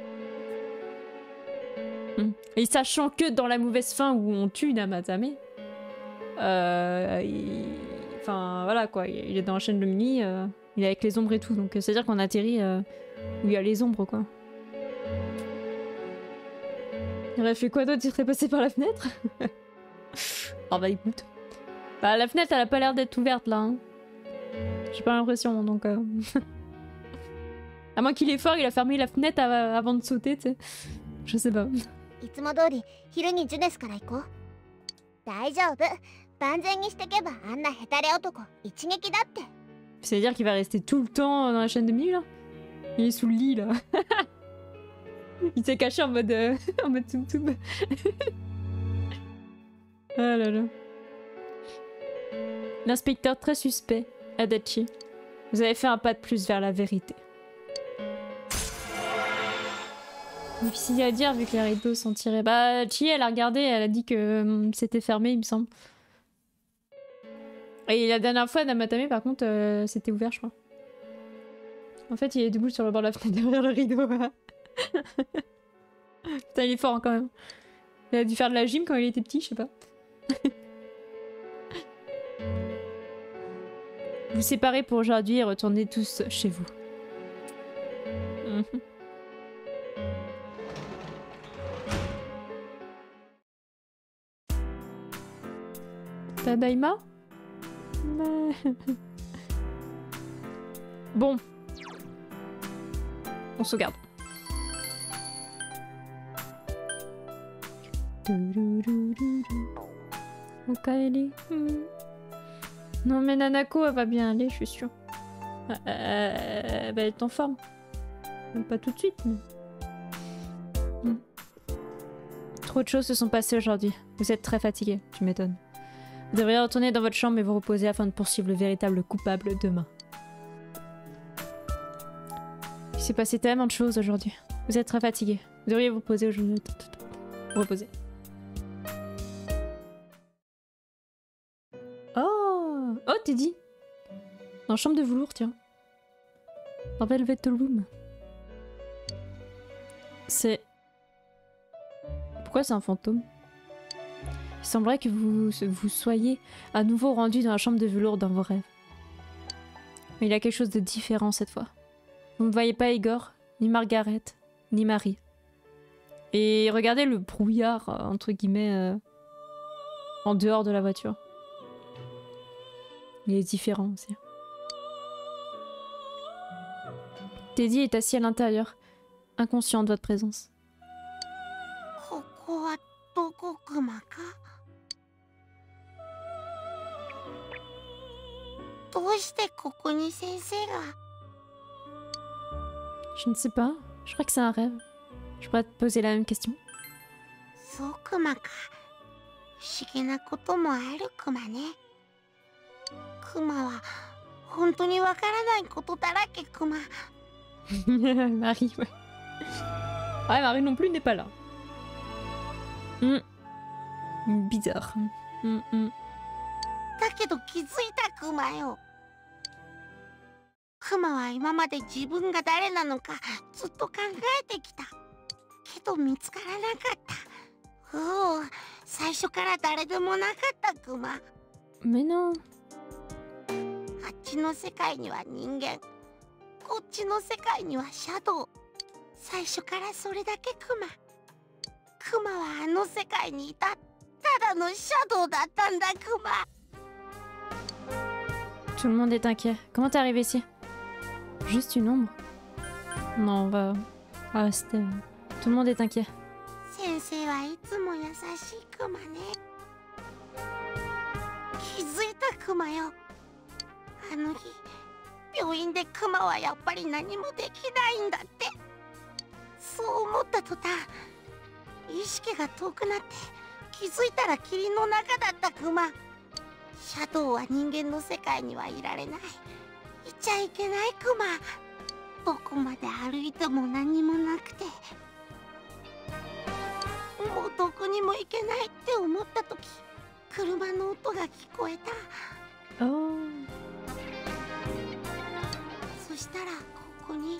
Et sachant que dans la mauvaise fin où on tue Namatame, enfin voilà quoi, il est dans la chaîne de Mini, il est avec les ombres et tout, donc c'est-à-dire qu'on atterrit où il y a les ombres quoi. Il aurait fait quoi d'autre? Il serait passé par la fenêtre? Oh bah écoute. Bah la fenêtre elle a pas l'air d'être ouverte là. Hein. J'ai pas l'impression donc... À moins qu'il est fort, il a fermé la fenêtre avant de sauter, tu sais. Je sais pas. いつも通り昼にジュネスから行こう。大丈夫。万全にしてけばあんなヘタレ男一撃だって。 C'est-à-dire qu'il va rester tout le temps dans la chaîne de Mini là? Il est sous le lit là. Il s'est caché en mode Tsum Tsum. Ah là là. L'inspecteur très suspect, Adachi. Vous avez fait un pas de plus vers la vérité. Difficile à dire vu que les rideaux sont tirés. Bah, Chi, elle a regardé, elle a dit que c'était fermé, il me semble. Et la dernière fois, Namatame, par contre, c'était ouvert, je crois. En fait, il est debout sur le bord de la fenêtre derrière le rideau. Putain, il est fort hein, quand même. Il a dû faire de la gym quand il était petit, je sais pas. Vous séparez pour aujourd'hui et retournez tous chez vous. Tadaima? Bon. On sauvegarde. Okaeri. Non mais Nanako elle va bien aller, je suis sûre. Elle va être en forme. Pas tout de suite, mais... Trop de choses se sont passées aujourd'hui. Vous êtes très fatigué, tu m'étonnes. Vous devriez retourner dans votre chambre et vous reposer afin de poursuivre le véritable coupable demain. Il s'est passé tellement de choses aujourd'hui. Vous êtes très fatigué. Vous devriez vous reposer aujourd'hui. Vous reposer. Oh! Oh, t'es dit! Dans la chambre de velours, tiens. Dans Velvet Room. C'est... Pourquoi c'est un fantôme? Il semblerait que vous soyez à nouveau rendu dans la chambre de velours dans vos rêves. Mais il y a quelque chose de différent cette fois. Vous ne voyez pas Igor, ni Margaret, ni Marie. Et regardez le brouillard, entre guillemets, en dehors de la voiture. Il est différent aussi. Teddy est assis à l'intérieur, inconscient de votre présence. どこクマかどうしてここに先生が Je ne sais pas. Je crois que c'est un rêve. Je pourrais te poser la même question. そうクマか不思議なこともあるクマねクマは本当にわからないことだらけクマ Marie, ouais. Ouais, Marie non plus n'est pas là. Bizarre. だけど気づいたクマよ。クマは今まで自分が誰なのかずっと考えてきた。けど見つからなかった。最初から誰でもなかったクマ。 Mais non。 あっちの世界には人間、こっちの世界にはシャドウ。最初からそれだけクマ。クマはあの世界にいたただのシャドウだったんだクマ。 Tout le monde est inquiet. Comment t'es arrivé ici? Juste une ombre? Non, on va rester. Tout le monde est inquiet. 先生はいつも優しいクマね。気づいたクマよ。あの日病院でクマはやっぱり何もできないんだって。そう思った途端意識が遠くなって気づいたら霧の中だったクマ。シャドウは人間の世界にはいられない。いちゃいけないクマ。どこまで歩いても何もなくて、もうどこにも行けないって思った時、車の音が聞こえた。そしたらここに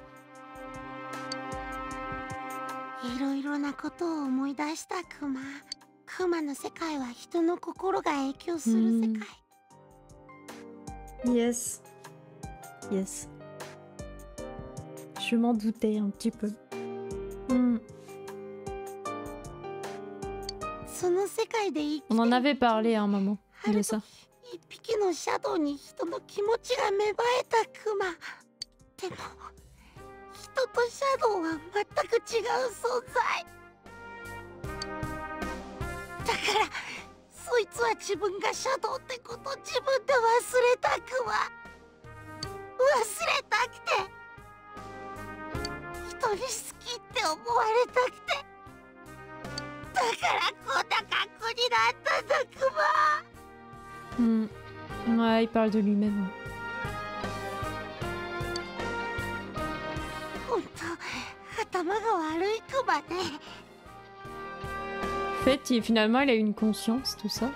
いろいろなことを思い出したクマ。クマの世界は人の心が影響する世界。 Yes. Yes. Je m'en doutais un petit peu. その世界で生きて On en avait parlé à un moment de ça. 一匹のシャドウに人の気持ちが芽生えたクマ。でも人とシャドウは全く違う存在だから、そいつは自分がシャドウってこと自分で忘れたクマ。忘れたくて、人に好きって思われたくて、だからこんな格好になったんだクマ。 Ouais, il parle de lui-même. ほんと頭が悪いクマね。 En fait, finalement, il a eu une conscience, tout ça.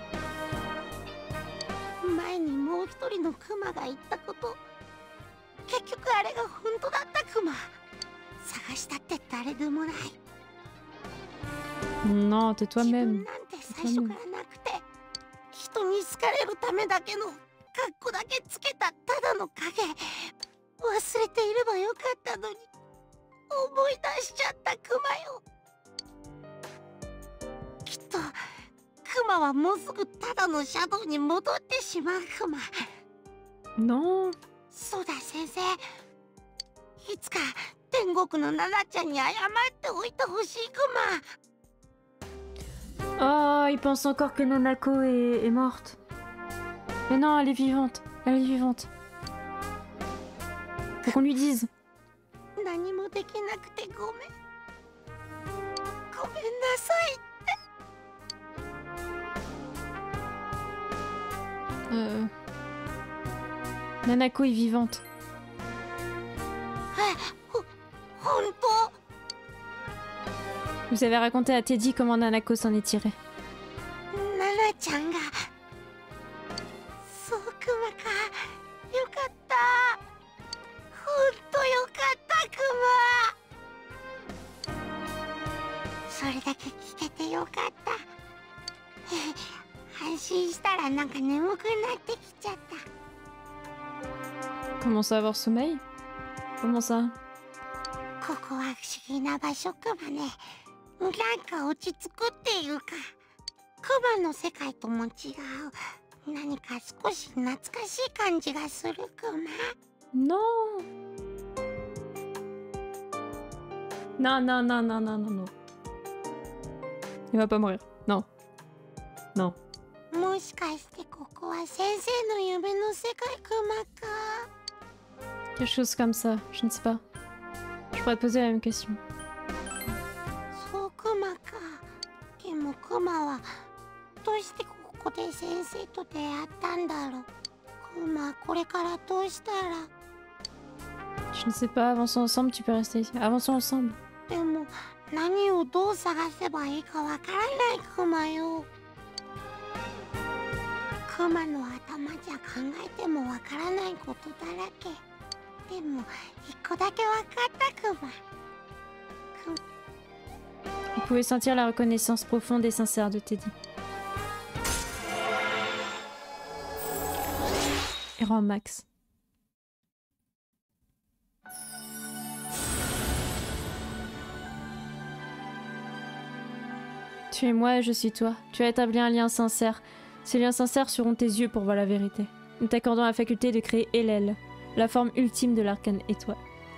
前にもう一人のクマが言ったこと、結局あれが本当だったクマ。探したって誰でもない。 Non, tais 自 toi-même. 分なんて最初からなくて、人に好かれるためだけの格好だけつけたただの影。忘れていればよかったのに思い出しちゃったクマよ。きっとクマはもうすぐただのシャドウに戻ってしまうクマ。 Non. そうだ先生、いつか天国のナナちゃんに謝っておいてほしいクマ。 Oh, il pense encore que Nanako est morte. Mais non, elle est vivante. Elle est vivante. Faut qu'on lui dise. 何もできなくてごめん。ごめんなさいって。 Nanako est vivante. 本当？ Vous avez raconté à Teddy comment Nanako s'en est tirée. ナナちゃんが。そうクマか。よかった。ほんとよかったクマ。それだけ聞けてよかった。安心したらなんか眠くなってきちゃった。 Commence à avoir sommeil? Comment ça? ここは不思議な場所クマね。なんか落ち着くっていうか、クマの世界とも違う。何か少し懐かしい感じがするクマ。 Non. Non, non, non, non, non, non, non. Il va pas mourir. Non. Non. もしかしてここは先生の夢の世界クマか。 Quelque chose comme ça, je ne sais pas. Je pourrais te poser la même question. そうクマか。でもクマはどうしてここで先生と出会ったんだろう。クマこれからどうしたら。 Je ne sais pas, avançons ensemble, tu peux rester ici. Avançons ensemble. でも何をどう探せばいいかわからないクマよ。 クマの頭じゃ考えてもわからないことだらけ。でも一個だけわかったクマ。 Vous pouvez sentir la reconnaissance profonde et sincère de Teddy. Erreur max. Tu es moi et je suis toi. Tu as établi un lien sincère. Ces liens sincères seront tes yeux pour voir la vérité. Nous t'accordons la faculté de créer Elel, la forme ultime de l'arcane étoile.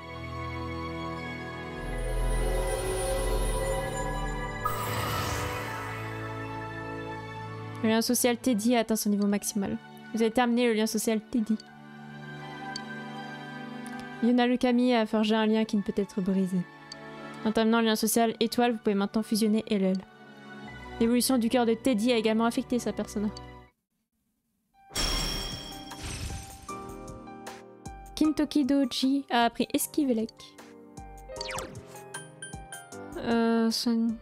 Le lien social Teddy a atteint son niveau maximal. Vous avez terminé le lien social Teddy. Yona Lukami a forgé un lien qui ne peut être brisé. En terminant le lien social étoile, vous pouvez maintenant fusionner Elel. L'évolution du cœur de Teddy a également affecté sa persona. Kintoki Doji a appris Esquivelec. Son...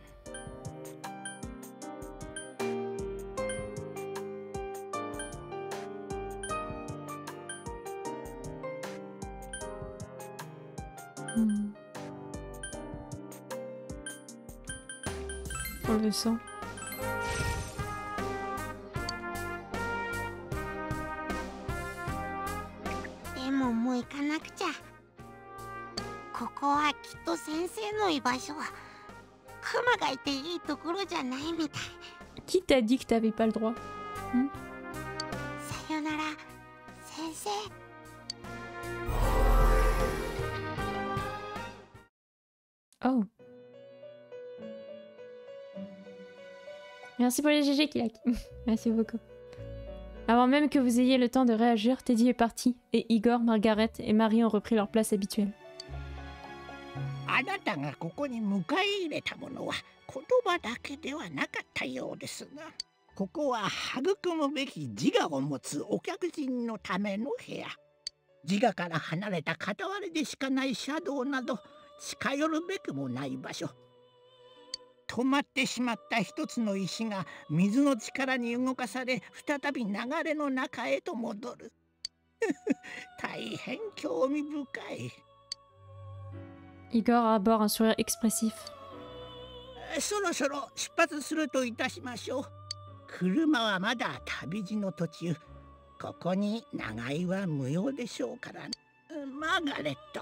On le sent. Deももう行かなくちゃ。ここはきっと先生の居場所。クマがいていいところじゃないみたい。 Qui t'a dit que t'avais pas le droit? さよなら、先生。 Oh. Merci pour les GG, Kilak. Merci beaucoup. Avant même que vous ayez le temps de réagir, Teddy est parti, et Igor, Margaret et Marie ont repris leur place habituelle. あなたがここに迎え入れたものは言葉だけではなかったようですが、ここは育むべき自我を持つお客人のための部屋。自我から離れた片割れでしかないシャドウなど近寄るべくもない場所。止まってしまった一つの石が水の力に動かされ再び流れの中へと戻る。大変興味深い。 Igor arbore un sourire expressif. そろそろ出発するといたしましょう。車はまだ旅路の途中。ここに長居は無用でしょうから、マーガレット。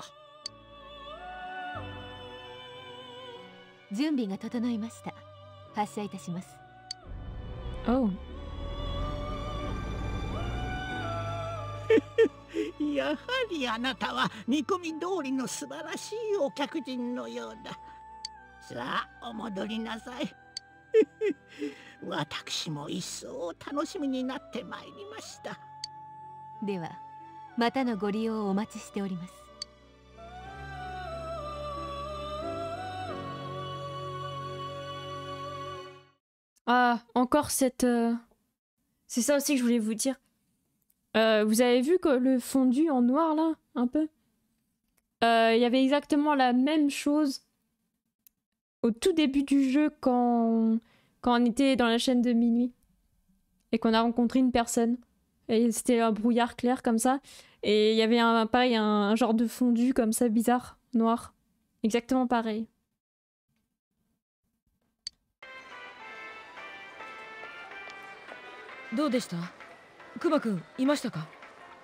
準備が整いました。発車いたします。 Oh. やはりあなたは見込み通りの素晴らしいお客人のようだ。さあお戻りなさい。私も一層楽しみになってまいりました。 ではまたのご利用をお待ちしております。 Ah, encore cette... C'est ça aussi que je voulais vous dire. Vous avez vu que le fondu en noir, là, un peu il y avait exactement la même chose au tout début du jeu quand on était dans la chaîne de minuit. Et qu'on a rencontré une personne. Et c'était un brouillard clair comme ça. Et il y avait pareil, un genre de fondu comme ça, bizarre, noir. Exactement pareil. Commentでした? Kuma-kun, いましたか?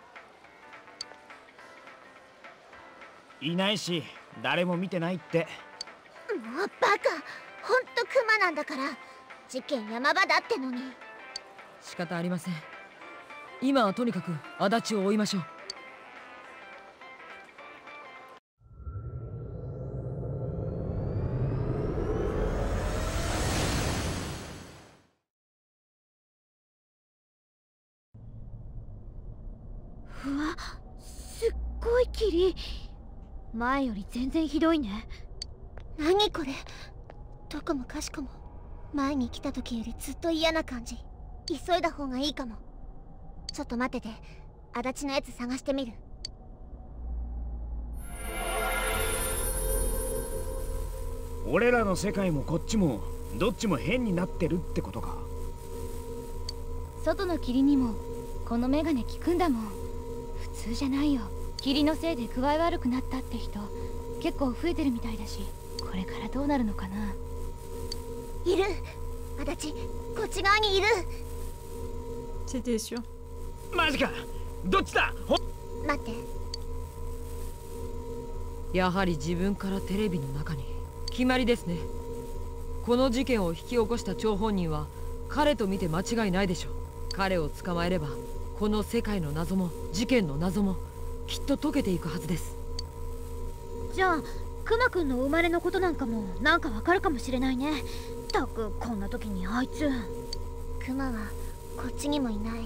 いないし、誰も見てないって。 もうバカ、ほんとクマなんだから。事件山場だってのに。 仕方ありません。今はとにかく足立を追いましょう。 うわ、すっごい霧。前より全然ひどいね。何これ、どこもかしこも前に来た時よりずっと嫌な感じ。急いだ方がいいかも。ちょっと待ってて、足立のやつ探してみる。 俺らの世界もこっちもどっちも変になってるってことか。 外の霧にもこのメガネ効くんだもん。普通じゃないよ。霧のせいで具合悪くなったって人結構増えてるみたいだし、これからどうなるのかな。 いる。足立、こっち側にいる。 C'était sûr。 マジか。どっちだ。 待って。 やはり自分からテレビの中に。決まりですね。この事件を引き起こした張本人は彼と見て間違いないでしょう。彼を捕まえればこの世界の謎も事件の謎もきっと解けていくはずです。 じゃあクマくんの生まれのことなんかもなんかわかるかもしれないね。たくこんな時にあいつ。クマはこっちにもいない。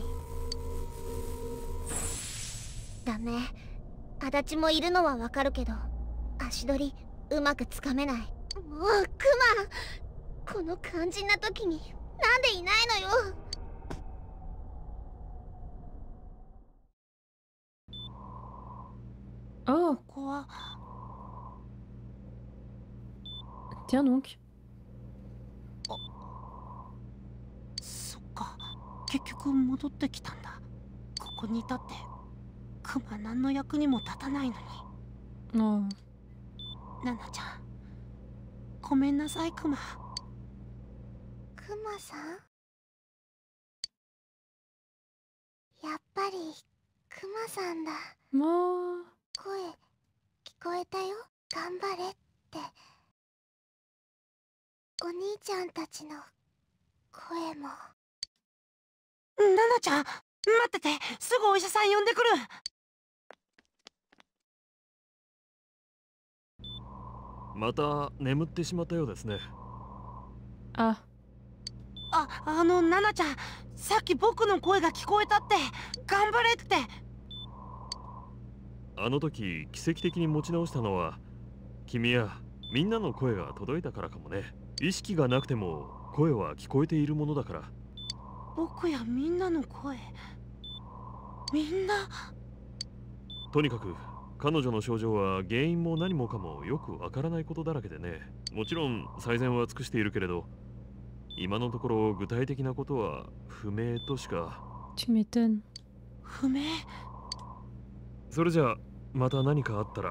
ダメ。足立もいるのはわかるけど足取りうまくつかめない。もうクマ、この肝心な時になんでいないのよ。 Oh, ここは tiens donc。 そっか、結局戻ってきたんだ。ここにいたってクマ何の役にも立たないのに。 Oh。 ナナちゃん、ごめんなさいクマ。 クマさん、やっぱりクマさんだ。 もう声聞こえたよ。頑張れって。お兄ちゃんたちの声も。 ナナちゃん、待ってて。すぐお医者さん呼んでくる。 また眠ってしまったようですね。 あ、 ナナちゃん、さっき僕の声が聞こえたって。頑張れって。 あの時奇跡的に持ち直したのは君やみんなの声が届いたからかもね。意識がなくても声は聞こえているものだから。 僕やみんなの声、みんな。 とにかく彼女の症状は原因も何もかもよくわからないことだらけでね。もちろん最善は尽くしているけれど今のところ具体的なことは不明としか。 Tu m'étonnes。 不明。 それじゃあまた何かあったら。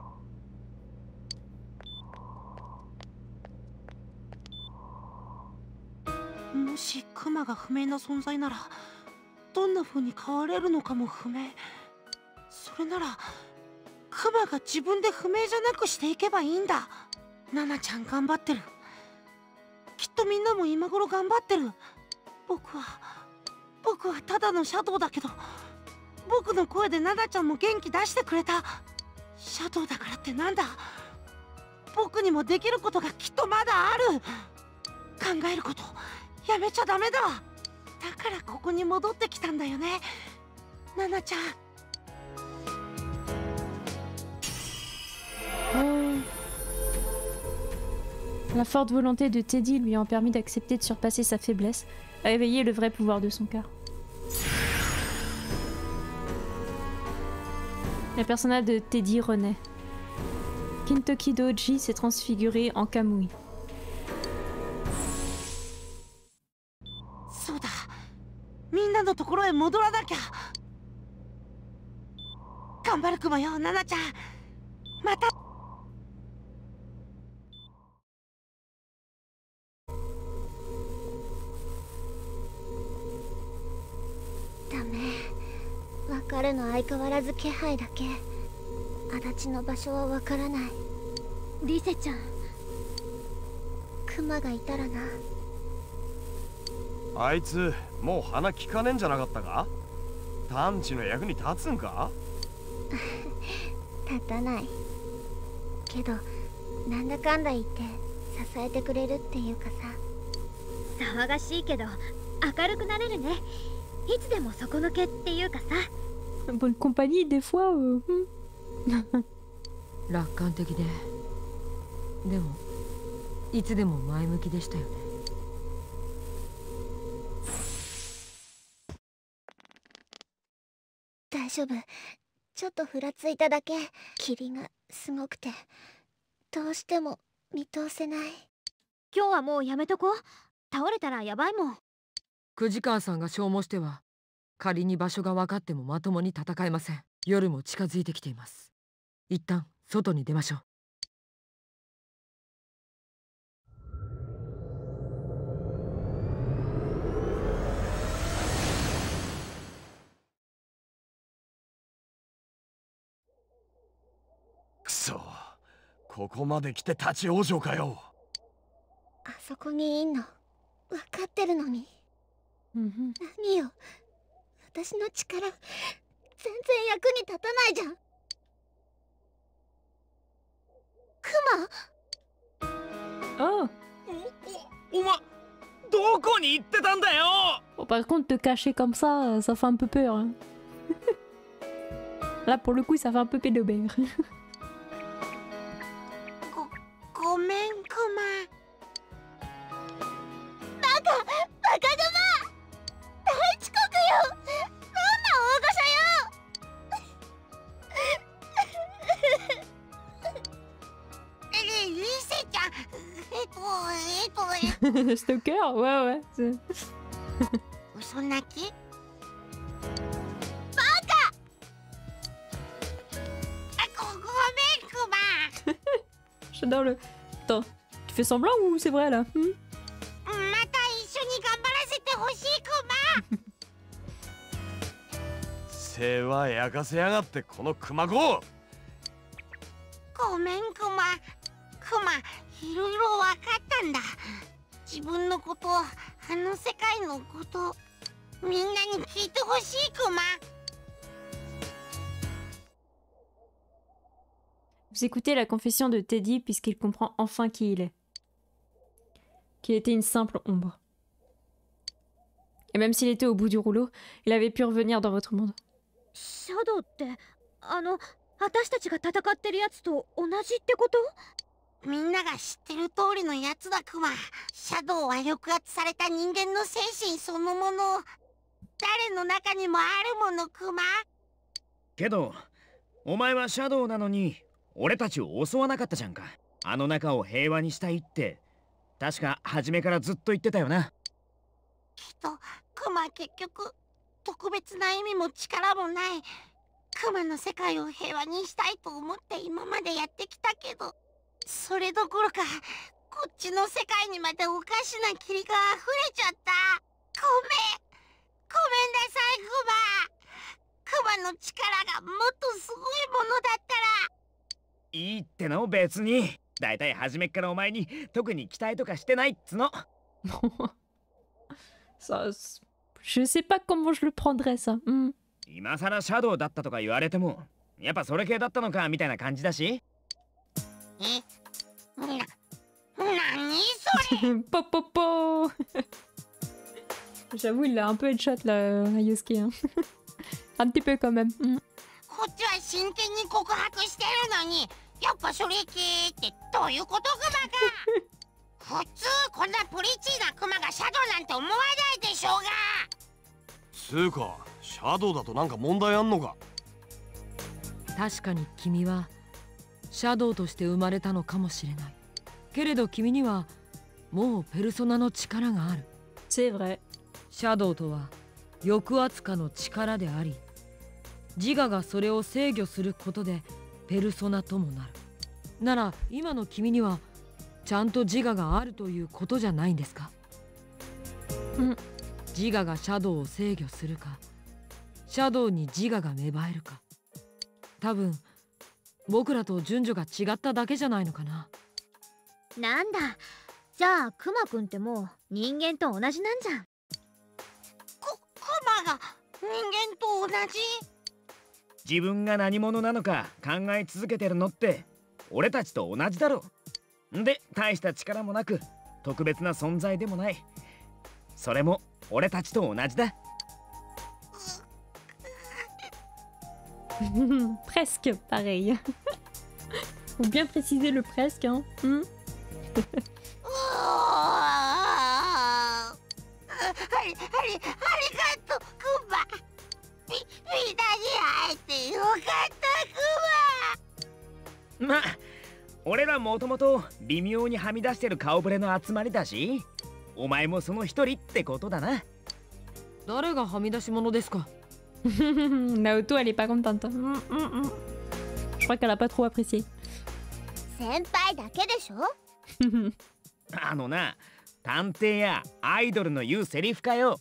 もしクマが不明な存在ならどんな風に変われるのかも不明。それならクマが自分で不明じゃなくしていけばいいんだ。ナナちゃん頑張ってる。きっとみんなも今頃頑張ってる。僕はただのシャドウだけど僕の声でナナちゃんも元気出してくれた。シャドウだからってなんだ。僕にもできることがきっとまだある。考えることやめちゃダメだ。だからここに戻ってきたんだよね、ナナちゃん。 La forte volonté de Teddy lui ayant permis d'accepter de surpasser sa faiblesse, a éveillé le vrai pouvoir de son cœur. Le personnage de Teddy renaît. Kintoki Doji s'est transfiguré en Kamui. そうだ、みんなのところへ戻らなきゃ。頑張るクマよ、ナナちゃん。また。 ダメ。わかるの相変わらず気配だけ。足立の場所はわからない。リセちゃん、クマがいたらな。 あいつもう鼻利かねえんじゃなかったか。探知の役に立つんか。 立たないけどなんだかんだ言って支えてくれるっていうかさ。 騒がしいけど明るくなれるね。いつでも底抜けっていうかさ。 Bonne compagnie des fois. 楽観的で、でもいつでも前向きでしたよね。 大丈夫。ちょっとふらついただけ。霧がすごくてどうしても見通せない。 今日はもうやめとこう。倒れたらやばいもん。 久慈川さんが消耗しては仮に場所が分かってもまともに戦えません。夜も近づいてきています。一旦外に出ましょう。 くそ、ここまで来て立ち往生かよ。 あそこにいんの分かってるのに。何よ、私の力全然役に立たないじゃん。クマ。 Oh. お前どこに行ってたんだよ。 Bon, par contre, te cacher comme ça fait un peu peur. Hein. Là, pour le coup, ça fait un peu pédobère. ごめんクマ。 バカグマ、大遅刻よ。どんな大御リセちゃん、 Stalker? Ouais, ouais. 嘘泣き。 バカ。 ごめんクマ。 J'adore le. Attends, tu fais semblant ou c'est vrai là? また一緒に頑張らせてほしいクマ。 世話焼かせやがってこの熊子。 ごめんクマ。クマ、いろいろわかったんだ。自分のこと、あの世界のこと、みんなに聞いてほしいクマ。 Vous écoutez la confession de Teddy puisqu'il comprend enfin qui il est. Qu'il était une simple ombre. Et même s'il était au bout du rouleau, il avait pu revenir dans votre monde. シャドウって私たちが戦ってるやつと同じってこと？ みんなが知ってる通りのやつだクマ。シャドウは抑圧された人間の精神そのもの。誰の中にもあるものクマ。 けどお前はシャドウなのに俺たちを襲わなかったじゃんか。あの中を平和にしたいって確か初めからずっと言ってたよな。 きっとクマ結局特別な意味も力もない。クマの世界を平和にしたいと思って今までやってきたけど、それどころかこっちの世界にまでおかしな霧があふれちゃった。ごめんなさいクマ。クマの力がもっとすごいものだったら。 いいっての別に。だいたい初めっからお前に特に期待とかしてないっつの。 Ça, je sais pas comment je le prendrais ça. 今さらシャドウだったとか言われてもやっぱそれ系だったのかみたいな感じだし。 何それ。 Po po po. J'avoue, il l'a un peu headshot là, Yosuke. Hein. Un petit peu quand même. こっちは真剣に告白してるのに、やっぱそれ系ってどういうことクマか。普通こんなプリチーなクマがシャドウなんて思わないでしょうが。 つうかシャドウだとなんか問題あんのか。 確かに君はシャドウとして生まれたのかもしれない。けれど君にはもうペルソナの力がある。 C'est vrai。 シャドウとは抑圧下の力であり、自我がそれを制御することでペルソナともなる。なら今の君にはちゃんと自我があるということじゃないんですか？自我がシャドウを制御するか、シャドウに自我が芽生えるか、多分僕らと順序が違っただけじゃないのかな。 なんだ、じゃあクマくんってもう人間と同じなんじゃん。 クマが人間と同じ？ 自分が何者なのか考え続けてるのって俺たちと同じだろ。んで大した力もなく特別な存在でもない。それも俺たちと同じだ。 Presque pareil. Faut bien préciser le presque, hein. ありがとうクマ。みんなに会えてよかったクマ。 まあ俺らもともと微妙にはみ出してる顔ぶれの集まりだし、お前もその一人ってことだな。 誰がはみ出し者ですか？ Naoto, elle est pas contente. Je crois qu'elle a pas trop apprécié. 先輩だけでしょ。 あのな、探偵やアイドルの言うセリフかよ。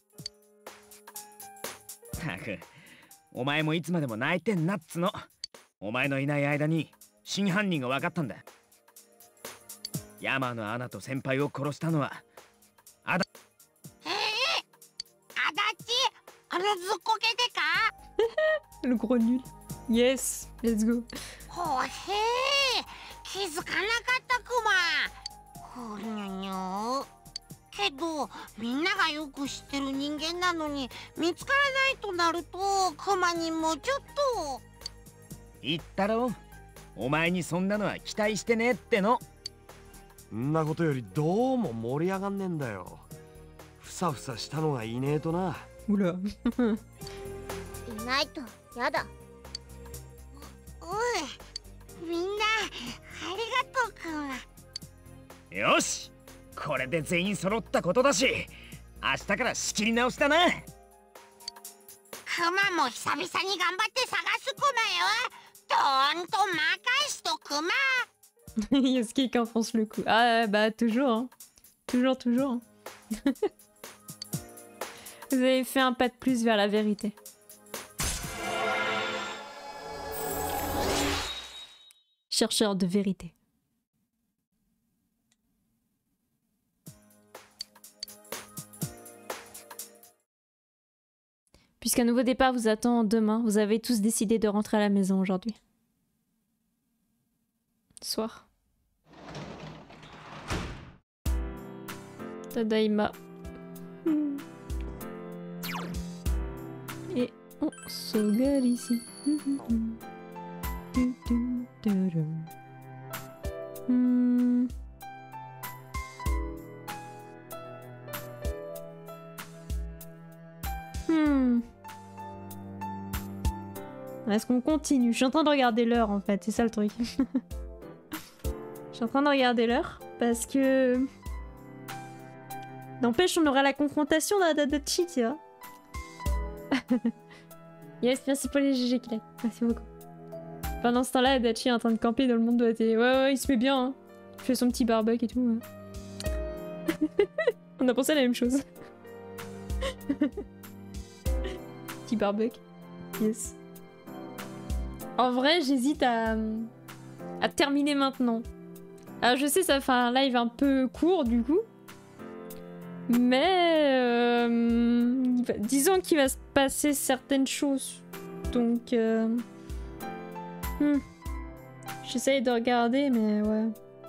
たく、お前もいつまでも泣いてんなっつの。お前のいない間に真犯人が分かったんだ。山のアナと先輩を殺したのはあだ。 あだち、あれずっこけてか Le gros nul. Yes, let's go. ほへえ、気づかなかったクマ。ほにゃにゃ。けどみんながよく知ってる人間なのに見つからないとなるとクマにもちょっと。 言ったろ、お前にそんなのは期待してねっての。 んなことよりどうも盛り上がんねえんだよ。ふさふさしたのがいねえとな。 うら。 いないとやだ。 おい、みんなありがとうクマ。 よし、これで全員揃ったことだし、明日から仕切り直しだな。 クマも久々に頑張って探すクマよ。どんと任しとクマ。 Est-ce qu'il enfonce le coup? Ah bah toujours, hein. Toujours, toujours. Vous avez fait un pas de plus vers la vérité. Chercheur de vérité. Puisqu'un nouveau départ vous attend demain, vous avez tous décidé de rentrer à la maison aujourd'hui. Soir. Tadaima. Et on sauvegarde ici. Est-ce qu'on continue? Je suis en train de regarder l'heure en fait, c'est ça le truc. Je suis en train de regarder l'heure parce que... N'empêche, on aura la confrontation de Chi, tu vois. Yes, merci pour les GG qu'il a. Merci beaucoup. Pendant ce temps-là, Adachi est en train de camper dans le monde de la télé. Ouais, il se met bien. Hein. Il fait son petit barbecue et tout. Ouais. On a pensé à la même chose. Petit barbecue. Yes. En vrai, j'hésite à terminer maintenant. Alors, je sais, ça fait un live un peu court du coup. Mais disons qu'il va se passer certaines choses. Donc j'essaye de regarder, mais ouais.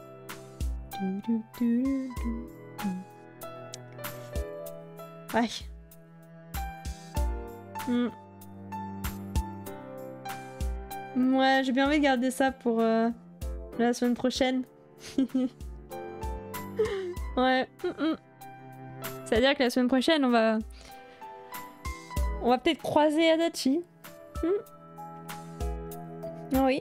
Ouais. Ouais, j'ai bien envie de garder ça pour la semaine prochaine. Ouais. C'est-à-dire que la semaine prochaine, on va peut-être croiser Adachi. Oui.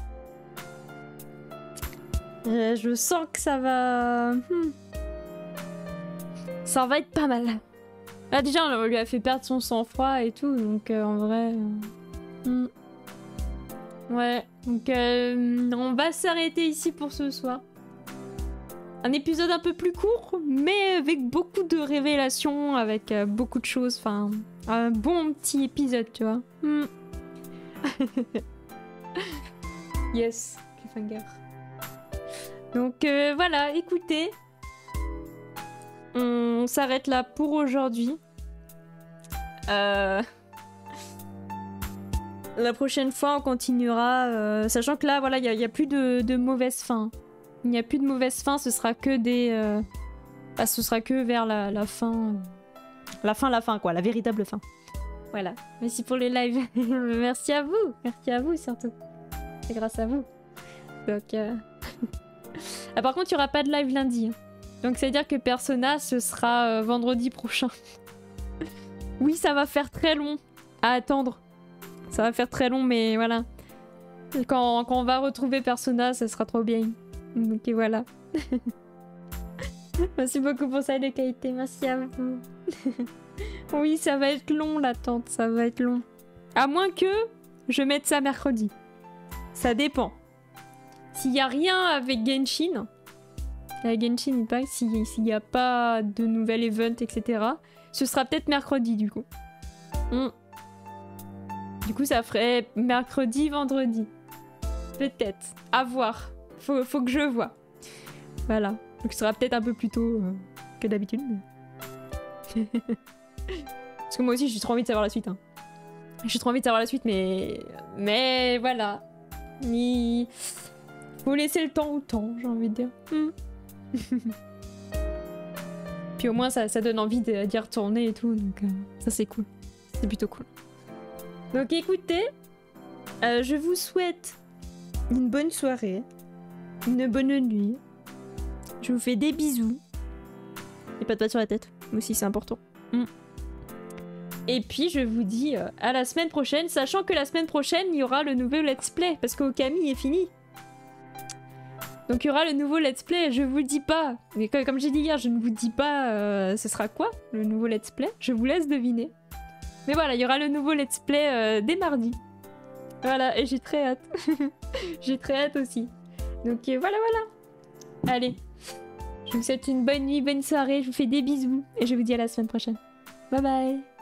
Je sens que ça va... Ça va être pas mal. Là déjà, on lui a fait perdre son sang-froid et tout, donc en vrai... Ouais, donc on va s'arrêter ici pour ce soir. Un épisode un peu plus court, mais avec beaucoup de révélations, avec beaucoup de choses. Enfin, un bon petit épisode, tu vois. Yes, cliffhanger. Donc voilà, écoutez. On s'arrête là pour aujourd'hui. La prochaine fois, on continuera. Sachant que là, voilà, il n'y a plus de mauvaise fin. Il n'y a plus de mauvaise fin, ce sera que des... ce sera que vers la fin... La fin, quoi. La véritable fin. Voilà. Merci pour les lives. Merci à vous. Merci à vous, surtout. C'est grâce à vous. Donc... Ah, par contre, il n'y aura pas de live lundi. Donc, ça veut dire que Persona, ce sera vendredi prochain. Oui, ça va faire très long à attendre. Ça va faire très long, mais voilà. Quand on va retrouver Persona, ça sera trop bien. Donc et voilà. Merci beaucoup pour ça, les qualités. Merci à vous. Oui, ça va être long l'attente, ça va être long. À moins que je mette ça mercredi. Ça dépend. S'il n'y a rien avec Genshin, Genshin Impact, s'il n'y a pas de nouvel event, etc., ce sera peut-être mercredi du coup. Du coup, ça ferait mercredi, vendredi. Peut-être. À voir. Faut que je vois. Voilà. Donc ce sera peut-être un peu plus tôt que d'habitude. Parce que moi aussi, j'ai trop envie de savoir la suite. Hein. J'ai trop envie de savoir la suite, mais voilà. Il faut laisser le temps au temps, j'ai envie de dire. Puis au moins, ça donne envie d'y retourner et tout, donc ça c'est cool. C'est plutôt cool. Donc écoutez, je vous souhaite une bonne soirée, une bonne nuit. Je vous fais des bisous. Et pas de patte sur la tête, moi aussi c'est important. Et puis je vous dis à la semaine prochaine, sachant que la semaine prochaine il y aura le nouveau let's play, parce qu'Okami est fini. Donc il y aura le nouveau let's play, je vous le dis pas. Mais comme j'ai dit hier, je ne vous dis pas ce sera quoi le nouveau let's play, je vous laisse deviner. Mais voilà, il y aura le nouveau let's play dès mardi. Voilà, et j'ai très hâte. J'ai très hâte aussi. Donc voilà. Allez, je vous souhaite une bonne nuit, bonne soirée, je vous fais des bisous, et je vous dis à la semaine prochaine. Bye bye.